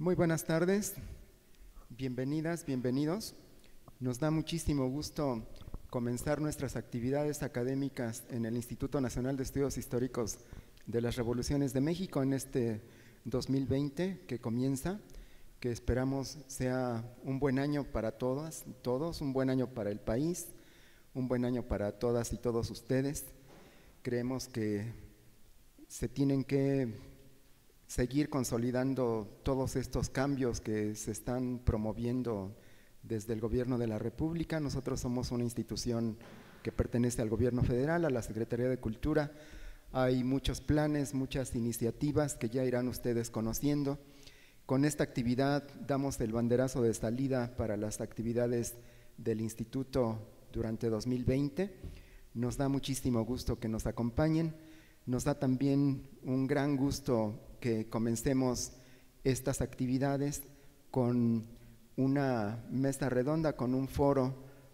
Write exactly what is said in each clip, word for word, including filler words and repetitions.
Muy buenas tardes, bienvenidas, bienvenidos. Nos da muchísimo gusto comenzar nuestras actividades académicas en el Instituto Nacional de Estudios Históricos de las Revoluciones de México en este dos mil veinte que comienza, que esperamos sea un buen año para todas y todos, un buen año para el país, un buen año para todas y todos ustedes. Creemos que se tienen que seguir consolidando todos estos cambios que se están promoviendo desde el Gobierno de la República. Nosotros somos una institución que pertenece al Gobierno Federal, a la Secretaría de Cultura. Hay muchos planes, muchas iniciativas que ya irán ustedes conociendo. Con esta actividad damos el banderazo de salida para las actividades del Instituto durante dos mil veinte. Nos da muchísimo gusto que nos acompañen. Nos da también un gran gusto que comencemos estas actividades con una mesa redonda, con un foro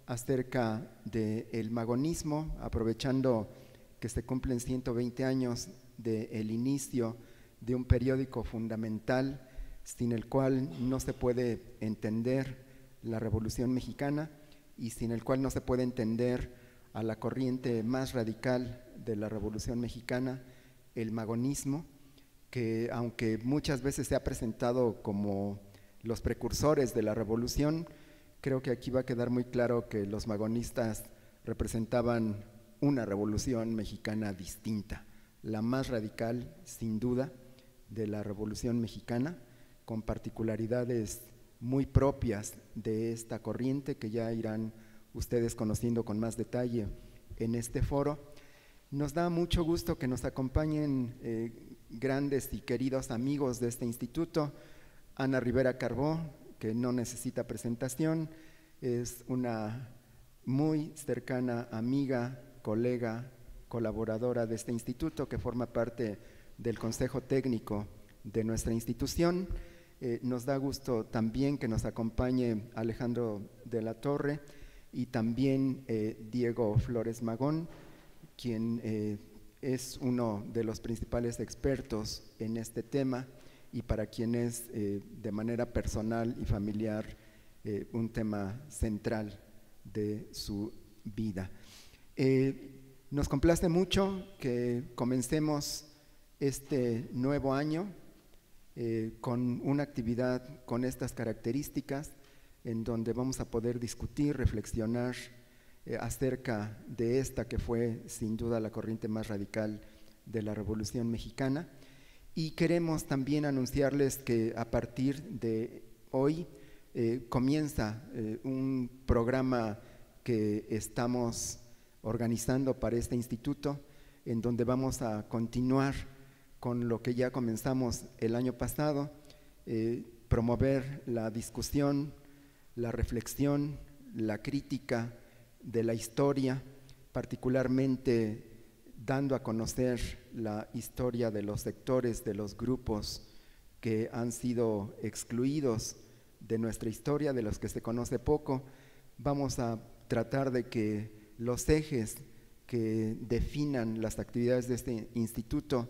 acerca del magonismo, aprovechando que se cumplen ciento veinte años del inicio de un periódico fundamental sin el cual no se puede entender la Revolución Mexicana y sin el cual no se puede entender a la corriente más radical de la Revolución Mexicana, el magonismo, que aunque muchas veces se ha presentado como los precursores de la revolución, creo que aquí va a quedar muy claro que los magonistas representaban una revolución mexicana distinta, la más radical, sin duda, de la Revolución Mexicana, con particularidades muy propias de esta corriente que ya irán ustedes conociendo con más detalle en este foro. Nos da mucho gusto que nos acompañen eh, grandes y queridos amigos de este instituto. Ana Rivera Carbó, que no necesita presentación, es una muy cercana amiga, colega, colaboradora de este instituto, que forma parte del Consejo Técnico de nuestra institución. Eh, nos da gusto también que nos acompañe Alejandro de la Torre y también eh, Diego Flores Magón, quien eh, es uno de los principales expertos en este tema y para quien es eh, de manera personal y familiar eh, un tema central de su vida. Eh, nos complace mucho que comencemos este nuevo año eh, con una actividad con estas características, en donde vamos a poder discutir, reflexionar eh, acerca de esta que fue sin duda la corriente más radical de la Revolución Mexicana. Y queremos también anunciarles que a partir de hoy eh, comienza eh, un programa que estamos organizando para este instituto, en donde vamos a continuar con lo que ya comenzamos el año pasado, eh, promover la discusión, la reflexión, la crítica de la historia, particularmente dando a conocer la historia de los sectores, de los grupos que han sido excluidos de nuestra historia, de los que se conoce poco. Vamos a tratar de que los ejes que definan las actividades de este instituto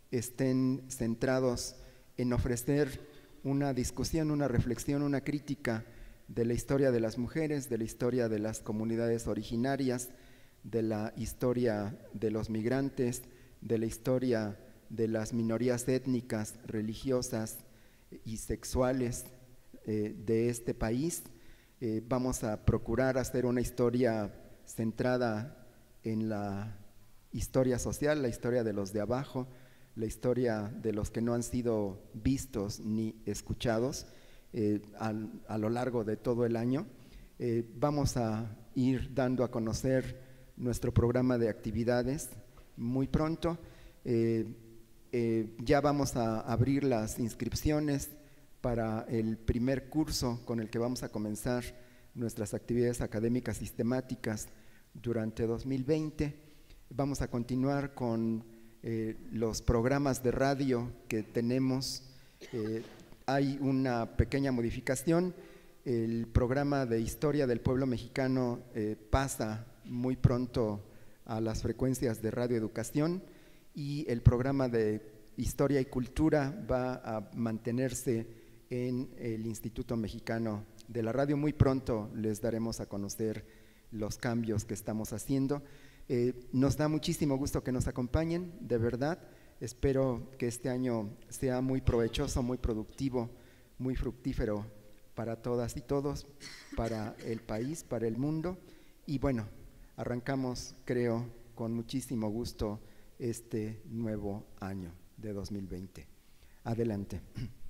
estén centrados en ofrecer una discusión, una reflexión, una crítica de la historia de las mujeres, de la historia de las comunidades originarias, de la historia de los migrantes, de la historia de las minorías étnicas, religiosas y sexuales eh, de este país. Eh, vamos a procurar hacer una historia centrada en la historia social, la historia de los de abajo, la historia de los que no han sido vistos ni escuchados eh, a, a lo largo de todo el año. Eh, vamos a ir dando a conocer nuestro programa de actividades muy pronto. Eh, eh, ya vamos a abrir las inscripciones para el primer curso con el que vamos a comenzar nuestras actividades académicas sistemáticas durante dos mil veinte. Vamos a continuar con eh, los programas de radio que tenemos. Eh, hay una pequeña modificación. El programa de Historia del Pueblo Mexicano eh, pasa muy pronto a las frecuencias de Radio Educación y el programa de Historia y Cultura va a mantenerse en el Instituto Mexicano de la Radio. Muy pronto les daremos a conocer los cambios que estamos haciendo. Eh, nos da muchísimo gusto que nos acompañen, de verdad. Espero que este año sea muy provechoso, muy productivo, muy fructífero para todas y todos, para el país, para el mundo. Y bueno, arrancamos, creo, con muchísimo gusto este nuevo año de dos mil veinte. Adelante.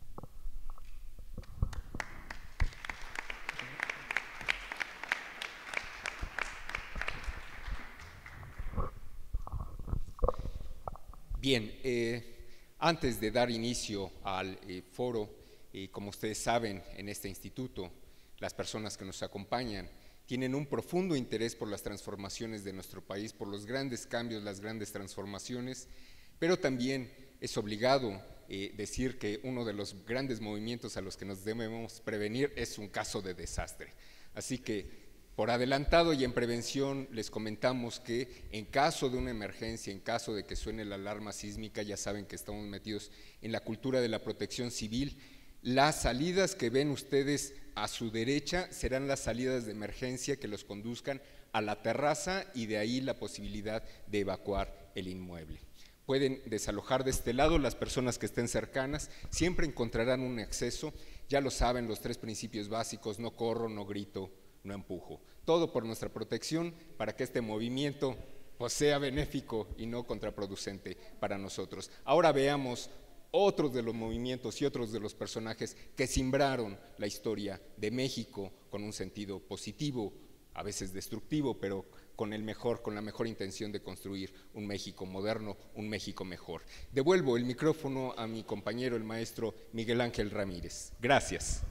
Bien, eh, antes de dar inicio al eh, foro, eh, como ustedes saben, en este instituto, las personas que nos acompañan tienen un profundo interés por las transformaciones de nuestro país, por los grandes cambios, las grandes transformaciones, pero también es obligado eh, decir que uno de los grandes movimientos a los que nos debemos prevenir es un caso de desastre. Así que, por adelantado y en prevención, les comentamos que en caso de una emergencia, en caso de que suene la alarma sísmica, ya saben que estamos metidos en la cultura de la protección civil. Las salidas que ven ustedes a su derecha serán las salidas de emergencia que los conduzcan a la terraza y de ahí la posibilidad de evacuar el inmueble. Pueden desalojar de este lado, las personas que estén cercanas siempre encontrarán un acceso. Ya lo saben, los tres principios básicos: no corro, no grito, no empujo. Todo por nuestra protección, para que este movimiento pues, sea benéfico y no contraproducente para nosotros. Ahora veamos otros de los movimientos y otros de los personajes que simbraron la historia de México con un sentido positivo, a veces destructivo, pero con el mejor, con la mejor intención de construir un México moderno, un México mejor. Devuelvo el micrófono a mi compañero, el maestro Miguel Ángel Ramírez. Gracias.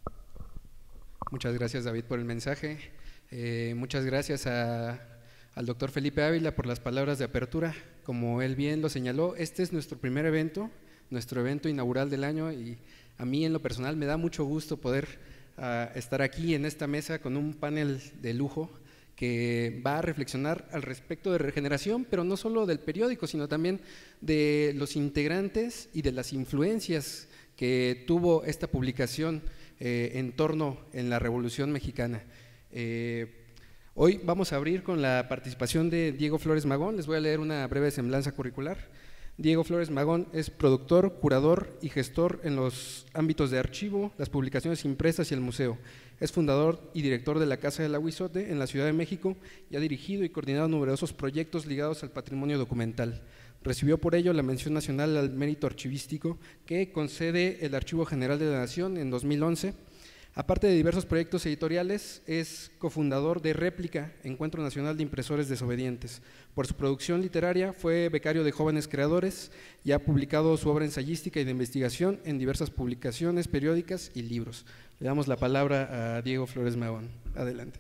Muchas gracias, David, por el mensaje. Eh, muchas gracias a, al doctor Felipe Ávila por las palabras de apertura. Como él bien lo señaló, este es nuestro primer evento, nuestro evento inaugural del año, y a mí en lo personal me da mucho gusto poder uh, estar aquí en esta mesa con un panel de lujo que va a reflexionar al respecto de regeneración, pero no solo del periódico, sino también de los integrantes y de las influencias que tuvo esta publicación Eh, en torno en la Revolución Mexicana. Eh, hoy vamos a abrir con la participación de Diego Flores Magón. Les voy a leer una breve semblanza curricular. Diego Flores Magón es productor, curador y gestor en los ámbitos de archivo, las publicaciones impresas y el museo. Es fundador y director de la Casa del Aguizote en la Ciudad de México y ha dirigido y coordinado numerosos proyectos ligados al patrimonio documental. Recibió por ello la Mención Nacional al Mérito Archivístico que concede el Archivo General de la Nación en dos mil once. Aparte de diversos proyectos editoriales, es cofundador de Réplica, Encuentro Nacional de Impresores Desobedientes. Por su producción literaria fue becario de jóvenes creadores y ha publicado su obra ensayística y de investigación en diversas publicaciones periódicas y libros. Le damos la palabra a Diego Flores Magón. Adelante.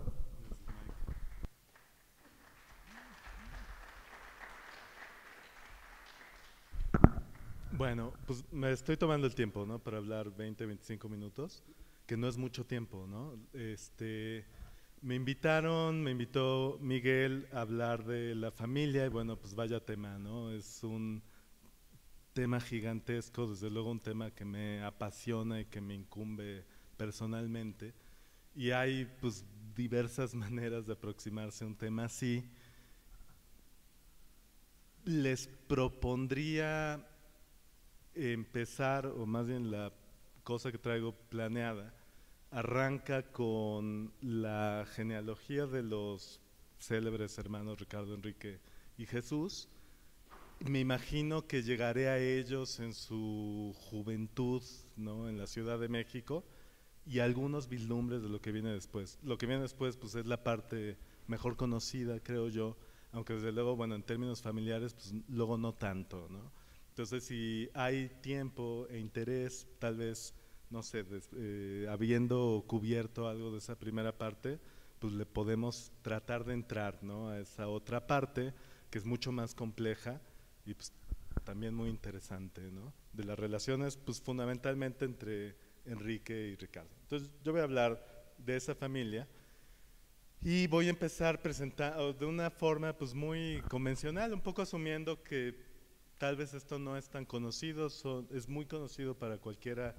Bueno, pues me estoy tomando el tiempo, ¿no? Para hablar veinte, veinticinco minutos, que no es mucho tiempo, ¿no? Este, me invitaron, me invitó Miguel a hablar de la familia y bueno, pues vaya tema, ¿no? Es un tema gigantesco, desde luego un tema que me apasiona y que me incumbe personalmente, y hay pues diversas maneras de aproximarse a un tema así. Les propondría empezar, o más bien la cosa que traigo planeada, arranca con la genealogía de los célebres hermanos Ricardo, Enrique y Jesús. Me imagino que llegaré a ellos en su juventud, ¿no? En la Ciudad de México, y algunos vislumbres de lo que viene después. Lo que viene después pues es la parte mejor conocida, creo yo, aunque desde luego, bueno, en términos familiares, pues luego no tanto, ¿no? Entonces, si hay tiempo e interés, tal vez, no sé, des, eh, habiendo cubierto algo de esa primera parte, pues le podemos tratar de entrar, ¿no? A esa otra parte, que es mucho más compleja y pues también muy interesante, ¿no? De las relaciones, pues fundamentalmente entre Enrique y Ricardo. Entonces, yo voy a hablar de esa familia y voy a empezar presentando de una forma pues muy convencional, un poco asumiendo que tal vez esto no es tan conocido, son, es muy conocido para cualquiera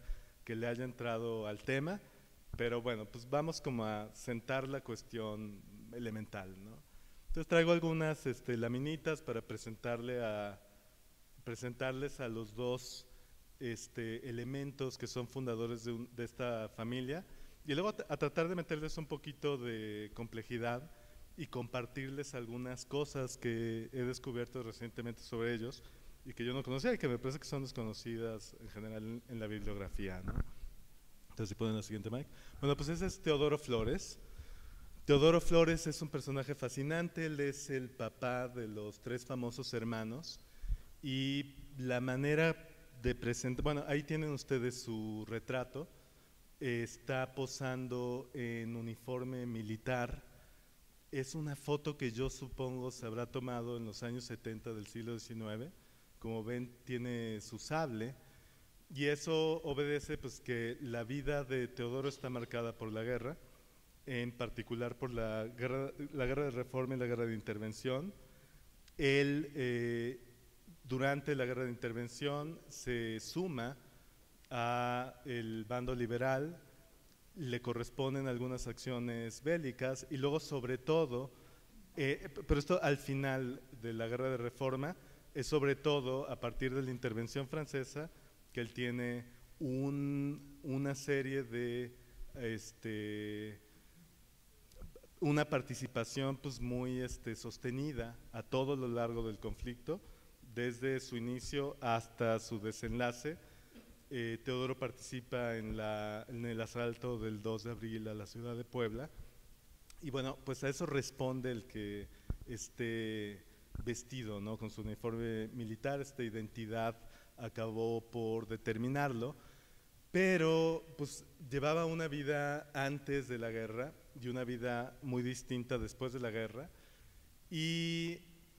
que le haya entrado al tema, pero bueno, pues vamos como a sentar la cuestión elemental, ¿no? Entonces traigo algunas este, laminitas para presentarle a, presentarles a los dos este, elementos que son fundadores de, un, de esta familia, y luego a, a tratar de meterles un poquito de complejidad y compartirles algunas cosas que he descubierto recientemente sobre ellos y que yo no conocía y que me parece que son desconocidas en general en, en la bibliografía, ¿no? Entonces, si ponen la siguiente, Mike. Bueno, pues ese es Teodoro Flores. Teodoro Flores es un personaje fascinante, él es el papá de los tres famosos hermanos y la manera de presentar, bueno, ahí tienen ustedes su retrato, eh, está posando en uniforme militar, es una foto que yo supongo se habrá tomado en los años setenta del siglo diecinueve, como ven tiene su sable y eso obedece pues que la vida de Teodoro está marcada por la guerra, en particular por la guerra, la guerra de Reforma y la guerra de Intervención. Él, eh, durante la guerra de Intervención, se suma al bando liberal, le corresponden algunas acciones bélicas y luego, sobre todo, eh, pero esto al final de la guerra de Reforma, es sobre todo a partir de la intervención francesa que él tiene un, una serie de este, una participación pues muy este, sostenida a todo lo largo del conflicto, desde su inicio hasta su desenlace. Eh, Teodoro participa en, la, en el asalto del dos de abril a la ciudad de Puebla, y bueno, pues a eso responde el que esté vestido, ¿no?, con su uniforme militar. Esta identidad acabó por determinarlo, pero pues llevaba una vida antes de la guerra y una vida muy distinta después de la guerra, y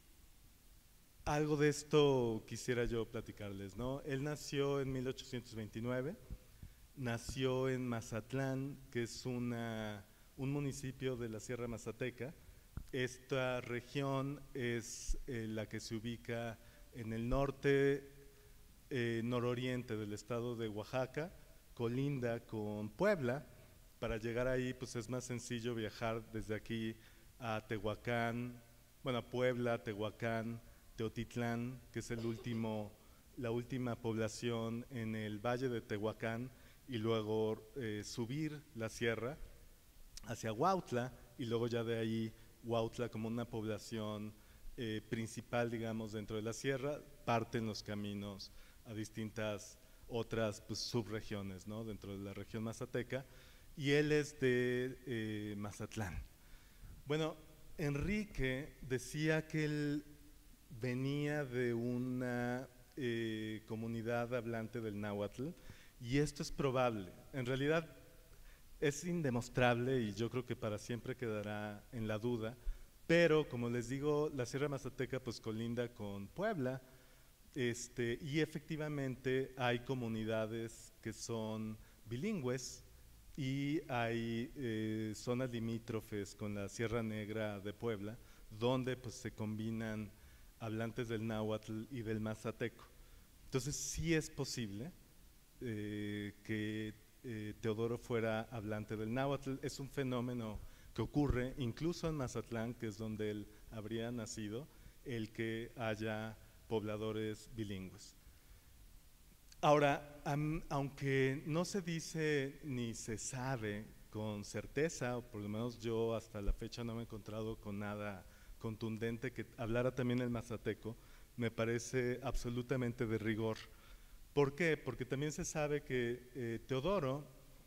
algo de esto quisiera yo platicarles, ¿no? Él nació en mil ochocientos veintinueve, nació en Mazatlán, que es una, un municipio de la Sierra Mazateca. Esta región es eh, la que se ubica en el norte, eh, nororiente del estado de Oaxaca, colinda con Puebla. Para llegar ahí pues es más sencillo viajar desde aquí a Tehuacán, bueno, a Puebla, Tehuacán, Teotitlán, que es el último, la última población en el valle de Tehuacán, y luego eh, subir la sierra hacia Huautla, y luego ya de ahí Huautla como una población eh, principal, digamos, dentro de la sierra, parten los caminos a distintas otras pues, subregiones, ¿no?, dentro de la región mazateca, y él es de eh, Mazatlán. Bueno, Enrique decía que él venía de una eh, comunidad hablante del náhuatl, y esto es probable. En realidad es indemostrable y yo creo que para siempre quedará en la duda, pero como les digo, la Sierra Mazateca pues colinda con Puebla, este, y efectivamente hay comunidades que son bilingües y hay eh, zonas limítrofes con la Sierra Negra de Puebla, donde pues se combinan hablantes del náhuatl y del mazateco. Entonces sí es posible eh, que eh, Teodoro fuera hablante del náhuatl. Es un fenómeno que ocurre incluso en Mazatlán, que es donde él habría nacido, el que haya pobladores bilingües. Ahora, um, aunque no se dice ni se sabe con certeza, o por lo menos yo hasta la fecha no me he encontrado con nada contundente que hablara también el mazateco, me parece absolutamente de rigor. ¿Por qué? Porque también se sabe que eh, Teodoro,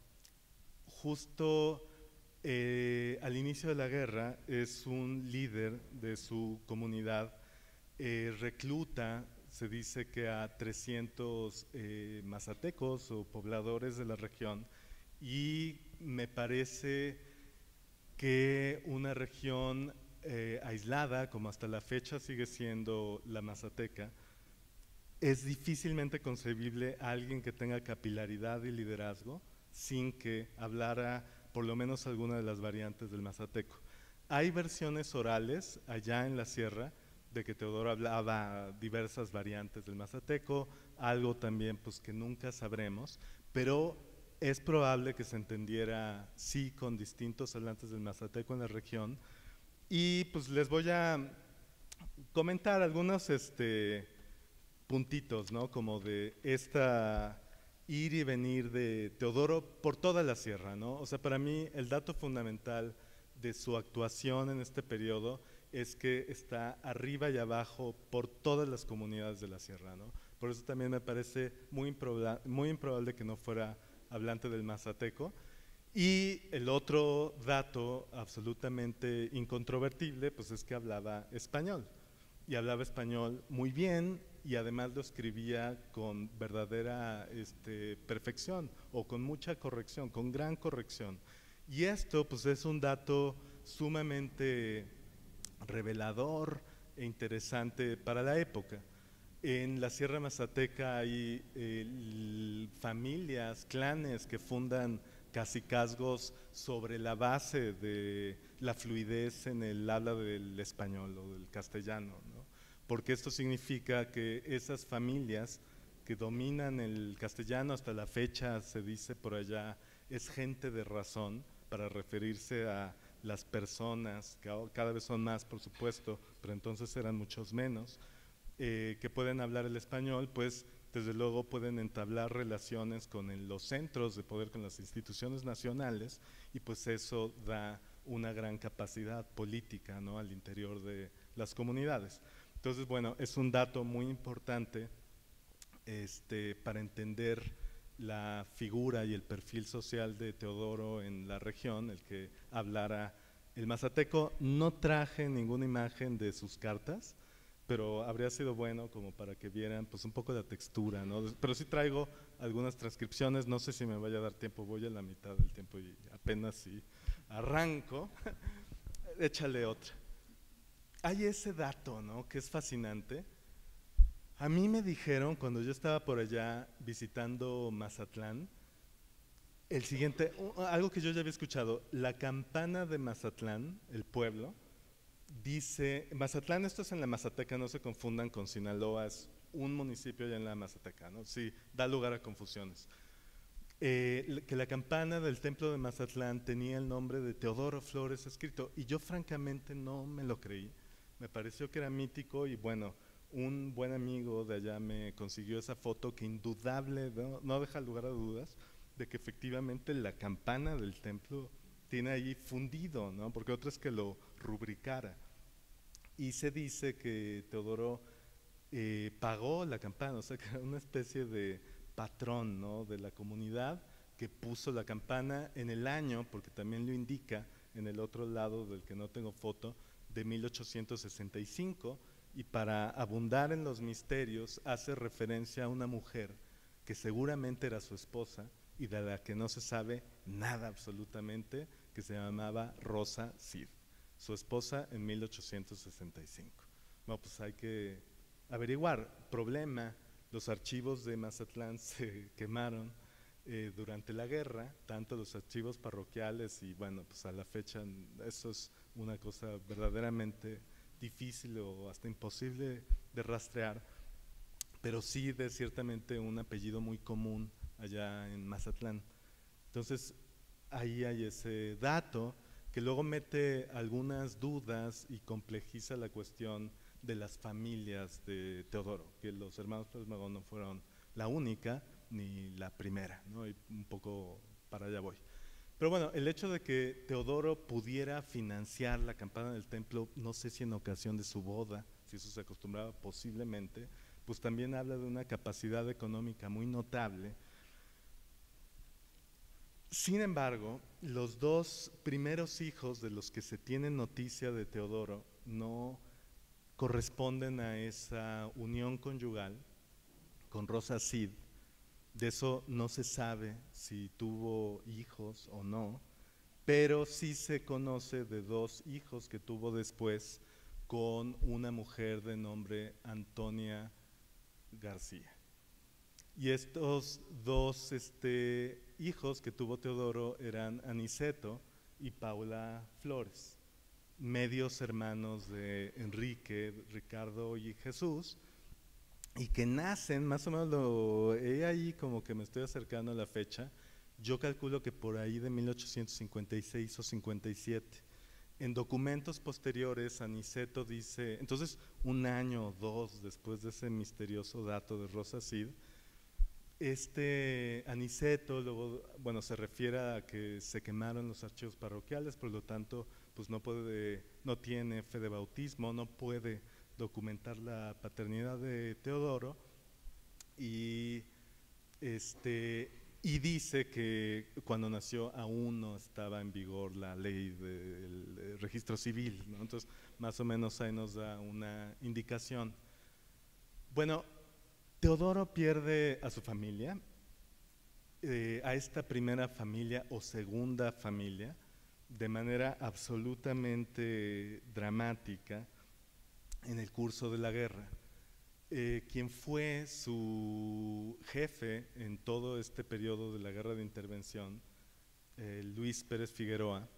justo eh, al inicio de la guerra, es un líder de su comunidad, eh, recluta, se dice que a trescientos eh, mazatecos o pobladores de la región, y me parece que una región eh, aislada, como hasta la fecha sigue siendo la mazateca, es difícilmente concebible a alguien que tenga capilaridad y liderazgo sin que hablara por lo menos alguna de las variantes del mazateco. Hay versiones orales allá en la sierra de que Teodoro hablaba diversas variantes del mazateco, algo también pues que nunca sabremos, pero es probable que se entendiera sí con distintos hablantes del mazateco en la región, y pues les voy a comentar algunos este, puntitos, ¿no? Como de esta ir y venir de Teodoro por toda la sierra, ¿no? O sea, para mí el dato fundamental de su actuación en este periodo es que está arriba y abajo por todas las comunidades de la sierra, ¿no? Por eso también me parece muy improbable, muy improbable que no fuera hablante del mazateco. Y el otro dato absolutamente incontrovertible, pues es que hablaba español, y hablaba español muy bien, y además lo escribía con verdadera este, perfección, o con mucha corrección, con gran corrección. Y esto pues es un dato sumamente revelador e interesante para la época. En la Sierra Mazateca hay eh, familias, clanes que fundan cacicazgos sobre la base de la fluidez en el habla del español o del castellano, ¿no? Porque esto significa que esas familias que dominan el castellano hasta la fecha, se dice por allá, es gente de razón, para referirse a las personas, que cada vez son más por supuesto, pero entonces eran muchos menos, eh, que pueden hablar el español, pues desde luego pueden entablar relaciones con el, los centros de poder, con las instituciones nacionales, y pues eso da una gran capacidad política, ¿no?, al interior de las comunidades. Entonces, bueno, es un dato muy importante este, para entender la figura y el perfil social de Teodoro en la región, el que hablara el mazateco. No traje ninguna imagen de sus cartas, pero habría sido bueno como para que vieran pues un poco la textura, ¿no? Pero sí traigo algunas transcripciones, no sé si me vaya a dar tiempo, voy a la mitad del tiempo y apenas si arranco, échale otra. Hay ese dato, ¿no?, que es fascinante. A mí me dijeron cuando yo estaba por allá visitando Mazatlán, el siguiente, algo que yo ya había escuchado, la campana de Mazatlán, el pueblo, dice, Mazatlán, esto es en la Mazateca, no se confundan con Sinaloa, es un municipio allá en la Mazateca, ¿no? Sí, da lugar a confusiones. Eh, que la campana del templo de Mazatlán tenía el nombre de Teodoro Flores escrito, y yo francamente no me lo creí, me pareció que era mítico, y bueno, un buen amigo de allá me consiguió esa foto que indudable, no, no deja lugar a dudas, de que efectivamente la campana del templo tiene ahí fundido, ¿no?, porque otra es que lo rubricara. Y se dice que Teodoro eh, pagó la campana, o sea, que era una especie de patrón, ¿no?, de la comunidad, que puso la campana en el año, porque también lo indica en el otro lado del que no tengo foto, de mil ochocientos sesenta y cinco, y para abundar en los misterios hace referencia a una mujer que seguramente era su esposa y de la que no se sabe nada absolutamente, que se llamaba Rosa Cid, su esposa en mil ochocientos sesenta y cinco. Bueno, pues hay que averiguar. Problema, los archivos de Mazatlán se quemaron eh, durante la guerra, tanto los archivos parroquiales, y bueno, pues a la fecha eso es una cosa verdaderamente difícil o hasta imposible de rastrear, pero sí de ciertamente un apellido muy común allá en Mazatlán. Entonces ahí hay ese dato que luego mete algunas dudas y complejiza la cuestión de las familias de Teodoro, que los hermanos Flores Magón no fueron la única ni la primera, ¿no? Y un poco para allá voy. Pero bueno, el hecho de que Teodoro pudiera financiar la campana del templo, no sé si en ocasión de su boda, si eso se acostumbraba posiblemente, pues también habla de una capacidad económica muy notable. Sin embargo, los dos primeros hijos de los que se tiene noticia de Teodoro no corresponden a esa unión conyugal con Rosa Cid. De eso no se sabe si tuvo hijos o no, pero sí se conoce de dos hijos que tuvo después con una mujer de nombre Antonia García. Y estos dos este, hijos que tuvo Teodoro eran Aniceto y Paula Flores, medios hermanos de Enrique, Ricardo y Jesús, y que nacen, más o menos, lo, he ahí como que me estoy acercando a la fecha, Yo calculo que por ahí de mil ochocientos cincuenta y seis o cincuenta y siete. En documentos posteriores, Aniceto dice, entonces un año o dos después de ese misterioso dato de Rosa Cid, este Aniceto luego, bueno, se refiere a que se quemaron los archivos parroquiales, por lo tanto, pues no puede, no tiene fe de bautismo, no puede documentar la paternidad de Teodoro y este y dice que cuando nació aún no estaba en vigor la ley del registro civil, ¿no? Entonces más o menos ahí nos da una indicación. Bueno, Teodoro pierde a su familia, eh, a esta primera familia o segunda familia, de manera absolutamente dramática en el curso de la guerra. Eh, quien fue su jefe en todo este periodo de la guerra de intervención, eh, Luis Pérez Figueroa,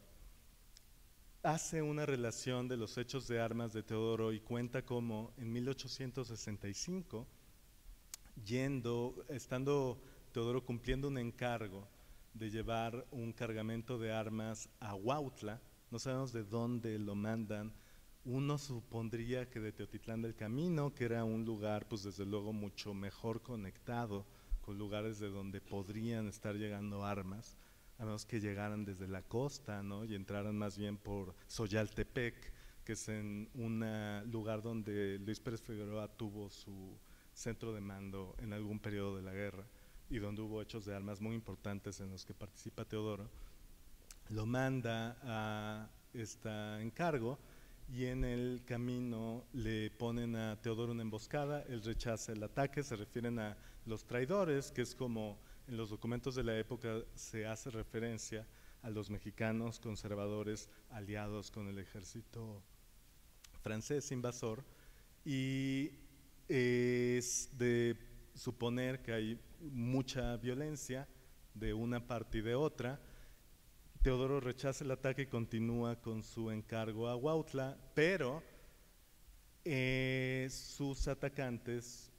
hace una relación de los hechos de armas de Teodoro y cuenta cómo en mil ochocientos sesenta y cinco, yendo, estando Teodoro cumpliendo un encargo de llevar un cargamento de armas a Huautla, no sabemos de dónde lo mandan. Uno supondría que de Teotitlán del Camino, que era un lugar pues desde luego mucho mejor conectado con lugares de donde podrían estar llegando armas, a menos que llegaran desde la costa, ¿no? Y entraran más bien por Soyaltepec, que es en un lugar donde Luis Pérez Figueroa tuvo su centro de mando en algún periodo de la guerra y donde hubo hechos de armas muy importantes en los que participa Teodoro. Lo manda a este encargo y en el camino le ponen a Teodoro una emboscada, él rechaza el ataque, se refieren a los traidores, que es como en los documentos de la época se hace referencia a los mexicanos conservadores aliados con el ejército francés invasor, y es de suponer que hay mucha violencia de una parte y de otra. Teodoro rechaza el ataque y continúa con su encargo a Huautla, pero eh, sus atacantes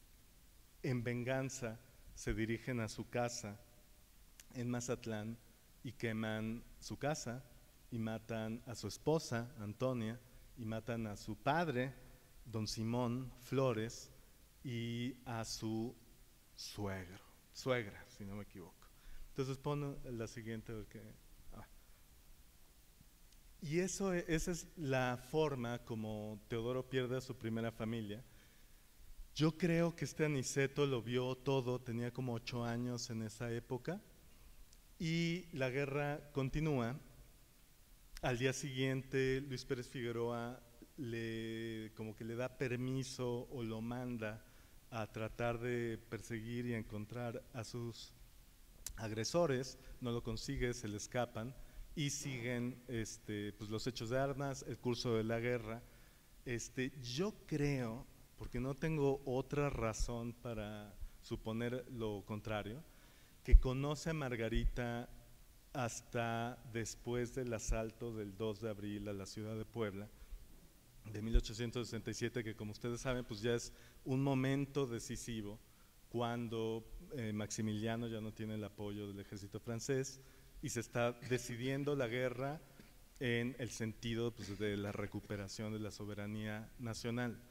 en venganza se dirigen a su casa en Mazatlán y queman su casa y matan a su esposa, Antonia, y matan a su padre, don Simón Flores, y a su suegro, suegra, si no me equivoco. Entonces pon la siguiente. Okay. Ah. Y eso, esa es la forma como Teodoro pierde a su primera familia. Yo creo que este Aniceto lo vio todo, tenía como ocho años en esa época, y la guerra continúa. Al día siguiente Luis Pérez Figueroa le, como que le da permiso o lo manda a tratar de perseguir y encontrar a sus agresores, no lo consigue, se le escapan y siguen este, pues los hechos de armas, el curso de la guerra. Este, yo creo, porque no tengo otra razón para suponer lo contrario, que conoce a Margarita hasta después del asalto del dos de abril a la ciudad de Puebla de mil ochocientos sesenta y siete, que como ustedes saben pues ya es un momento decisivo cuando eh, Maximiliano ya no tiene el apoyo del ejército francés y se está decidiendo la guerra en el sentido pues, de la recuperación de la soberanía nacional.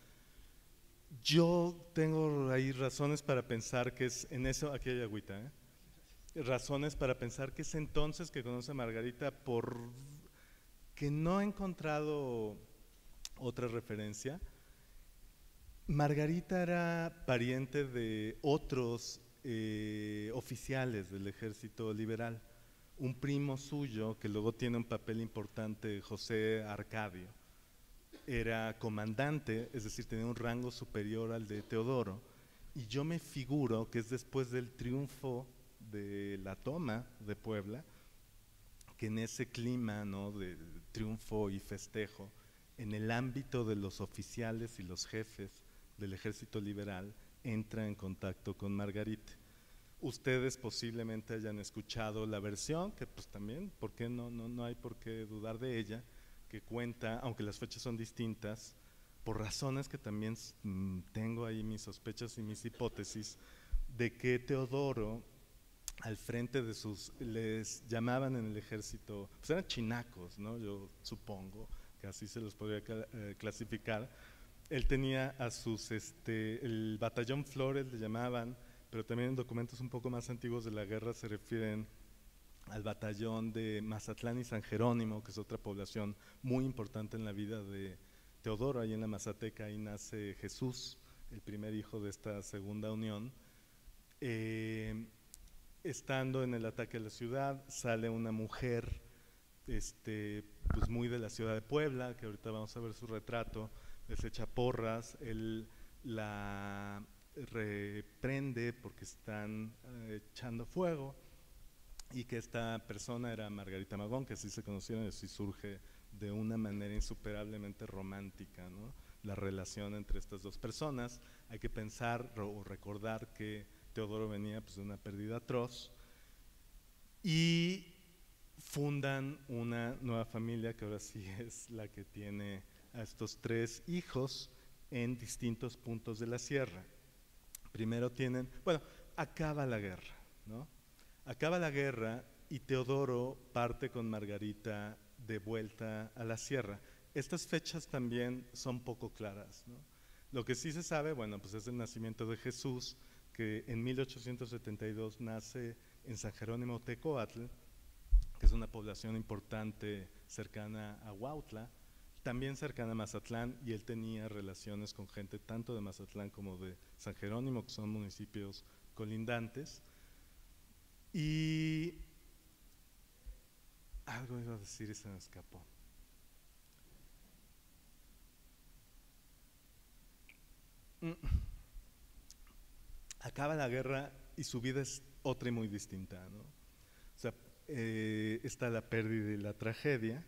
Yo tengo ahí razones para pensar que es en eso, aquí hay agüita, ¿eh? razones para pensar que es entonces que conoce a Margarita, por que no he encontrado otra referencia. Margarita era pariente de otros eh, oficiales del ejército liberal, un primo suyo que luego tiene un papel importante, José Arcadio, era comandante, es decir, tenía un rango superior al de Teodoro, y yo me figuro que es después del triunfo de la toma de Puebla, que en ese clima, ¿no?, de triunfo y festejo, en el ámbito de los oficiales y los jefes del ejército liberal, entra en contacto con Margarita. Ustedes posiblemente hayan escuchado la versión, que pues también, ¿por qué no, no, no hay por qué dudar de ella, que cuenta, aunque las fechas son distintas, por razones que también mmm, tengo ahí mis sospechas y mis hipótesis, de que Teodoro al frente de sus, les llamaban en el ejército, pues eran chinacos, ¿no? Yo supongo que así se los podría eh, clasificar. Él tenía a sus, este, el batallón Flores le llamaban, pero también en documentos un poco más antiguos de la guerra se refieren al batallón de Mazatlán y San Jerónimo, que es otra población muy importante en la vida de Teodoro. Ahí en la Mazateca, ahí nace Jesús, el primer hijo de esta segunda unión. Eh, estando en el ataque a la ciudad, sale una mujer este, pues muy de la ciudad de Puebla, que ahorita vamos a ver su retrato, les echa porras, él la reprende porque están eh, echando fuego, y que esta persona era Margarita Magón, que así se conocieron y así surge de una manera insuperablemente romántica, ¿no? La relación entre estas dos personas. Hay que pensar o recordar que Teodoro venía pues, de una pérdida atroz y fundan una nueva familia que ahora sí es la que tiene a estos tres hijos en distintos puntos de la sierra. Primero tienen, bueno, acaba la guerra, ¿no? Acaba la guerra y Teodoro parte con Margarita de vuelta a la sierra. Estas fechas también son poco claras, ¿no? Lo que sí se sabe, bueno, pues es el nacimiento de Jesús, que en mil ochocientos setenta y dos nace en San Jerónimo Tecoatl, que es una población importante cercana a Huautla, también cercana a Mazatlán, y él tenía relaciones con gente tanto de Mazatlán como de San Jerónimo, que son municipios colindantes. Y algo iba a decir y se me escapó. Mm. Acaba la guerra y su vida es otra y muy distinta, ¿no? O sea, eh, está la pérdida y la tragedia.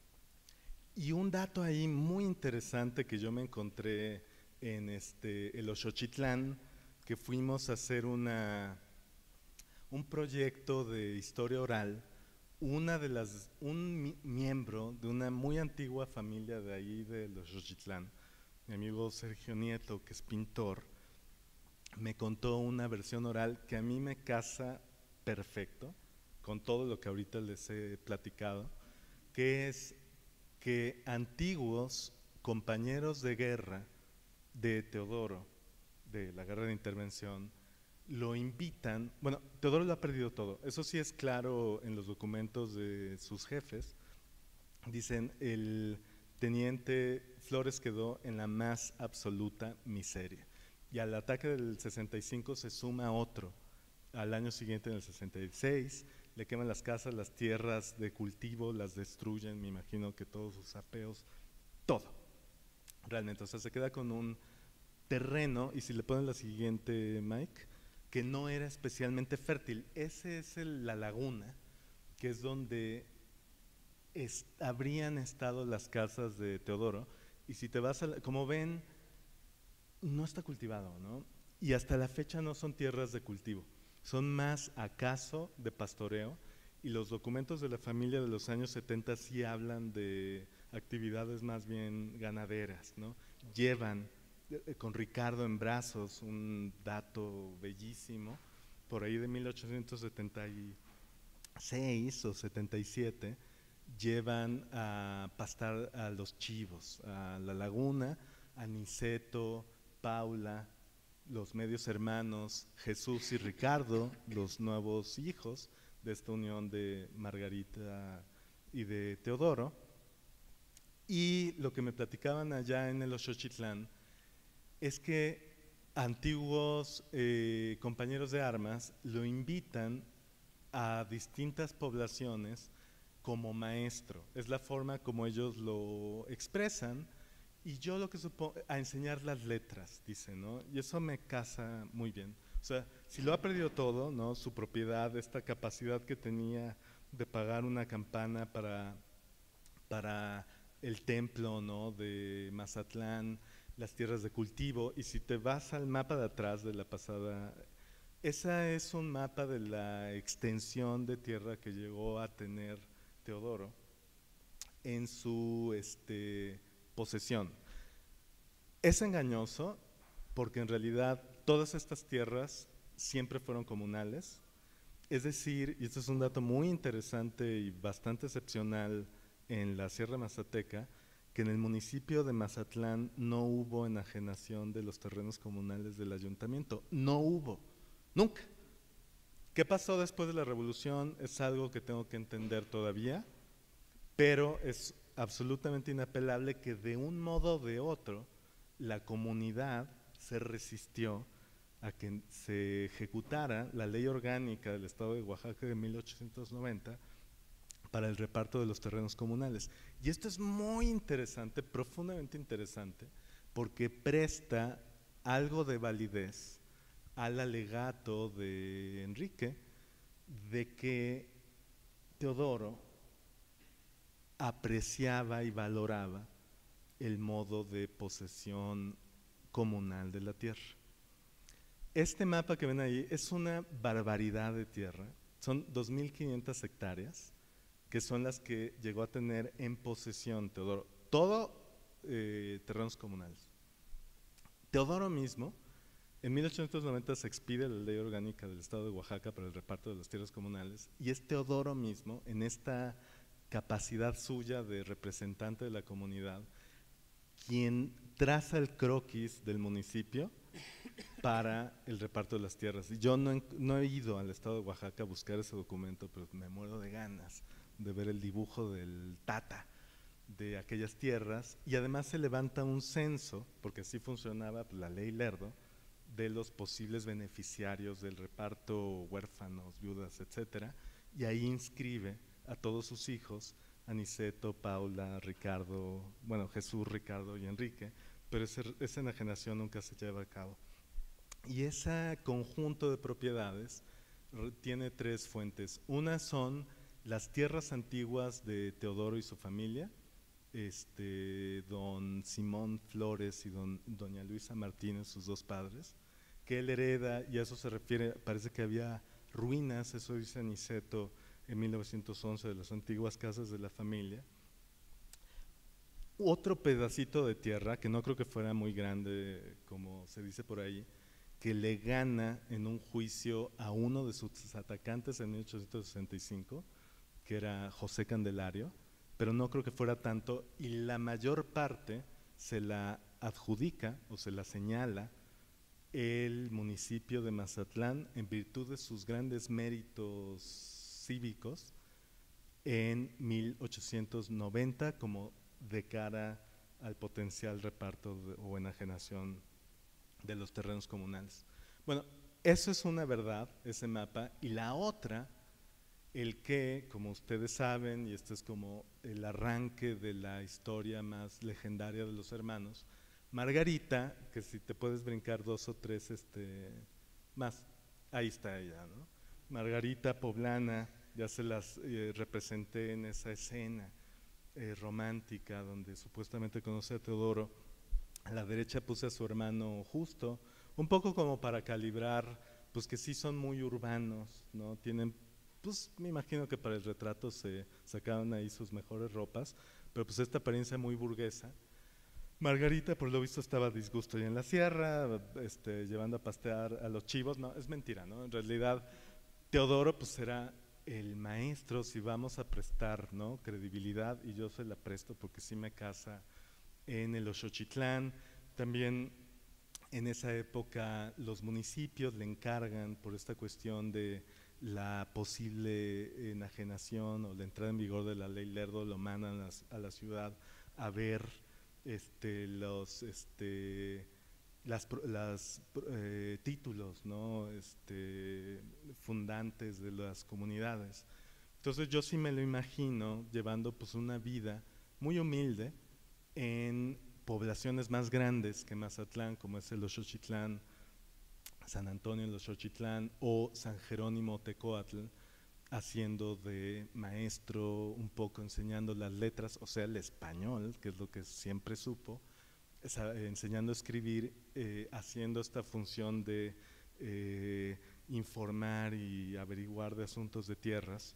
Y un dato ahí muy interesante que yo me encontré en este, el Oxochitlán, que fuimos a hacer una, un proyecto de historia oral. Una de las, un mi, miembro de una muy antigua familia de ahí de Oxochitlán, mi amigo Sergio Nieto, que es pintor, me contó una versión oral que a mí me casa perfecto con todo lo que ahorita les he platicado, que es que antiguos compañeros de guerra de Teodoro, de la guerra de intervención, lo invitan. Bueno, Teodoro lo ha perdido todo, eso sí es claro en los documentos de sus jefes. Dicen, el teniente Flores quedó en la más absoluta miseria, y al ataque del sesenta y cinco se suma otro, al año siguiente en el sesenta y seis, le queman las casas, las tierras de cultivo, las destruyen, me imagino que todos sus apeos, todo, realmente, o sea, se queda con un terreno, y si le ponen la siguiente, Mike, que no era especialmente fértil. Ese es el, la laguna, que es donde es, habrían estado las casas de Teodoro, y si te vas a, la, como ven, no está cultivado, ¿no? Y hasta la fecha no son tierras de cultivo, son más acaso de pastoreo, y los documentos de la familia de los años setenta sí hablan de actividades más bien ganaderas, ¿no? Llevan con Ricardo en brazos, un dato bellísimo, por ahí de mil ochocientos setenta y seis o setenta y siete, llevan a pastar a los chivos, a la laguna, a Niceto, Paula, los medios hermanos, Jesús y Ricardo, los nuevos hijos de esta unión de Margarita y de Teodoro. Y lo que me platicaban allá en el Oxochitlán es que antiguos eh, compañeros de armas lo invitan a distintas poblaciones como maestro. Es la forma como ellos lo expresan, y yo lo que supongo, a enseñar las letras, dice, ¿no? Y eso me casa muy bien. O sea, si lo ha perdido todo, ¿no? Su propiedad, esta capacidad que tenía de pagar una campana para, para el templo, ¿no? De Mazatlán, las tierras de cultivo, y si te vas al mapa de atrás de la pasada, esa es un mapa de la extensión de tierra que llegó a tener Teodoro en su este, posesión. Es engañoso porque en realidad todas estas tierras siempre fueron comunales, Es decir, y esto es un dato muy interesante y bastante excepcional en la Sierra Mazateca, que en el municipio de Mazatlán no hubo enajenación de los terrenos comunales del ayuntamiento. No hubo, nunca. ¿Qué pasó después de la revolución? Es algo que tengo que entender todavía, pero es absolutamente inapelable que de un modo o de otro la comunidad se resistió a que se ejecutara la ley orgánica del Estado de Oaxaca de mil ochocientos noventa para el reparto de los terrenos comunales. Y esto es muy interesante, profundamente interesante, porque presta algo de validez al alegato de Enrique de que Teodoro apreciaba y valoraba el modo de posesión comunal de la tierra. Este mapa que ven ahí es una barbaridad de tierra, son dos mil quinientas hectáreas, que son las que llegó a tener en posesión Teodoro, todo eh, terrenos comunales. Teodoro mismo, en mil ochocientos noventa se expide la ley orgánica del Estado de Oaxaca para el reparto de las tierras comunales, y es Teodoro mismo, en esta capacidad suya de representante de la comunidad, quien traza el croquis del municipio para el reparto de las tierras. Y yo no, no he ido al Estado de Oaxaca a buscar ese documento, pero me muero de ganas de ver el dibujo del Tata de aquellas tierras, y además se levanta un censo, porque así funcionaba la ley Lerdo, de los posibles beneficiarios del reparto, huérfanos, viudas, etcétera, y ahí inscribe a todos sus hijos, Aniceto, Paula, Ricardo, bueno, Jesús, Ricardo y Enrique, pero ese, esa enajenación nunca se lleva a cabo. Y ese conjunto de propiedades tiene tres fuentes. Una son las tierras antiguas de Teodoro y su familia, este, don Simón Flores y don, doña Luisa Martínez, sus dos padres, que él hereda, y a eso se refiere, parece que había ruinas, eso dice Aniceto en mil novecientos once, de las antiguas casas de la familia. Otro pedacito de tierra, que no creo que fuera muy grande, como se dice por ahí, que le gana en un juicio a uno de sus atacantes en mil ochocientos sesenta y cinco, que era José Candelario, pero no creo que fuera tanto, y la mayor parte se la adjudica o se la señala el municipio de Mazatlán en virtud de sus grandes méritos cívicos en mil ochocientos noventa como de cara al potencial reparto de, o enajenación de los terrenos comunales. Bueno, eso es una verdad, ese mapa, y la otra, el que, como ustedes saben, y este es como el arranque de la historia más legendaria de los hermanos, Margarita, que si te puedes brincar dos o tres este, más, ahí está ella, ¿no? Margarita poblana, ya se las eh, representé en esa escena eh, romántica donde supuestamente conoce a Teodoro. A la derecha puse a su hermano Justo, un poco como para calibrar, pues que sí son muy urbanos, ¿no? Tienen, pues me imagino que para el retrato se sacaron ahí sus mejores ropas, pero pues esta apariencia muy burguesa. Margarita, por lo visto, estaba a disgusto ahí en la sierra, este, llevando a pastear a los chivos. No, es mentira, ¿no? En realidad, Teodoro pues era el maestro, si vamos a prestar, ¿no?, credibilidad, y yo se la presto porque sí me casa en el Xochitlán. También en esa época los municipios le encargan, por esta cuestión de la posible enajenación o la entrada en vigor de la ley Lerdo, lo mandan a, a la ciudad a ver este, los este, las, las eh, títulos, ¿no?, este, fundantes de las comunidades. Entonces yo sí me lo imagino llevando pues una vida muy humilde en poblaciones más grandes que Mazatlán, como es el Xochitlán, San Antonio el Xochitlán o San Jerónimo Tecoatl, haciendo de maestro, un poco enseñando las letras, o sea, el español, que es lo que siempre supo, enseñando a escribir, eh, haciendo esta función de eh, informar y averiguar de asuntos de tierras.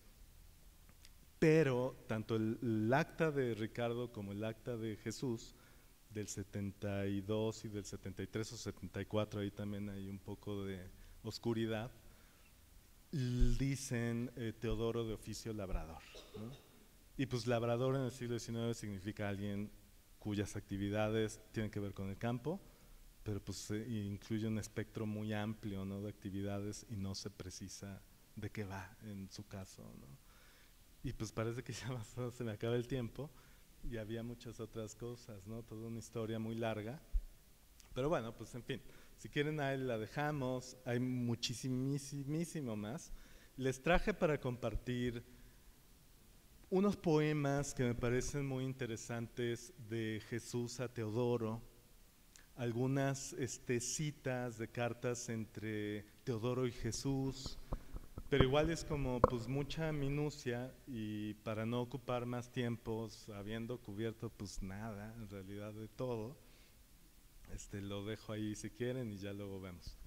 Pero tanto el, el acta de Ricardo como el acta de Jesús del setenta y dos y del setenta y tres o setenta y cuatro, ahí también hay un poco de oscuridad, dicen eh, Teodoro de oficio labrador, ¿no? Y pues labrador en el siglo diecinueve significa alguien cuyas actividades tienen que ver con el campo, pero pues eh, incluye un espectro muy amplio, ¿no?, de actividades y no se precisa de qué va en su caso, ¿no? Y pues parece que ya más o menos se me acaba el tiempo y había muchas otras cosas, ¿no? Toda una historia muy larga, pero bueno, pues en fin, si quieren ahí la dejamos, hay muchísimo más. Les traje para compartir unos poemas que me parecen muy interesantes de Jesús a Teodoro, algunas este, citas de cartas entre Teodoro y Jesús, pero igual es como pues mucha minucia, y para no ocupar más tiempos, habiendo cubierto pues nada, en realidad de todo, este, lo dejo ahí si quieren y ya luego vemos.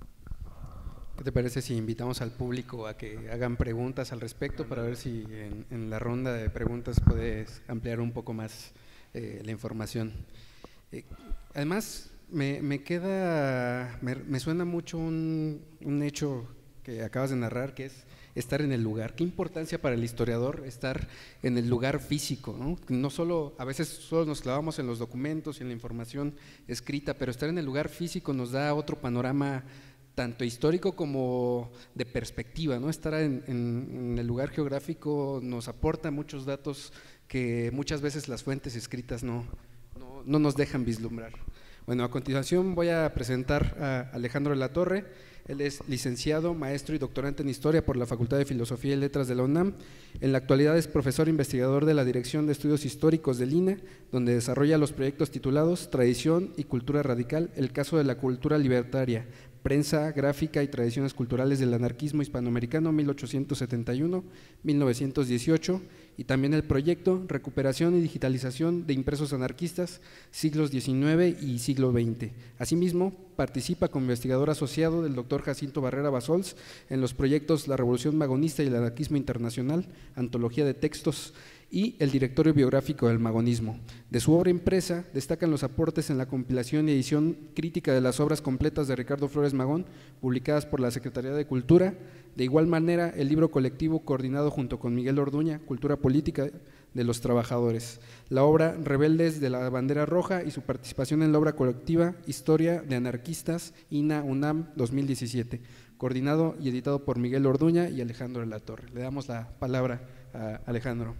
¿Qué te parece si invitamos al público a que hagan preguntas al respecto para ver si en, en la ronda de preguntas puedes ampliar un poco más eh, la información? Eh, además, me, me queda, me, me suena mucho un, un hecho que acabas de narrar, que es estar en el lugar. Qué importancia para el historiador estar en el lugar físico, ¿no? No solo, a veces solo nos clavamos en los documentos y en la información escrita, pero estar en el lugar físico nos da otro panorama tanto histórico como de perspectiva, ¿no? Estar en, en, en el lugar geográfico nos aporta muchos datos que muchas veces las fuentes escritas no, no, no nos dejan vislumbrar. Bueno, a continuación voy a presentar a Alejandro de la Torre. Él es licenciado, maestro y doctorante en Historia por la Facultad de Filosofía y Letras de la UNAM. En la actualidad es profesor investigador de la Dirección de Estudios Históricos del I N A, donde desarrolla los proyectos titulados Tradición y Cultura Radical, el caso de la cultura libertaria, prensa, gráfica y tradiciones culturales del anarquismo hispanoamericano mil ochocientos setenta y uno a mil novecientos dieciocho, y también el proyecto Recuperación y Digitalización de Impresos Anarquistas, siglos diecinueve y siglo veinte. Asimismo, participa como investigador asociado del doctor Jacinto Barrera Basols en los proyectos La Revolución Magonista y el Anarquismo Internacional, Antología de Textos, y el Directorio Biográfico del Magonismo. De su obra impresa destacan los aportes en la compilación y edición crítica de las obras completas de Ricardo Flores Magón, publicadas por la Secretaría de Cultura. De igual manera, el libro colectivo coordinado junto con Miguel Orduña, Cultura Política de los Trabajadores, la obra Rebeldes de la Bandera Roja y su participación en la obra colectiva Historia de Anarquistas, I N A UNAM dos mil diecisiete, coordinado y editado por Miguel Orduña y Alejandro de la Torre. Le damos la palabra a Alejandro.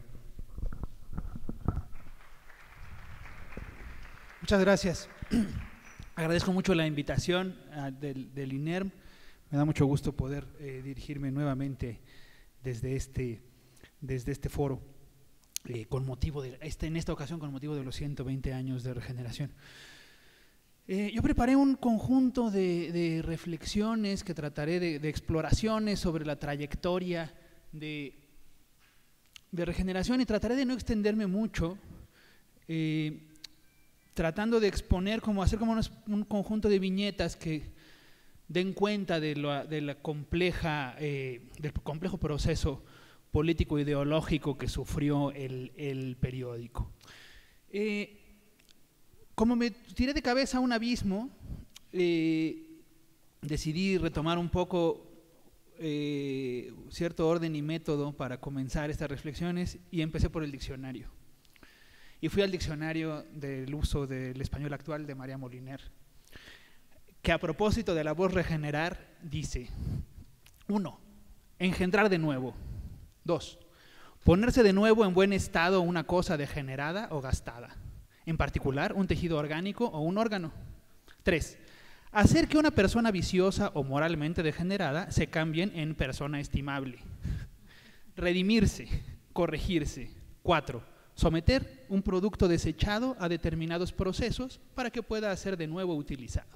Muchas gracias. Agradezco mucho la invitación uh, del, del INERM. Me da mucho gusto poder eh, dirigirme nuevamente desde este, desde este foro, eh, con motivo de, este, en esta ocasión con motivo de los ciento veinte años de Regeneración. Eh, yo preparé un conjunto de, de reflexiones que trataré de, de exploraciones sobre la trayectoria de, de Regeneración, y trataré de no extenderme mucho, eh, tratando de exponer, como hacer como unos, un conjunto de viñetas que den cuenta de, lo, de la compleja, eh, del complejo proceso político ideológico que sufrió el, el periódico. Eh, como me tiré de cabeza a un abismo, eh, decidí retomar un poco eh, cierto orden y método para comenzar estas reflexiones, y empecé por el diccionario. Y fui al diccionario del uso del español actual de María Moliner, que a propósito de la voz regenerar dice: uno, engendrar de nuevo. Dos, ponerse de nuevo en buen estado una cosa degenerada o gastada, en particular un tejido orgánico o un órgano. Tres, hacer que una persona viciosa o moralmente degenerada se cambien en persona estimable. Redimirse, corregirse. Cuatro, someter un producto desechado a determinados procesos para que pueda ser de nuevo utilizado.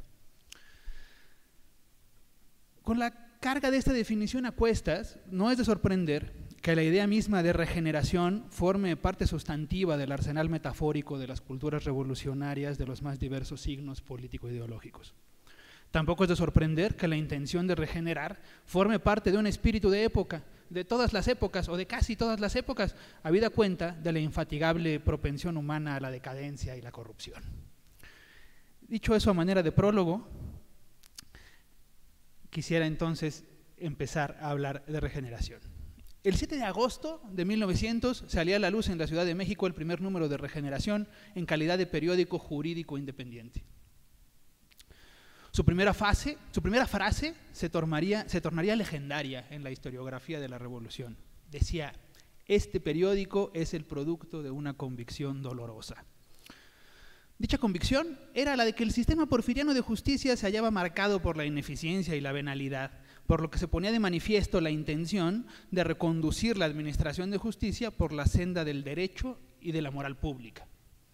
Con la carga de esta definición a cuestas, no es de sorprender que la idea misma de regeneración forme parte sustantiva del arsenal metafórico de las culturas revolucionarias de los más diversos signos político-ideológicos. Tampoco es de sorprender que la intención de regenerar forme parte de un espíritu de época, de todas las épocas o de casi todas las épocas, habida cuenta de la infatigable propensión humana a la decadencia y la corrupción. Dicho eso a manera de prólogo, quisiera entonces empezar a hablar de regeneración. El siete de agosto de mil novecientos salía a la luz en la Ciudad de México el primer número de Regeneración en calidad de periódico jurídico independiente. Su primera, fase, su primera frase se tornaría, se tornaría legendaria en la historiografía de la Revolución. Decía: este periódico es el producto de una convicción dolorosa. Dicha convicción era la de que el sistema porfiriano de justicia se hallaba marcado por la ineficiencia y la venalidad, por lo que se ponía de manifiesto la intención de reconducir la administración de justicia por la senda del derecho y de la moral pública.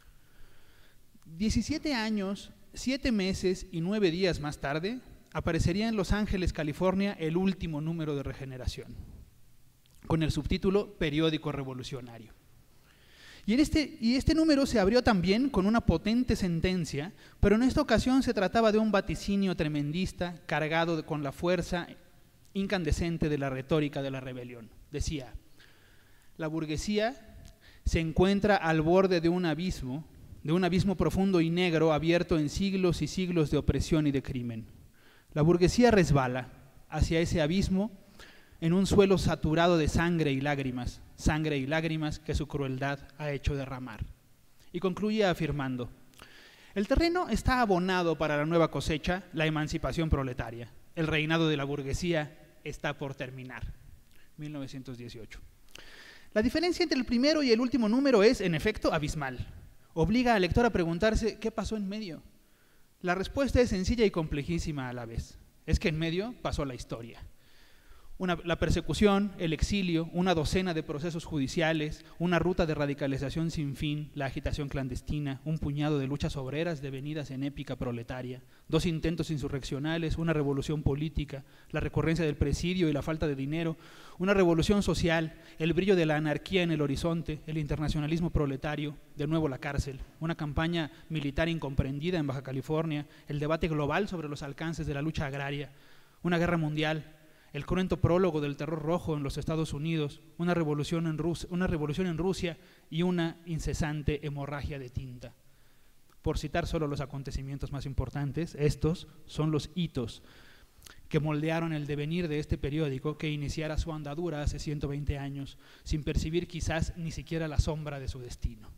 diecisiete años, siete meses y nueve días más tarde, aparecería en Los Ángeles, California, el último número de Regeneración, con el subtítulo Periódico Revolucionario. Y, en este, y este número se abrió también con una potente sentencia, pero en esta ocasión se trataba de un vaticinio tremendista cargado de, con la fuerza incandescente de la retórica de la rebelión. Decía: la burguesía se encuentra al borde de un abismo, de un abismo profundo y negro abierto en siglos y siglos de opresión y de crimen. La burguesía resbala hacia ese abismo en un suelo saturado de sangre y lágrimas, sangre y lágrimas que su crueldad ha hecho derramar. Y concluye afirmando: el terreno está abonado para la nueva cosecha, la emancipación proletaria. El reinado de la burguesía está por terminar. mil novecientos dieciocho. La diferencia entre el primero y el último número es, en efecto, abismal. Obliga al lector a preguntarse ¿qué pasó en medio? La respuesta es sencilla y complejísima a la vez. Es que en medio pasó la historia. Una, la persecución, el exilio, una docena de procesos judiciales, una ruta de radicalización sin fin, la agitación clandestina, un puñado de luchas obreras devenidas en épica proletaria, dos intentos insurreccionales, una revolución política, la recurrencia del presidio y la falta de dinero, una revolución social, el brillo de la anarquía en el horizonte, el internacionalismo proletario, de nuevo la cárcel, una campaña militar incomprendida en Baja California, el debate global sobre los alcances de la lucha agraria, una guerra mundial, el cruento prólogo del terror rojo en los Estados Unidos, una revolución en Rusia, una revolución en Rusia y una incesante hemorragia de tinta. Por citar solo los acontecimientos más importantes, estos son los hitos que moldearon el devenir de este periódico que iniciara su andadura hace ciento veinte años, sin percibir quizás ni siquiera la sombra de su destino.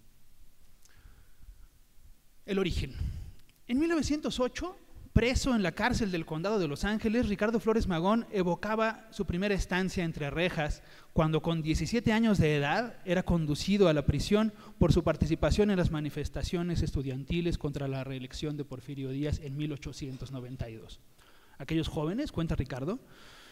El origen. En mil novecientos ocho, preso en la cárcel del condado de Los Ángeles, Ricardo Flores Magón evocaba su primera estancia entre rejas cuando con diecisiete años de edad era conducido a la prisión por su participación en las manifestaciones estudiantiles contra la reelección de Porfirio Díaz en mil ochocientos noventa y dos. Aquellos jóvenes, cuenta Ricardo,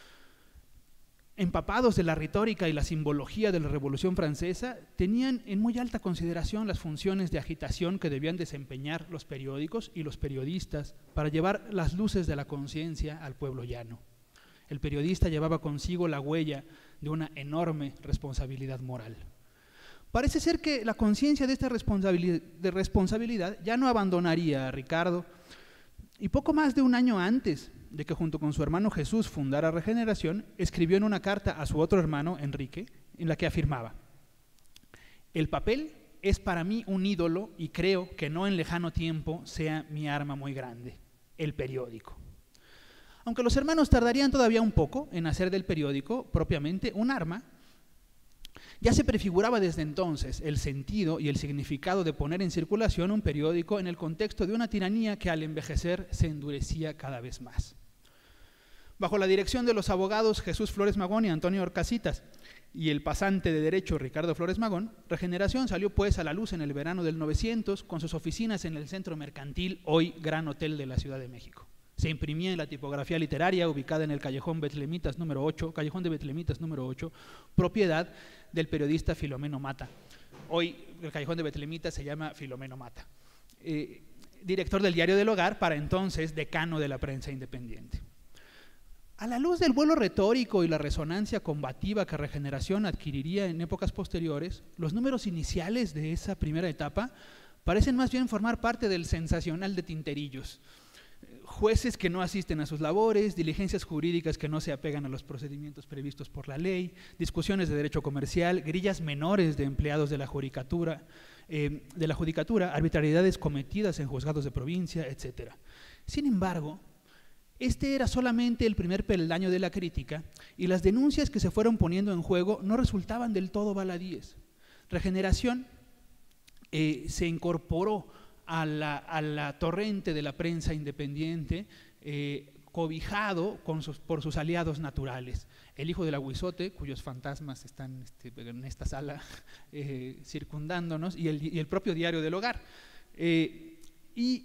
empapados de la retórica y la simbología de la Revolución Francesa, tenían en muy alta consideración las funciones de agitación que debían desempeñar los periódicos y los periodistas para llevar las luces de la conciencia al pueblo llano. El periodista llevaba consigo la huella de una enorme responsabilidad moral. Parece ser que la conciencia de esta responsabilidad, de responsabilidad ya no abandonaría a Ricardo, y poco más de un año antes de que junto con su hermano Jesús fundara Regeneración, escribió en una carta a su otro hermano, Enrique, en la que afirmaba: el papel es para mí un ídolo y creo que no en lejano tiempo sea mi arma muy grande, el periódico. Aunque los hermanos tardarían todavía un poco en hacer del periódico propiamente un arma, ya se prefiguraba desde entonces el sentido y el significado de poner en circulación un periódico en el contexto de una tiranía que al envejecer se endurecía cada vez más. Bajo la dirección de los abogados Jesús Flores Magón y Antonio Orcasitas y el pasante de Derecho Ricardo Flores Magón, Regeneración salió pues a la luz en el verano del novecientos con sus oficinas en el Centro Mercantil, hoy Gran Hotel de la Ciudad de México. Se imprimía en la tipografía literaria ubicada en el Callejón Betlemitas número ocho, Callejón de Betlemitas número ocho, propiedad del periodista Filomeno Mata. Hoy el Callejón de Betlemitas se llama Filomeno Mata. Eh, director del Diario del Hogar, para entonces decano de la prensa independiente. A la luz del vuelo retórico y la resonancia combativa que Regeneración adquiriría en épocas posteriores, los números iniciales de esa primera etapa parecen más bien formar parte del sensacional de tinterillos. Jueces que no asisten a sus labores, diligencias jurídicas que no se apegan a los procedimientos previstos por la ley, discusiones de derecho comercial, grillas menores de empleados de la judicatura, eh, de la judicatura, arbitrariedades cometidas en juzgados de provincia, etcétera. Sin embargo, Este era solamente el primer peldaño de la crítica y las denuncias que se fueron poniendo en juego no resultaban del todo baladíes. Regeneración eh, se incorporó a la, a la torrente de la prensa independiente, eh, cobijado con sus, por sus aliados naturales. El hijo del aguizote, cuyos fantasmas están este, en esta sala eh, circundándonos, y el, y el propio Diario del Hogar. Eh, y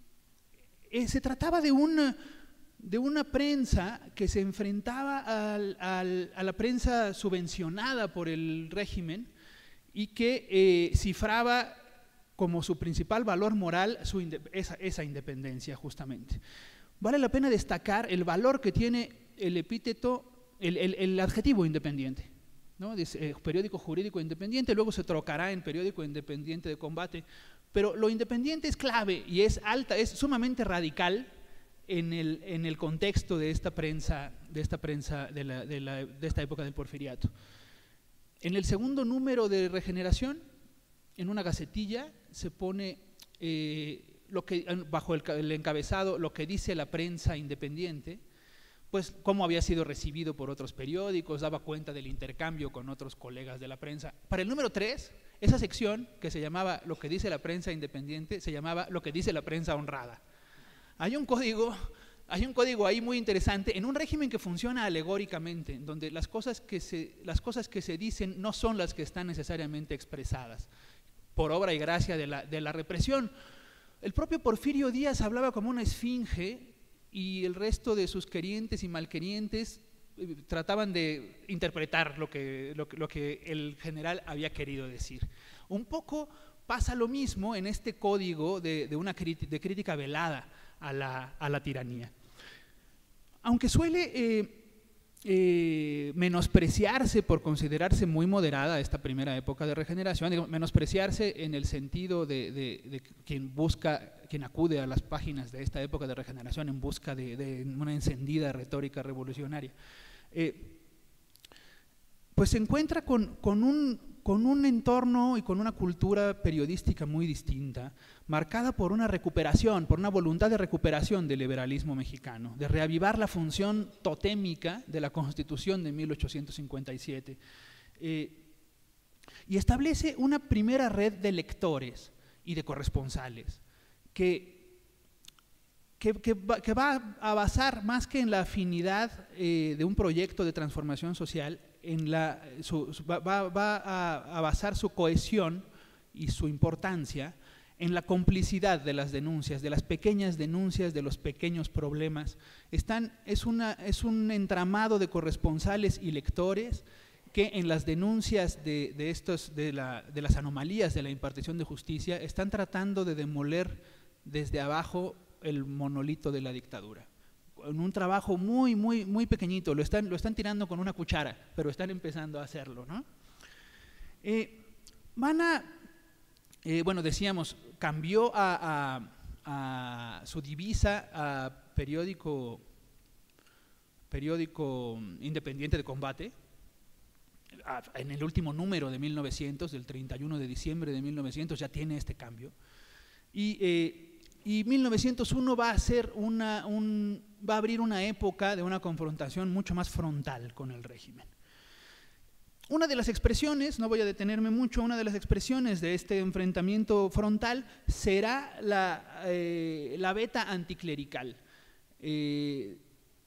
eh, se trataba de una, de una prensa que se enfrentaba al, al, a la prensa subvencionada por el régimen y que eh, cifraba como su principal valor moral su esa, esa independencia, justamente. Vale la pena destacar el valor que tiene el epíteto, el, el, el adjetivo independiente, ¿no? Dice, eh, periódico jurídico independiente, luego se trocará en periódico independiente de combate, pero lo independiente es clave y es alta, es sumamente radical en el, en el contexto de esta prensa, de esta prensa de, la, de, la, de esta época del porfiriato. En el segundo número de Regeneración, en una gacetilla, se pone eh, lo que, bajo el, el encabezado, lo que dice la prensa independiente, pues cómo había sido recibido por otros periódicos, daba cuenta del intercambio con otros colegas de la prensa. Para el número tres, esa sección que se llamaba lo que dice la prensa independiente, se llamaba lo que dice la prensa honrada. Hay un código, hay un código ahí muy interesante, en un régimen que funciona alegóricamente, en donde las cosas que se, las cosas que se dicen no son las que están necesariamente expresadas, por obra y gracia de la, de la represión. El propio Porfirio Díaz hablaba como una esfinge y el resto de sus querientes y malquerientes eh, trataban de interpretar lo que, lo, lo que el general había querido decir. Un poco pasa lo mismo en este código de, de una crítica, de crítica velada a la, a la tiranía. Aunque suele eh, eh, menospreciarse por considerarse muy moderada esta primera época de Regeneración, digo, menospreciarse en el sentido de, de, de quien busca, quien acude a las páginas de esta época de Regeneración en busca de, de una encendida retórica revolucionaria, eh, pues se encuentra con, con, un, con un entorno y con una cultura periodística muy distinta, marcada por una recuperación, por una voluntad de recuperación del liberalismo mexicano, de reavivar la función totémica de la Constitución de mil ochocientos cincuenta y siete, eh, y establece una primera red de lectores y de corresponsales que, que, que, va, que va a basar más que en la afinidad eh, de un proyecto de transformación social, en la, su, su, va, va a, a basar su cohesión y su importancia en la complicidad de las denuncias, de las pequeñas denuncias, de los pequeños problemas. Están, es, una, es un entramado de corresponsales y lectores que en las denuncias de, de, estos, de, la, de las anomalías de la impartición de justicia están tratando de demoler desde abajo el monolito de la dictadura. En un trabajo muy, muy, muy pequeñito, lo están, lo están tirando con una cuchara, pero están empezando a hacerlo, ¿no? Eh, van a, eh, bueno, decíamos, cambió a, a, a su divisa a periódico, periódico independiente de combate, a, en el último número de mil novecientos, del treinta y uno de diciembre de mil novecientos, ya tiene este cambio. Y, eh, y mil novecientos uno va a ser una, un, va a abrir una época de una confrontación mucho más frontal con el régimen. Una de las expresiones, no voy a detenerme mucho, una de las expresiones de este enfrentamiento frontal será la, eh, la veta anticlerical. Eh,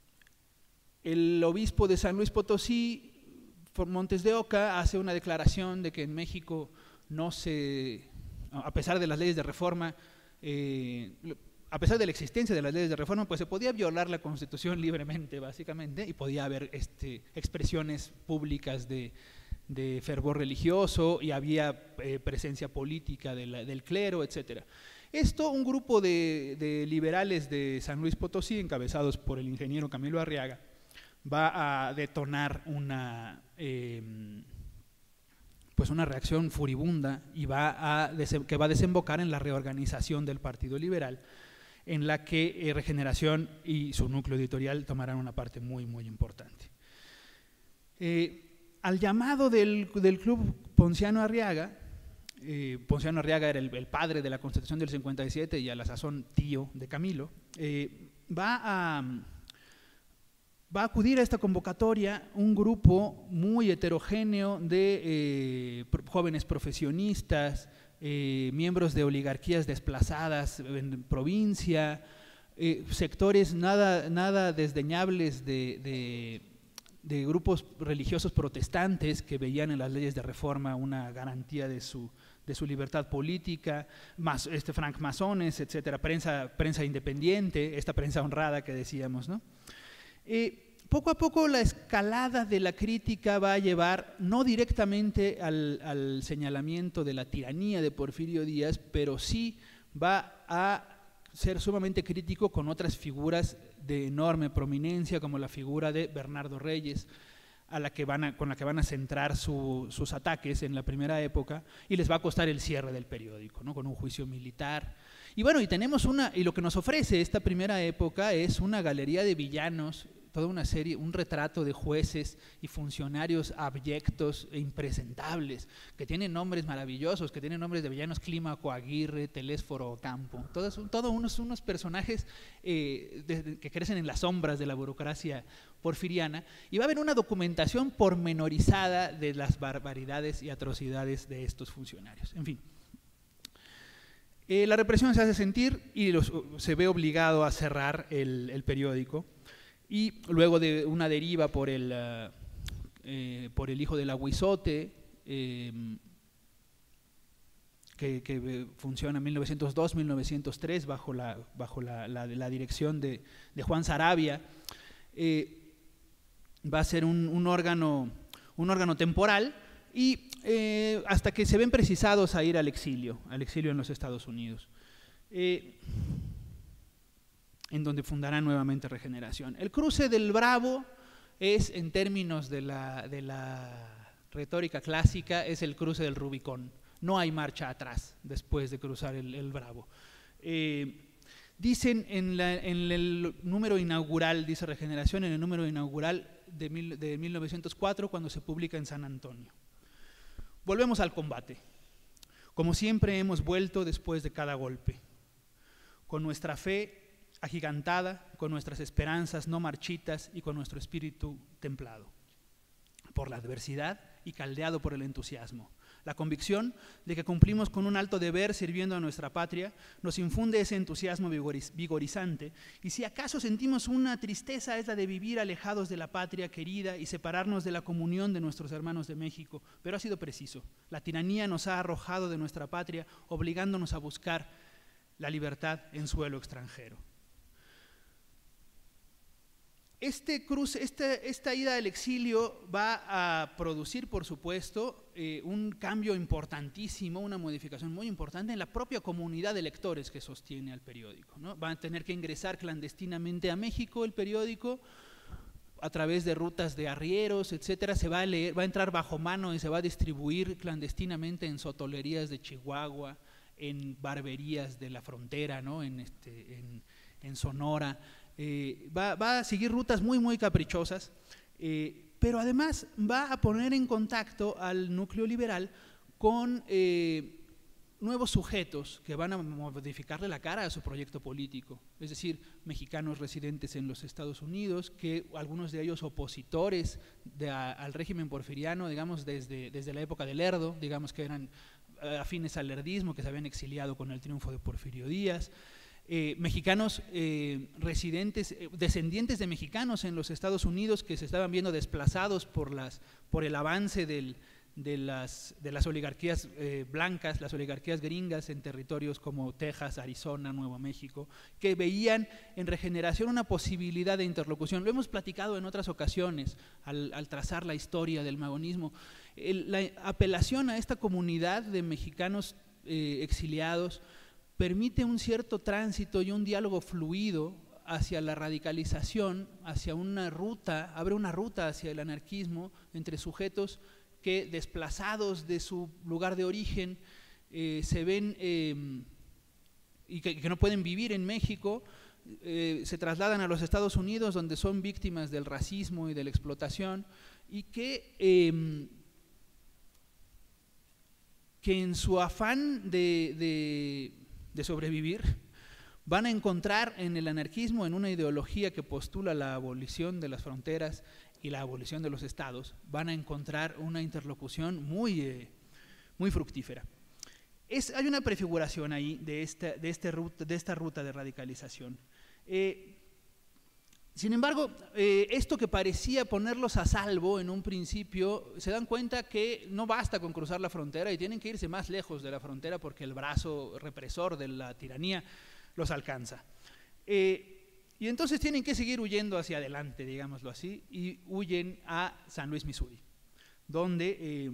el obispo de San Luis Potosí, Montes de Oca, hace una declaración de que en México no se, a pesar de las leyes de reforma, eh, a pesar de la existencia de las leyes de reforma, pues se podía violar la Constitución libremente, básicamente, y podía haber este, expresiones públicas de, de fervor religioso, y había eh, presencia política de la, del clero, etcétera. Esto, un grupo de, de liberales de San Luis Potosí, encabezados por el ingeniero Camilo Arriaga, va a detonar una, eh, pues una reacción furibunda y va a que va a desembocar en la reorganización del Partido Liberal, en la que eh, Regeneración y su núcleo editorial tomarán una parte muy, muy importante. Eh, al llamado del, del Club Ponciano Arriaga, eh, Ponciano Arriaga era el, el padre de la Constitución del cincuenta y siete y a la sazón tío de Camilo, eh, va a, va a acudir a esta convocatoria un grupo muy heterogéneo de eh, jóvenes profesionistas, eh, miembros de oligarquías desplazadas en provincia, eh, sectores nada, nada desdeñables de, de, de grupos religiosos protestantes que veían en las leyes de reforma una garantía de su, de su libertad política, más, este, francmasones, etcétera, prensa, prensa independiente, esta prensa honrada que decíamos, ¿no? Eh, poco a poco la escalada de la crítica va a llevar no directamente al, al señalamiento de la tiranía de Porfirio Díaz, pero sí va a ser sumamente crítico con otras figuras de enorme prominencia, como la figura de Bernardo Reyes, a la que van a, con la que van a centrar su, sus ataques en la primera época, y les va a costar el cierre del periódico, ¿no? Con un juicio militar. Y bueno, y tenemos una, y lo que nos ofrece esta primera época es una galería de villanos, toda una serie, un retrato de jueces y funcionarios abyectos e impresentables, que tienen nombres maravillosos, que tienen nombres de villanos: Clímaco Aguirre, Telésforo Ocampo, todos, todos unos, unos personajes eh, de, de, que crecen en las sombras de la burocracia porfiriana, y va a haber una documentación pormenorizada de las barbaridades y atrocidades de estos funcionarios. En fin, eh, la represión se hace sentir y los, se ve obligado a cerrar el, el periódico. Y luego de una deriva por el, uh, eh, por el hijo del Aguizote, eh, que, que funciona en mil novecientos dos, mil novecientos tres bajo la, bajo la, la, la dirección de, de Juan Saravia, eh, va a ser un, un, órgano, un órgano temporal, y eh, hasta que se ven precisados a ir al exilio, al exilio en los Estados Unidos. Eh, en donde fundará nuevamente Regeneración. El cruce del Bravo es, en términos de la, de la retórica clásica, es el cruce del Rubicón. No hay marcha atrás después de cruzar el, el Bravo. Eh, dicen en, la, en el número inaugural, dice Regeneración, en el número inaugural de, mil, de mil novecientos cuatro, cuando se publica en San Antonio: volvemos al combate. Como siempre hemos vuelto después de cada golpe, con nuestra fe agigantada, con nuestras esperanzas no marchitas y con nuestro espíritu templado por la adversidad y caldeado por el entusiasmo. La convicción de que cumplimos con un alto deber sirviendo a nuestra patria nos infunde ese entusiasmo vigoriz- vigorizante, y si acaso sentimos una tristeza, es la de vivir alejados de la patria querida y separarnos de la comunión de nuestros hermanos de México. Pero ha sido preciso. La tiranía nos ha arrojado de nuestra patria, obligándonos a buscar la libertad en suelo extranjero. Este cruce, este, esta ida al exilio va a producir, por supuesto, eh, un cambio importantísimo, una modificación muy importante en la propia comunidad de lectores que sostiene al periódico, ¿no? Van a tener que ingresar clandestinamente a México el periódico a través de rutas de arrieros, etcétera. Se va a leer, va a entrar bajo mano y se va a distribuir clandestinamente en sotolerías de Chihuahua, en barberías de la frontera, ¿no? En, este, en, en Sonora. Eh, va, va a seguir rutas muy, muy caprichosas, eh, pero además va a poner en contacto al núcleo liberal con eh, nuevos sujetos que van a modificarle la cara a su proyecto político, es decir, mexicanos residentes en los Estados Unidos, que algunos de ellos opositores de a, al régimen porfiriano, digamos desde, desde la época de Lerdo, digamos que eran afines al lerdismo, que se habían exiliado con el triunfo de Porfirio Díaz. Eh, mexicanos eh, residentes, eh, descendientes de mexicanos en los Estados Unidos que se estaban viendo desplazados por, las, por el avance del, de, las, de las oligarquías eh, blancas, las oligarquías gringas en territorios como Texas, Arizona, Nuevo México, que veían en Regeneración una posibilidad de interlocución. Lo hemos platicado en otras ocasiones al, al trazar la historia del magonismo. El, la apelación a esta comunidad de mexicanos eh, exiliados permite un cierto tránsito y un diálogo fluido hacia la radicalización, hacia una ruta, abre una ruta hacia el anarquismo entre sujetos que, desplazados de su lugar de origen, eh, se ven eh, y que, que no pueden vivir en México, eh, se trasladan a los Estados Unidos, donde son víctimas del racismo y de la explotación, y que, eh, que en su afán de, de de sobrevivir, Van a encontrar en el anarquismo, en una ideología que postula la abolición de las fronteras y la abolición de los estados, van a encontrar una interlocución muy, eh, muy fructífera. Es, hay una prefiguración ahí de esta, de este ruta, de esta ruta de radicalización. Eh, sin embargo, eh, esto que parecía ponerlos a salvo en un principio, se dan cuenta que no basta con cruzar la frontera y tienen que irse más lejos de la frontera porque el brazo represor de la tiranía los alcanza. Eh, y entonces tienen que seguir huyendo hacia adelante, digámoslo así, y huyen a San Luis, Missouri, donde eh,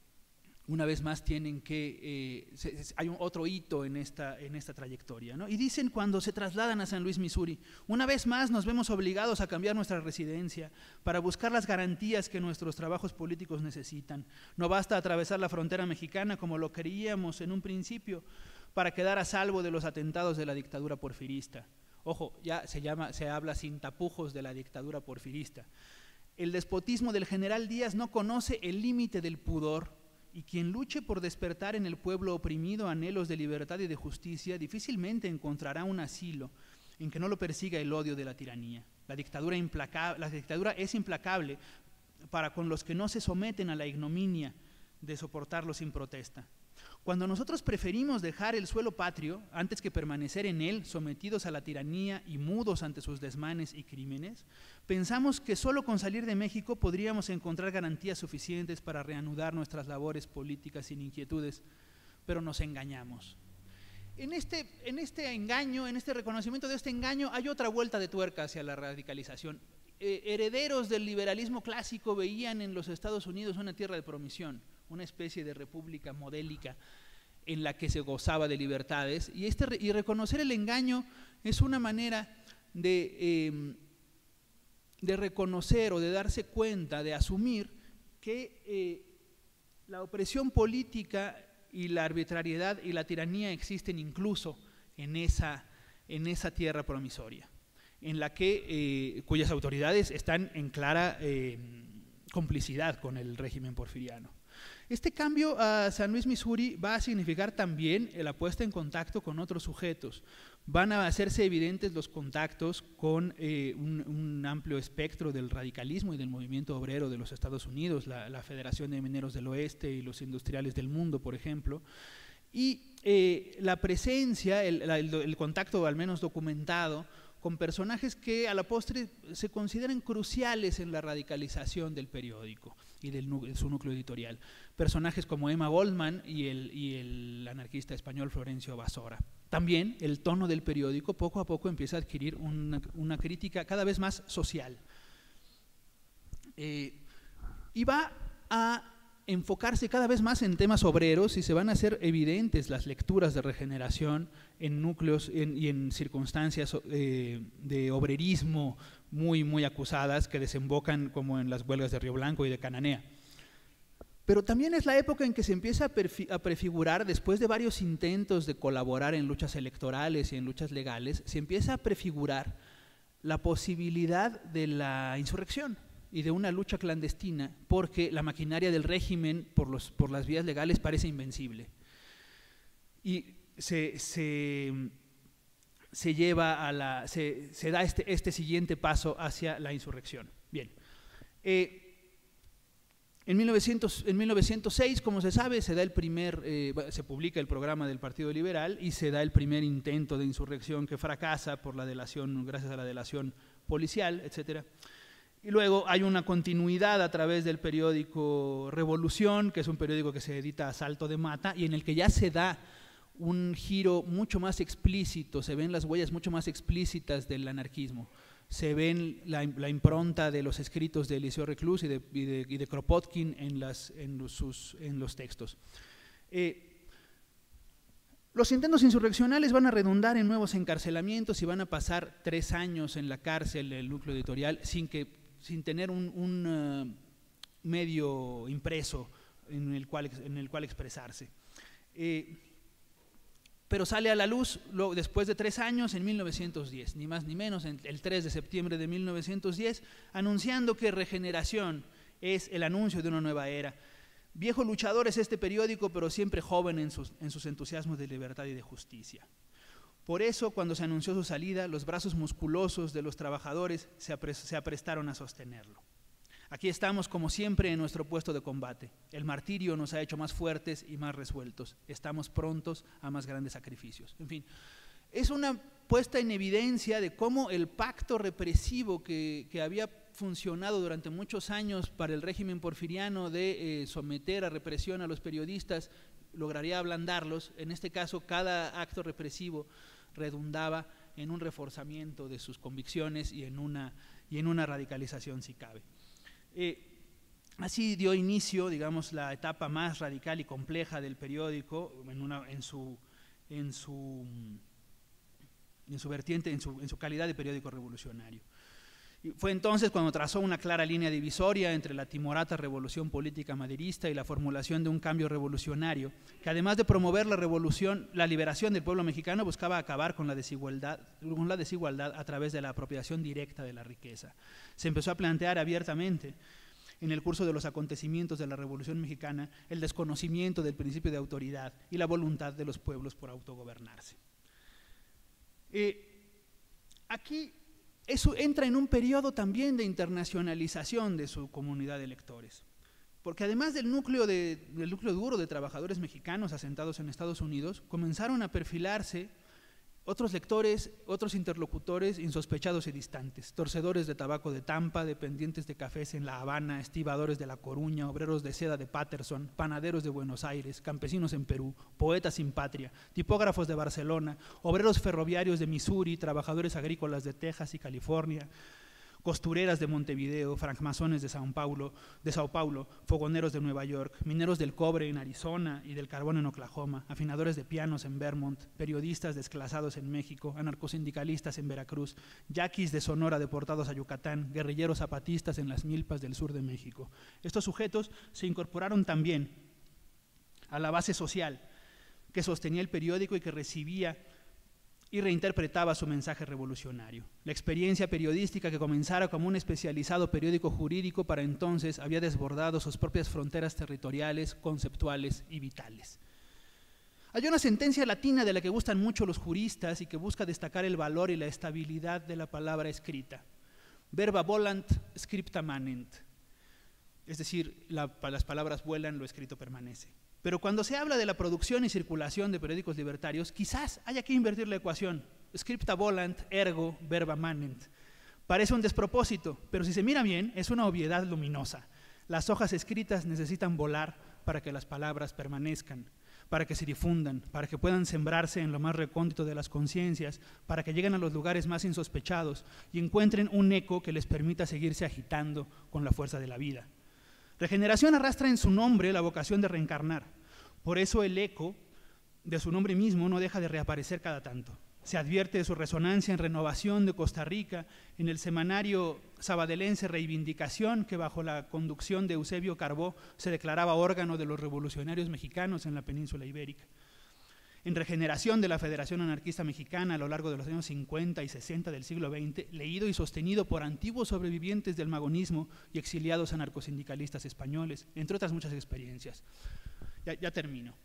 una vez más tienen que, eh, se, se, hay un otro hito en esta, en esta trayectoria, ¿no? Y dicen cuando se trasladan a San Luis, Missouri, una vez más nos vemos obligados a cambiar nuestra residencia para buscar las garantías que nuestros trabajos políticos necesitan. No basta atravesar la frontera mexicana como lo creíamos en un principio para quedar a salvo de los atentados de la dictadura porfirista. Ojo, ya se, llama, se habla sin tapujos de la dictadura porfirista. El despotismo del general Díaz no conoce el límite del pudor, y quien luche por despertar en el pueblo oprimido anhelos de libertad y de justicia difícilmente encontrará un asilo en que no lo persiga el odio de la tiranía. La dictadura, implacable, la dictadura es implacable para con los que no se someten a la ignominia de soportarlo sin protesta. Cuando nosotros preferimos dejar el suelo patrio antes que permanecer en él, sometidos a la tiranía y mudos ante sus desmanes y crímenes, pensamos que solo con salir de México podríamos encontrar garantías suficientes para reanudar nuestras labores políticas sin inquietudes, pero nos engañamos. En este, en este engaño, en este reconocimiento de este engaño, hay otra vuelta de tuerca hacia la radicalización. Eh, herederos del liberalismo clásico veían en los Estados Unidos una tierra de promisión, una especie de república modélica en la que se gozaba de libertades, y, este, y reconocer el engaño es una manera de, eh, de reconocer o de darse cuenta, de asumir que eh, la opresión política y la arbitrariedad y la tiranía existen incluso en esa, en esa tierra promisoria, en la que, eh, cuyas autoridades están en clara eh, complicidad con el régimen porfiriano. Este cambio a San Luis, Missouri va a significar también la puesta en contacto con otros sujetos. Van a hacerse evidentes los contactos con eh, un, un amplio espectro del radicalismo y del movimiento obrero de los Estados Unidos, la, la Federación de Mineros del Oeste y los Industriales del Mundo, por ejemplo. Y eh, la presencia, el, la, el, el contacto al menos documentado, con personajes que a la postre se consideran cruciales en la radicalización del periódico y del, de su núcleo editorial. Personajes como Emma Goldman y el, y el anarquista español Florencio Basora. También el tono del periódico poco a poco empieza a adquirir una, una crítica cada vez más social. Eh, y va a enfocarse cada vez más en temas obreros y se van a hacer evidentes las lecturas de regeneración en núcleos en, y en circunstancias eh, de obrerismo muy, muy acusadas que desembocan como en las huelgas de Río Blanco y de Cananea. Pero también es la época en que se empieza a, a prefigurar, después de varios intentos de colaborar en luchas electorales y en luchas legales, se empieza a prefigurar la posibilidad de la insurrección y de una lucha clandestina, porque la maquinaria del régimen por, los, por las vías legales parece invencible. Y se, se, se lleva a la, se, se da este, este siguiente paso hacia la insurrección. Bien. Eh, en, mil novecientos, en mil novecientos seis, como se sabe, se da el primer, eh, se publica el programa del Partido Liberal y se da el primer intento de insurrección que fracasa por la delación, gracias a la delación policial, etcétera. Y luego hay una continuidad a través del periódico Revolución, que es un periódico que se edita a salto de mata y en el que ya se da un giro mucho más explícito, se ven las huellas mucho más explícitas del anarquismo. Se ven la, la impronta de los escritos de Eliseo Reclus y de, y de, y de Kropotkin en, las, en, los, sus, en los textos. Eh, Los intentos insurreccionales van a redundar en nuevos encarcelamientos y van a pasar tres años en la cárcel del núcleo editorial sin, que, sin tener un, un uh, medio impreso en el cual, en el cual expresarse. Eh, pero sale a la luz lo, después de tres años, en mil novecientos diez, ni más ni menos, en, el tres de septiembre de mil novecientos diez, anunciando que Regeneración es el anuncio de una nueva era. Viejo luchador es este periódico, pero siempre joven en sus, en sus entusiasmos de libertad y de justicia. Por eso, cuando se anunció su salida, los brazos musculosos de los trabajadores se, apre se aprestaron a sostenerlo. Aquí estamos, como siempre, en nuestro puesto de combate. El martirio nos ha hecho más fuertes y más resueltos. Estamos prontos a más grandes sacrificios. En fin, es una puesta en evidencia de cómo el pacto represivo que, que había funcionado durante muchos años para el régimen porfiriano de eh, someter a represión a los periodistas lograría ablandarlos. En este caso, cada acto represivo redundaba en un reforzamiento de sus convicciones y en una, y en una radicalización, si cabe. Eh, así dio inicio, digamos, la etapa más radical y compleja del periódico en, una, en, su, en, su, en su vertiente, en su, en su calidad de periódico revolucionario. Y fue entonces cuando trazó una clara línea divisoria entre la timorata revolución política maderista y la formulación de un cambio revolucionario, que además de promover la revolución, la liberación del pueblo mexicano, buscaba acabar con la desigualdad, con la desigualdad a través de la apropiación directa de la riqueza. Se empezó a plantear abiertamente en el curso de los acontecimientos de la Revolución Mexicana el desconocimiento del principio de autoridad y la voluntad de los pueblos por autogobernarse. Eh, aquí eso entra en un periodo también de internacionalización de su comunidad de lectores, porque además del núcleo, de, del núcleo duro de trabajadores mexicanos asentados en Estados Unidos, comenzaron a perfilarse otros lectores, otros interlocutores insospechados y distantes, torcedores de tabaco de Tampa, dependientes de cafés en La Habana, estibadores de La Coruña, obreros de seda de Paterson, panaderos de Buenos Aires, campesinos en Perú, poetas sin patria, tipógrafos de Barcelona, obreros ferroviarios de Missouri, trabajadores agrícolas de Texas y California, costureras de Montevideo, francmasones de Sao Paulo, de Sao Paulo, fogoneros de Nueva York, mineros del cobre en Arizona y del carbón en Oklahoma, afinadores de pianos en Vermont, periodistas desclasados en México, anarcosindicalistas en Veracruz, yaquis de Sonora deportados a Yucatán, guerrilleros zapatistas en las milpas del sur de México. Estos sujetos se incorporaron también a la base social que sostenía el periódico y que recibía y reinterpretaba su mensaje revolucionario. La experiencia periodística, que comenzara como un especializado periódico jurídico, para entonces había desbordado sus propias fronteras territoriales, conceptuales y vitales. Hay una sentencia latina de la que gustan mucho los juristas y que busca destacar el valor y la estabilidad de la palabra escrita. Verba volant, scripta manent. Es decir, la, las palabras vuelan, lo escrito permanece. Pero cuando se habla de la producción y circulación de periódicos libertarios, quizás haya que invertir la ecuación. Scripta volant, ergo, verba manent. Parece un despropósito, pero si se mira bien, es una obviedad luminosa. Las hojas escritas necesitan volar para que las palabras permanezcan, para que se difundan, para que puedan sembrarse en lo más recóndito de las conciencias, para que lleguen a los lugares más insospechados y encuentren un eco que les permita seguirse agitando con la fuerza de la vida. Regeneración arrastra en su nombre la vocación de reencarnar. Por eso el eco de su nombre mismo no deja de reaparecer cada tanto. Se advierte de su resonancia en Renovación de Costa Rica, en el semanario sabadelense Reivindicación, que bajo la conducción de Eusebio Carbó se declaraba órgano de los revolucionarios mexicanos en la península ibérica. En Regeneración de la Federación Anarquista Mexicana a lo largo de los años cincuenta y sesenta del siglo veinte, leído y sostenido por antiguos sobrevivientes del magonismo y exiliados anarcosindicalistas españoles, entre otras muchas experiencias. Ya, ya termino.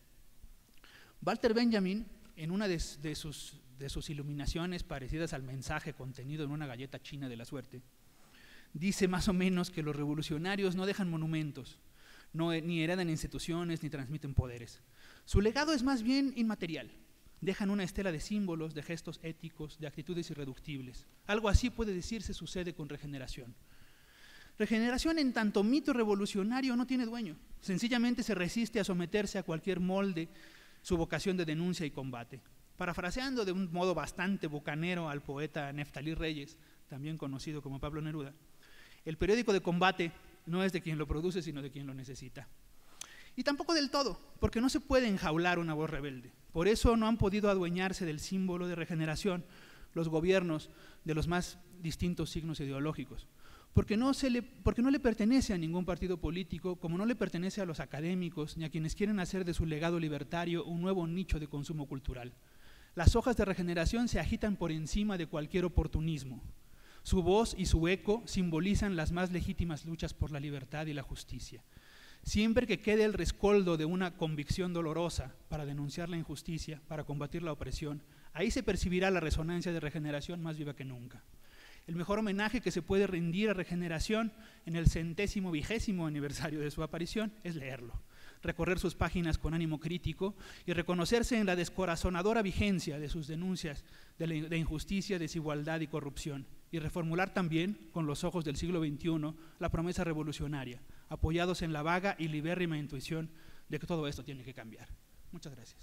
Walter Benjamin, en una de, de, sus, de sus iluminaciones parecidas al mensaje contenido en una galleta china de la suerte, dice más o menos que los revolucionarios no dejan monumentos, no, ni heredan instituciones, ni transmiten poderes. Su legado es más bien inmaterial. Dejan una estela de símbolos, de gestos éticos, de actitudes irreductibles. Algo así puede decirse sucede con Regeneración. Regeneración, en tanto mito revolucionario, no tiene dueño. Sencillamente se resiste a someterse a cualquier molde su vocación de denuncia y combate. Parafraseando de un modo bastante bucanero al poeta Neftalí Reyes, también conocido como Pablo Neruda, el periódico de combate no es de quien lo produce, sino de quien lo necesita. Y tampoco del todo, porque no se puede enjaular una voz rebelde. Por eso no han podido adueñarse del símbolo de Regeneración los gobiernos de los más distintos signos ideológicos, porque no, se le, porque no le pertenece a ningún partido político, como no le pertenece a los académicos, ni a quienes quieren hacer de su legado libertario un nuevo nicho de consumo cultural. Las hojas de Regeneración se agitan por encima de cualquier oportunismo. Su voz y su eco simbolizan las más legítimas luchas por la libertad y la justicia. Siempre que quede el rescoldo de una convicción dolorosa para denunciar la injusticia, para combatir la opresión, Ahí se percibirá la resonancia de Regeneración más viva que nunca. El mejor homenaje que se puede rendir a Regeneración en el centésimo vigésimo aniversario de su aparición es leerlo, recorrer sus páginas con ánimo crítico y reconocerse en la descorazonadora vigencia de sus denuncias de, la, de injusticia, desigualdad y corrupción, y reformular también, con los ojos del siglo veintiuno, la promesa revolucionaria, apoyados en la vaga y libérrima intuición de que todo esto tiene que cambiar. Muchas gracias.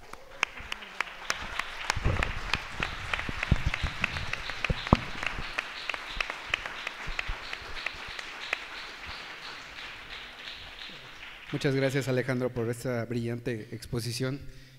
Muchas gracias, Alejandro, por esta brillante exposición.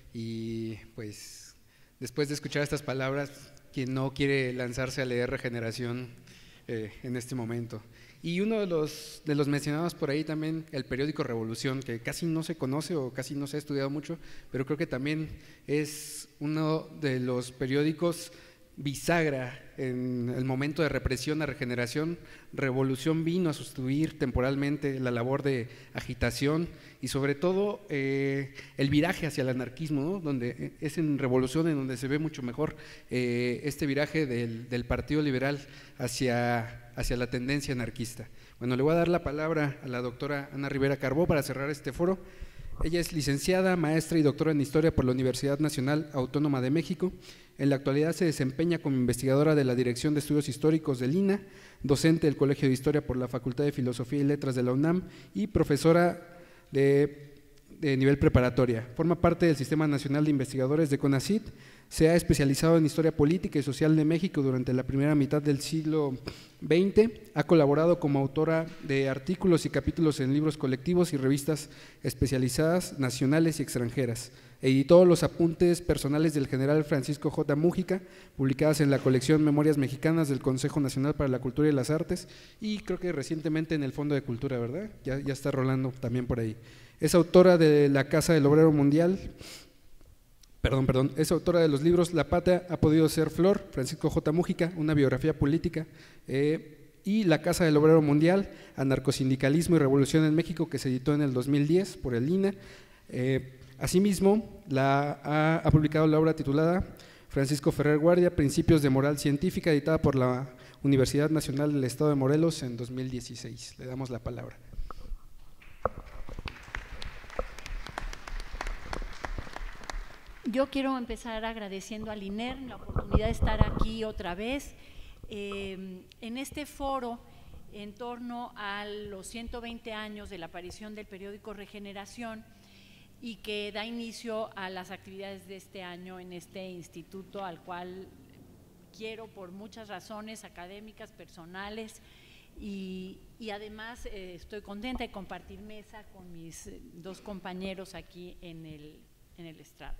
Y pues después de escuchar estas palabras, quien no quiere lanzarse a leer Regeneración eh, en este momento. Y uno de los, de los mencionados por ahí también, el periódico Revolución, que casi no se conoce o casi no se ha estudiado mucho, pero creo que también es uno de los periódicos bisagra en el momento de represión a Regeneración. Revolución vino a sustituir temporalmente la labor de agitación y sobre todo eh, el viraje hacia el anarquismo, ¿no? Donde es en Revolución en donde se ve mucho mejor eh, este viraje del, del Partido Liberal hacia, hacia la tendencia anarquista. Bueno, le voy a dar la palabra a la doctora Ana Rivera Carbó para cerrar este foro. Ella es licenciada, maestra y doctora en Historia por la Universidad Nacional Autónoma de México. En la actualidad se desempeña como investigadora de la Dirección de Estudios Históricos del I N A, docente del Colegio de Historia por la Facultad de Filosofía y Letras de la UNAM y profesora de, de nivel preparatoria. Forma parte del Sistema Nacional de Investigadores de CONACYT. Se ha especializado en Historia Política y Social de México durante la primera mitad del siglo veinte. Ha colaborado como autora de artículos y capítulos en libros colectivos y revistas especializadas nacionales y extranjeras. Editó los apuntes personales del general Francisco J. Mújica, publicadas en la colección Memorias Mexicanas del Consejo Nacional para la Cultura y las Artes, y creo que recientemente en el Fondo de Cultura, ¿verdad? Ya, ya está rolando también por ahí. Es autora de La Casa del Obrero Mundial, perdón, perdón, es autora de los libros La Patria ha podido ser flor, Francisco J. Mújica, una biografía política, eh, y La Casa del Obrero Mundial, Anarcosindicalismo y Revolución en México, que se editó en el dos mil diez por el I N A. Eh, Asimismo, la, ha, ha publicado la obra titulada Francisco Ferrer Guardia, Principios de Moral Científica, editada por la Universidad Nacional del Estado de Morelos en dos mil dieciséis. Le damos la palabra. Yo quiero empezar agradeciendo al INERM la oportunidad de estar aquí otra vez eh, en este foro en torno a los ciento veinte años de la aparición del periódico Regeneración, y que da inicio a las actividades de este año en este instituto, al cual quiero por muchas razones académicas, personales, y, y además eh, estoy contenta de compartir mesa con mis dos compañeros aquí en el, en el estrado.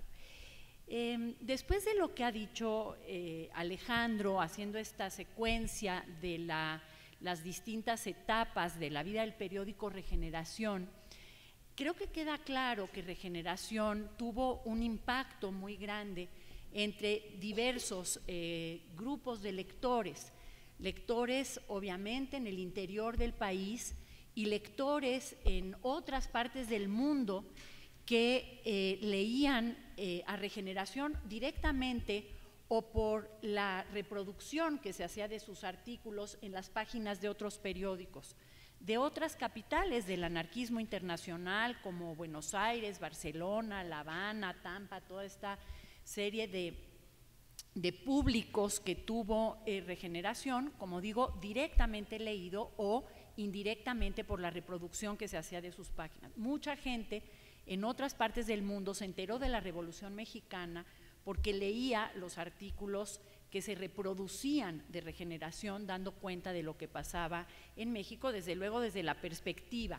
Eh, después de lo que ha dicho eh, Alejandro, haciendo esta secuencia de la, las distintas etapas de la vida del periódico Regeneración, creo que queda claro que Regeneración tuvo un impacto muy grande entre diversos eh, grupos de lectores, lectores obviamente en el interior del país y lectores en otras partes del mundo que eh, leían eh, a Regeneración directamente o por la reproducción que se hacía de sus artículos en las páginas de otros periódicos, de otras capitales del anarquismo internacional como Buenos Aires, Barcelona, La Habana, Tampa, toda esta serie de, de públicos que tuvo eh, Regeneración, como digo, directamente leído o indirectamente por la reproducción que se hacía de sus páginas. Mucha gente en otras partes del mundo se enteró de la Revolución Mexicana porque leía los artículos que se reproducían de Regeneración, dando cuenta de lo que pasaba en México, desde luego desde la perspectiva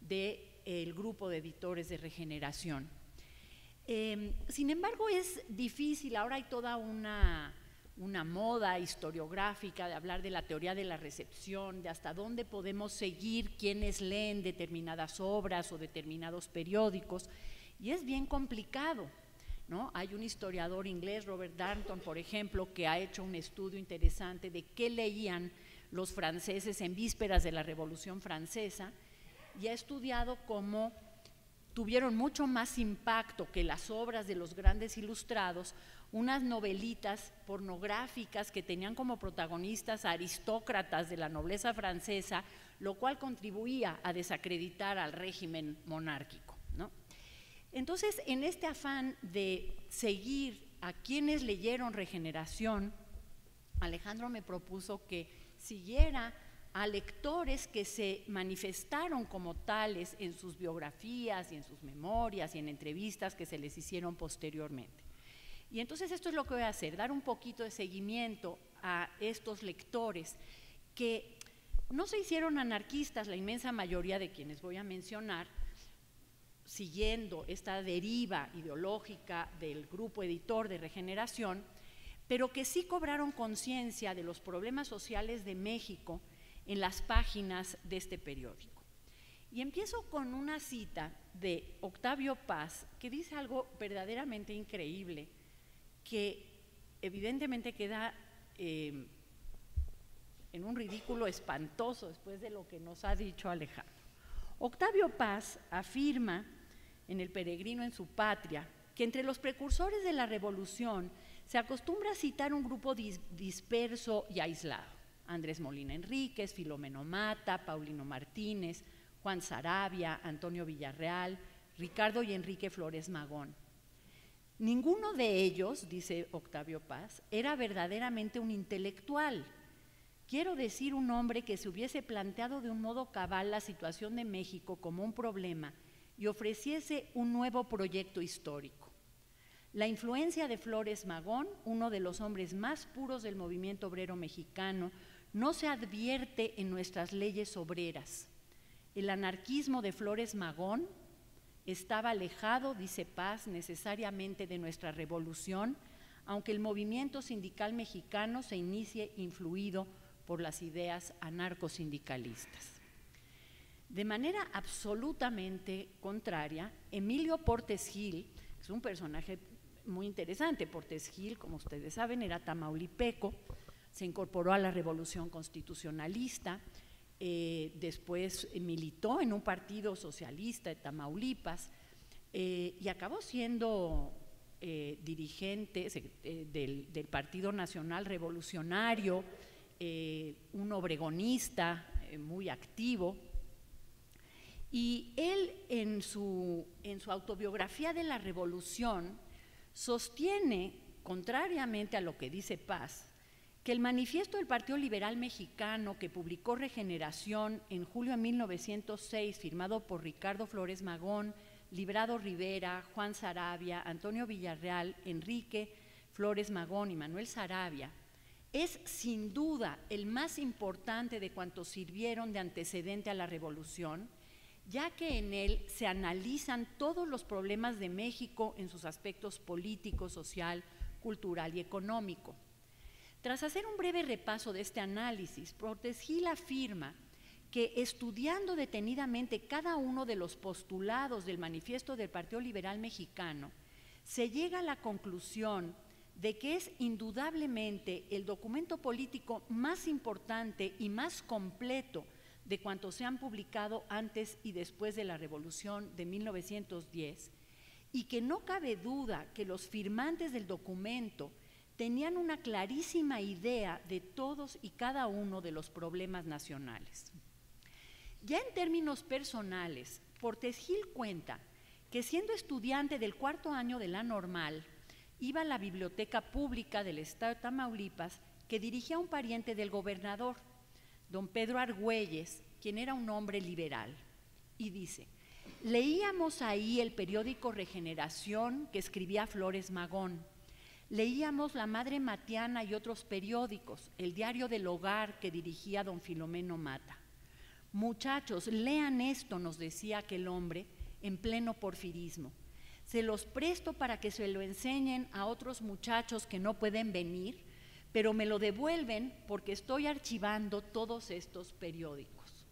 del grupo de editores de Regeneración. Eh, sin embargo, es difícil, ahora hay toda una, una moda historiográfica de hablar de la teoría de la recepción, de hasta dónde podemos seguir quienes leen determinadas obras o determinados periódicos, y es bien complicado, ¿no? Hay un historiador inglés, Robert Darnton, por ejemplo, que ha hecho un estudio interesante de qué leían los franceses en vísperas de la Revolución Francesa y ha estudiado cómo tuvieron mucho más impacto que las obras de los grandes ilustrados unas novelitas pornográficas que tenían como protagonistas a aristócratas de la nobleza francesa, lo cual contribuía a desacreditar al régimen monárquico, ¿no? Entonces, en este afán de seguir a quienes leyeron Regeneración, Alejandro me propuso que siguiera a lectores que se manifestaron como tales en sus biografías y en sus memorias y en entrevistas que se les hicieron posteriormente. Y entonces esto es lo que voy a hacer, dar un poquito de seguimiento a estos lectores que no se hicieron anarquistas, la inmensa mayoría de quienes voy a mencionar, siguiendo esta deriva ideológica del grupo editor de Regeneración, pero que sí cobraron conciencia de los problemas sociales de México en las páginas de este periódico. Y empiezo con una cita de Octavio Paz, que dice algo verdaderamente increíble, que evidentemente queda eh, en un ridículo espantoso después de lo que nos ha dicho Alejandro. Octavio Paz afirma en El peregrino en su patria que entre los precursores de la revolución se acostumbra a citar un grupo dis disperso y aislado: Andrés Molina Enríquez, Filomeno Mata, Paulino Martínez, Juan Saravia, Antonio Villarreal, Ricardo y Enrique Flores Magón. Ninguno de ellos, dice Octavio Paz, era verdaderamente un intelectual. Quiero decir, un hombre que se hubiese planteado de un modo cabal la situación de México como un problema y ofreciese un nuevo proyecto histórico. La influencia de Flores Magón, uno de los hombres más puros del movimiento obrero mexicano, no se advierte en nuestras leyes obreras. El anarquismo de Flores Magón estaba alejado, dice Paz, necesariamente de nuestra revolución, aunque el movimiento sindical mexicano se inicie influido por las ideas anarcosindicalistas. De manera absolutamente contraria, Emilio Portes Gil, que es un personaje muy interesante. Portes Gil, como ustedes saben, era tamaulipeco, se incorporó a la Revolución Constitucionalista, eh, después militó en un partido socialista de Tamaulipas eh, y acabó siendo eh, dirigente eh, del, del Partido Nacional Revolucionario, eh, un obregonista eh, muy activo. Y él en su, en su autobiografía de la Revolución sostiene, contrariamente a lo que dice Paz, que el manifiesto del Partido Liberal Mexicano que publicó Regeneración en julio de mil novecientos seis, firmado por Ricardo Flores Magón, Librado Rivera, Juan Saravia, Antonio Villarreal, Enrique Flores Magón y Manuel Saravia, es sin duda el más importante de cuantos sirvieron de antecedente a la Revolución, ya que en él se analizan todos los problemas de México en sus aspectos político, social, cultural y económico. Tras hacer un breve repaso de este análisis, Portes Gil afirma que estudiando detenidamente cada uno de los postulados del manifiesto del Partido Liberal Mexicano, se llega a la conclusión de que es indudablemente el documento político más importante y más completo de cuantos se han publicado antes y después de la Revolución de mil novecientos diez, y que no cabe duda que los firmantes del documento tenían una clarísima idea de todos y cada uno de los problemas nacionales. Ya en términos personales, Portes Gil cuenta que siendo estudiante del cuarto año de la normal, iba a la biblioteca pública del estado de Tamaulipas que dirigía un pariente del gobernador, don Pedro Argüelles, quien era un hombre liberal, y dice: leíamos ahí el periódico Regeneración que escribía Flores Magón, leíamos La Madre Matiana y otros periódicos, el Diario del Hogar que dirigía don Filomeno Mata. Muchachos, lean esto, nos decía aquel hombre en pleno porfirismo. Se los presto para que se lo enseñen a otros muchachos que no pueden venir, pero me lo devuelven porque estoy archivando todos estos periódicos.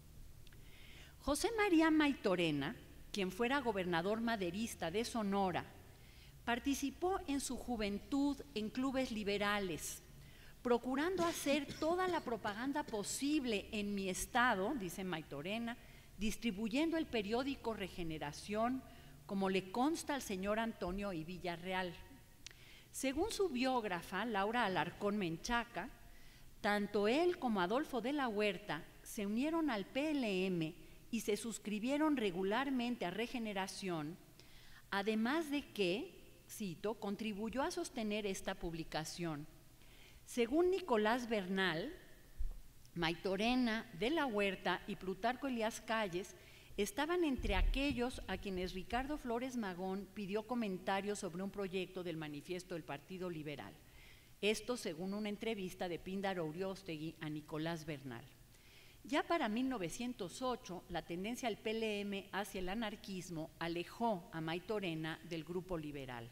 José María Maytorena, quien fuera gobernador maderista de Sonora, participó en su juventud en clubes liberales, procurando hacer toda la propaganda posible en mi estado, dice Maytorena, distribuyendo el periódico Regeneración, como le consta al señor Antonio y Villarreal. Según su biógrafa, Laura Alarcón Menchaca, tanto él como Adolfo de la Huerta se unieron al P L M y se suscribieron regularmente a Regeneración, además de que, cito, contribuyó a sostener esta publicación. Según Nicolás Bernal, Maytorena, de la Huerta y Plutarco Elías Calles estaban entre aquellos a quienes Ricardo Flores Magón pidió comentarios sobre un proyecto del manifiesto del Partido Liberal. Esto según una entrevista de Píndaro Uriostegui a Nicolás Bernal. Ya para mil novecientos ocho, la tendencia del P L M hacia el anarquismo alejó a Maytorena del grupo liberal.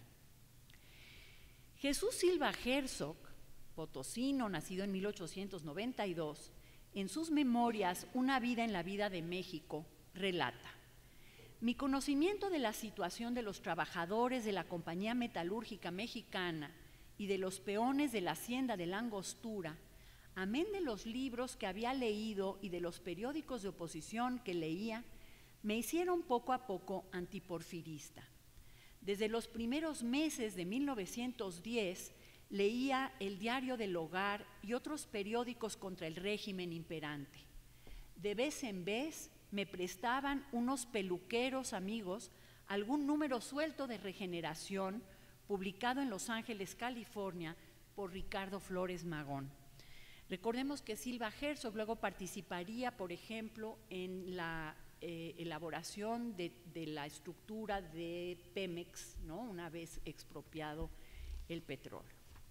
Jesús Silva Herzog, potosino, nacido en mil ochocientos noventa y dos, en sus memorias Una vida en la vida de México, relata: mi conocimiento de la situación de los trabajadores de la Compañía Metalúrgica Mexicana y de los peones de la Hacienda de la Angostura, amén de los libros que había leído y de los periódicos de oposición que leía, me hicieron poco a poco antiporfirista. Desde los primeros meses de mil novecientos diez leía el Diario del Hogar y otros periódicos contra el régimen imperante. De vez en vez me prestaban unos peluqueros amigos algún número suelto de Regeneración publicado en Los Ángeles, California, por Ricardo Flores Magón. Recordemos que Silva Herzog luego participaría, por ejemplo, en la eh, elaboración de, de la estructura de Pemex, ¿no?, una vez expropiado el petróleo.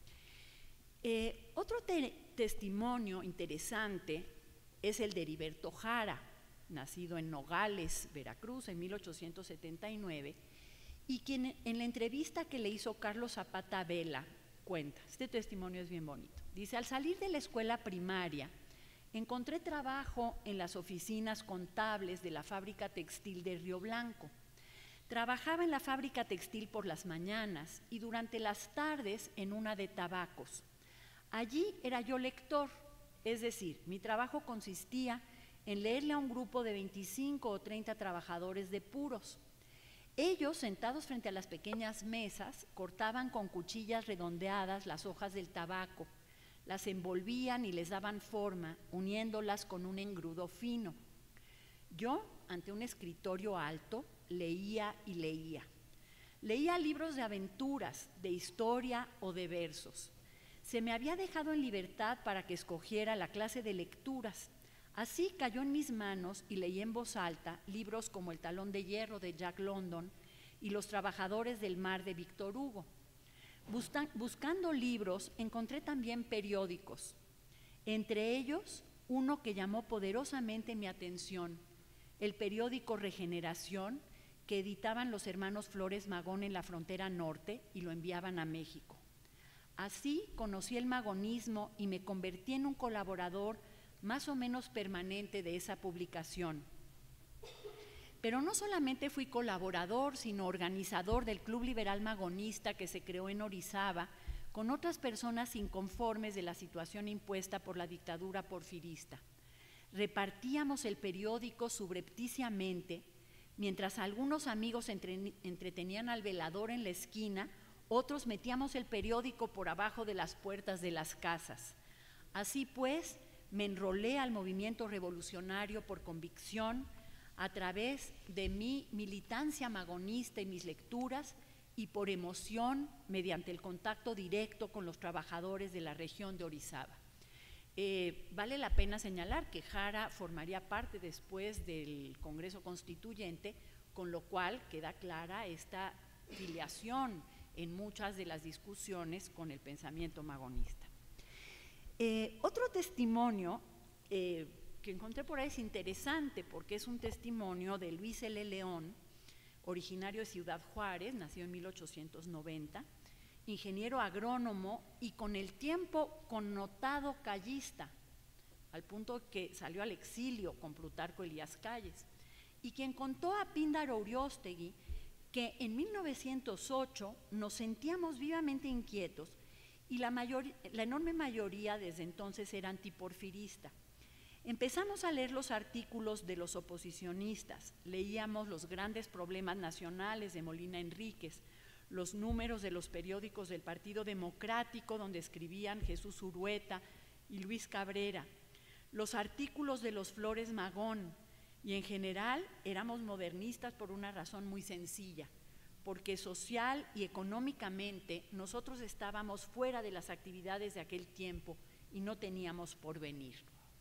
Eh, otro te testimonio interesante es el de Heriberto Jara, nacido en Nogales, Veracruz, en mil ochocientos setenta y nueve, y quien en la entrevista que le hizo Carlos Zapata Vela cuenta, este testimonio es bien bonito, dice: al salir de la escuela primaria, encontré trabajo en las oficinas contables de la fábrica textil de Río Blanco. Trabajaba en la fábrica textil por las mañanas y durante las tardes en una de tabacos. Allí era yo lector, es decir, mi trabajo consistía en leerle a un grupo de veinticinco o treinta trabajadores de puros. Ellos, sentados frente a las pequeñas mesas, cortaban con cuchillas redondeadas las hojas del tabaco, las envolvían y les daban forma, uniéndolas con un engrudo fino. Yo, ante un escritorio alto, leía y leía. Leía libros de aventuras, de historia o de versos. Se me había dejado en libertad para que escogiera la clase de lecturas. Así cayó en mis manos y leí en voz alta libros como El talón de hierro de Jack London y Los trabajadores del mar de Víctor Hugo. Buscan, buscando libros encontré también periódicos, entre ellos uno que llamó poderosamente mi atención, el periódico Regeneración, que editaban los hermanos Flores Magón en la frontera norte y lo enviaban a México. Así conocí el magonismo y me convertí en un colaborador más o menos permanente de esa publicación. Pero no solamente fui colaborador, sino organizador del Club Liberal Magonista que se creó en Orizaba con otras personas inconformes de la situación impuesta por la dictadura porfirista. Repartíamos el periódico subrepticiamente, mientras algunos amigos entre, entretenían al velador en la esquina, otros metíamos el periódico por abajo de las puertas de las casas. Así pues, me enrolé al movimiento revolucionario por convicción a través de mi militancia magonista y mis lecturas y por emoción mediante el contacto directo con los trabajadores de la región de Orizaba. Eh, vale la pena señalar que Jara formaría parte después del Congreso Constituyente, con lo cual queda clara esta filiación en muchas de las discusiones con el pensamiento magonista. Eh, otro testimonio eh, que encontré por ahí es interesante porque es un testimonio de Luis L. León, originario de Ciudad Juárez, nacido en mil ochocientos noventa, ingeniero agrónomo y con el tiempo connotado callista, al punto que salió al exilio con Plutarco Elías Calles, y quien contó a Píndaro Uriostegui que en mil novecientos ocho nos sentíamos vivamente inquietos y la, mayor, la enorme mayoría desde entonces era antiporfirista. Empezamos a leer los artículos de los oposicionistas, leíamos los grandes problemas nacionales de Molina Enríquez, los números de los periódicos del Partido Democrático, donde escribían Jesús Urueta y Luis Cabrera, los artículos de los Flores Magón, y en general éramos modernistas por una razón muy sencilla, porque social y económicamente nosotros estábamos fuera de las actividades de aquel tiempo y no teníamos porvenir.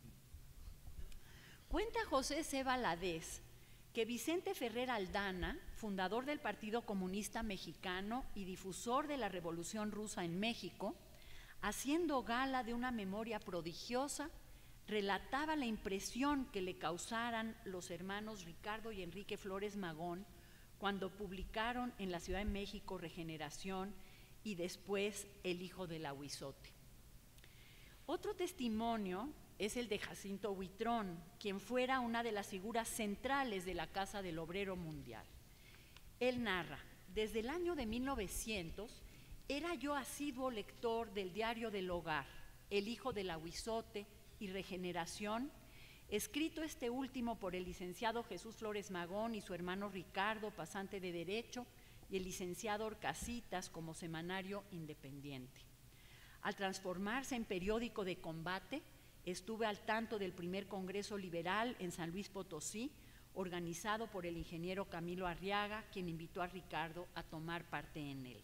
Cuenta José C. Valadez que Vicente Ferrer Aldana, fundador del Partido Comunista Mexicano y difusor de la Revolución Rusa en México, haciendo gala de una memoria prodigiosa, relataba la impresión que le causaran los hermanos Ricardo y Enrique Flores Magón cuando publicaron en la Ciudad de México Regeneración y después El hijo del Ahuizote. Otro testimonio es el de Jacinto Huitrón, quien fuera una de las figuras centrales de la Casa del Obrero Mundial. Él narra: desde el año de mil novecientos era yo asiduo lector del Diario del Hogar, El hijo del Ahuizote y Regeneración, escrito este último por el licenciado Jesús Flores Magón y su hermano Ricardo, pasante de Derecho, y el licenciado Orcasitas como semanario independiente. Al transformarse en periódico de combate, estuve al tanto del primer Congreso Liberal en San Luis Potosí, organizado por el ingeniero Camilo Arriaga, quien invitó a Ricardo a tomar parte en él.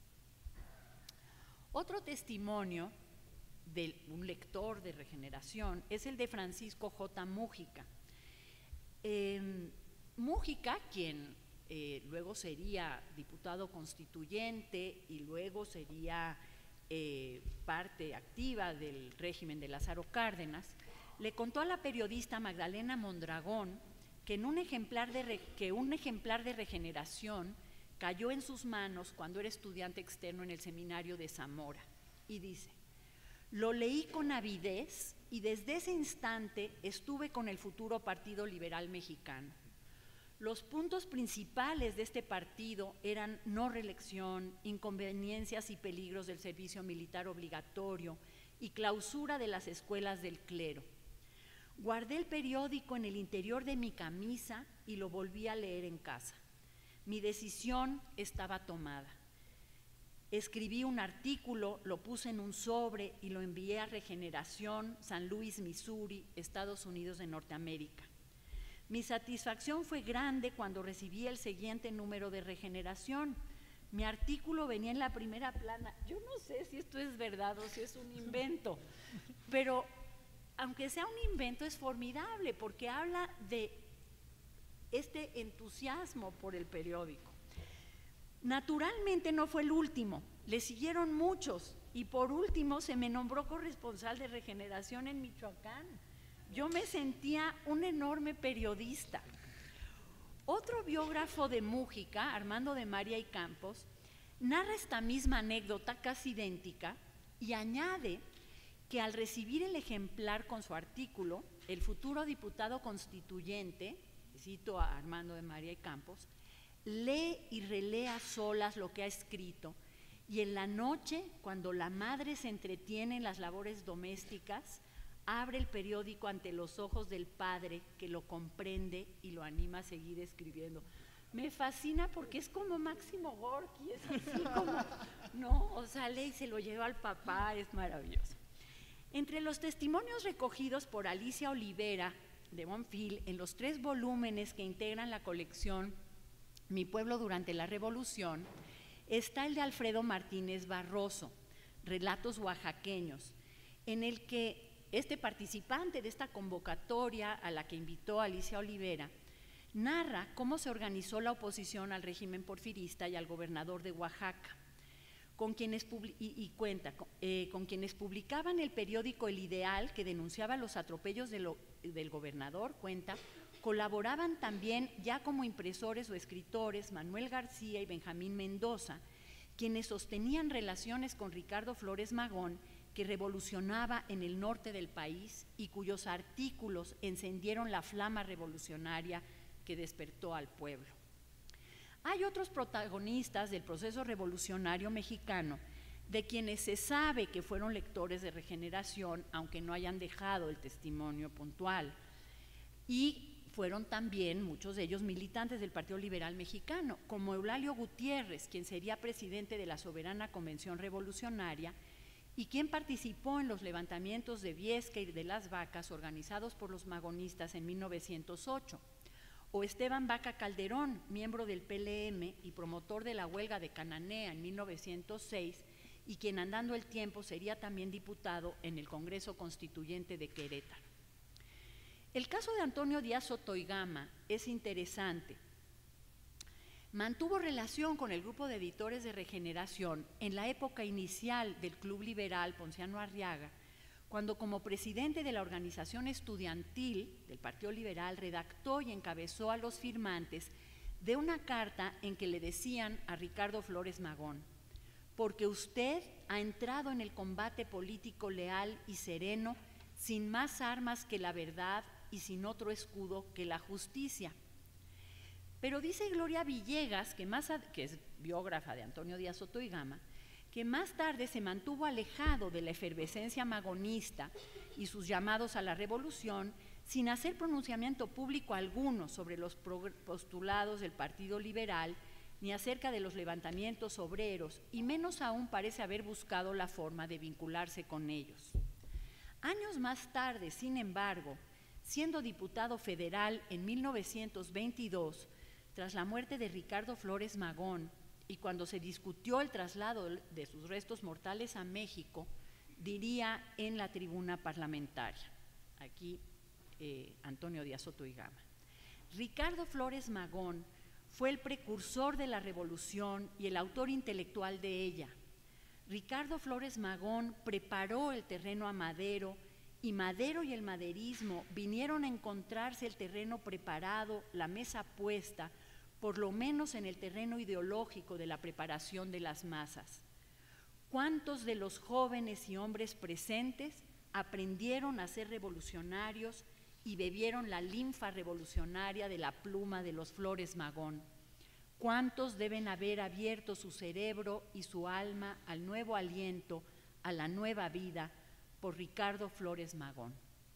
Otro testimonio de un lector de Regeneración es el de Francisco J. Mújica. Eh, Mújica, quien eh, luego sería diputado constituyente y luego sería eh, parte activa del régimen de Lázaro Cárdenas, le contó a la periodista Magdalena Mondragón que, en un ejemplar de, que un ejemplar de Regeneración cayó en sus manos cuando era estudiante externo en el seminario de Zamora, y dice: lo leí con avidez y desde ese instante estuve con el futuro Partido Liberal Mexicano. Los puntos principales de este partido eran no reelección, inconveniencias y peligros del servicio militar obligatorio y clausura de las escuelas del clero. Guardé el periódico en el interior de mi camisa y lo volví a leer en casa. Mi decisión estaba tomada. Escribí un artículo, lo puse en un sobre y lo envié a Regeneración, San Luis, Missouri, Estados Unidos de Norteamérica. Mi satisfacción fue grande cuando recibí el siguiente número de Regeneración. Mi artículo venía en la primera plana. Yo no sé si esto es verdad o si es un invento, pero aunque sea un invento es formidable porque habla de este entusiasmo por el periódico. Naturalmente no fue el último, le siguieron muchos y por último se me nombró corresponsal de Regeneración en Michoacán. Yo me sentía un enorme periodista. Otro biógrafo de Mújica, Armando de María y Campos, narra esta misma anécdota casi idéntica y añade que al recibir el ejemplar con su artículo, el futuro diputado constituyente, cito a Armando de María y Campos, lee y relee a solas lo que ha escrito y en la noche, cuando la madre se entretiene en las labores domésticas, abre el periódico ante los ojos del padre que lo comprende y lo anima a seguir escribiendo. Me fascina porque es como Máximo Gorki, es así como, ¿no? O sea, lee y se lo lleva al papá, es maravilloso. Entre los testimonios recogidos por Alicia Olivera de Bonfil en los tres volúmenes que integran la colección Mi pueblo durante la Revolución, está el de Alfredo Martínez Barroso, Relatos oaxaqueños, en el que este participante de esta convocatoria a la que invitó Alicia Olivera narra cómo se organizó la oposición al régimen porfirista y al gobernador de Oaxaca, con quienes, y, y cuenta, eh, con quienes publicaban el periódico El Ideal, que denunciaba los atropellos de lo, del gobernador, cuenta, colaboraban también ya como impresores o escritores Manuel García y Benjamín Mendoza, quienes sostenían relaciones con Ricardo Flores Magón, que revolucionaba en el norte del país y cuyos artículos encendieron la flama revolucionaria que despertó al pueblo. Hay otros protagonistas del proceso revolucionario mexicano de quienes se sabe que fueron lectores de Regeneración, aunque no hayan dejado el testimonio puntual, y fueron también muchos de ellos militantes del Partido Liberal Mexicano, como Eulalio Gutiérrez, quien sería presidente de la Soberana Convención Revolucionaria y quien participó en los levantamientos de Viesca y de Las Vacas organizados por los magonistas en mil novecientos ocho, o Esteban Vaca Calderón, miembro del P L M y promotor de la huelga de Cananea en mil novecientos seis, y quien andando el tiempo sería también diputado en el Congreso Constituyente de Querétaro. El caso de Antonio Díaz Soto y Gama es interesante. Mantuvo relación con el grupo de editores de Regeneración en la época inicial del Club Liberal Ponciano Arriaga, cuando como presidente de la organización estudiantil del Partido Liberal redactó y encabezó a los firmantes de una carta en que le decían a Ricardo Flores Magón: porque usted ha entrado en el combate político leal y sereno, sin más armas que la verdad y sin otro escudo que la justicia. Pero dice Gloria Villegas, que, más, que es biógrafa de Antonio Díaz Soto y Gama, que más tarde se mantuvo alejado de la efervescencia magonista y sus llamados a la revolución, sin hacer pronunciamiento público alguno sobre los postulados del Partido Liberal, ni acerca de los levantamientos obreros, y menos aún parece haber buscado la forma de vincularse con ellos. Años más tarde, sin embargo, siendo diputado federal en mil novecientos veintidós, tras la muerte de Ricardo Flores Magón, y cuando se discutió el traslado de sus restos mortales a México, diría en la tribuna parlamentaria, aquí eh, Antonio Díaz Soto y Gama: Ricardo Flores Magón fue el precursor de la revolución y el autor intelectual de ella. Ricardo Flores Magón preparó el terreno a Madero, y Madero y el maderismo vinieron a encontrarse el terreno preparado, la mesa puesta, por lo menos en el terreno ideológico de la preparación de las masas. ¿Cuántos de los jóvenes y hombres presentes aprendieron a ser revolucionarios y bebieron la linfa revolucionaria de la pluma de los Flores Magón? ¿Cuántos deben haber abierto su cerebro y su alma al nuevo aliento, a la nueva vida, por Ricardo Flores Magón?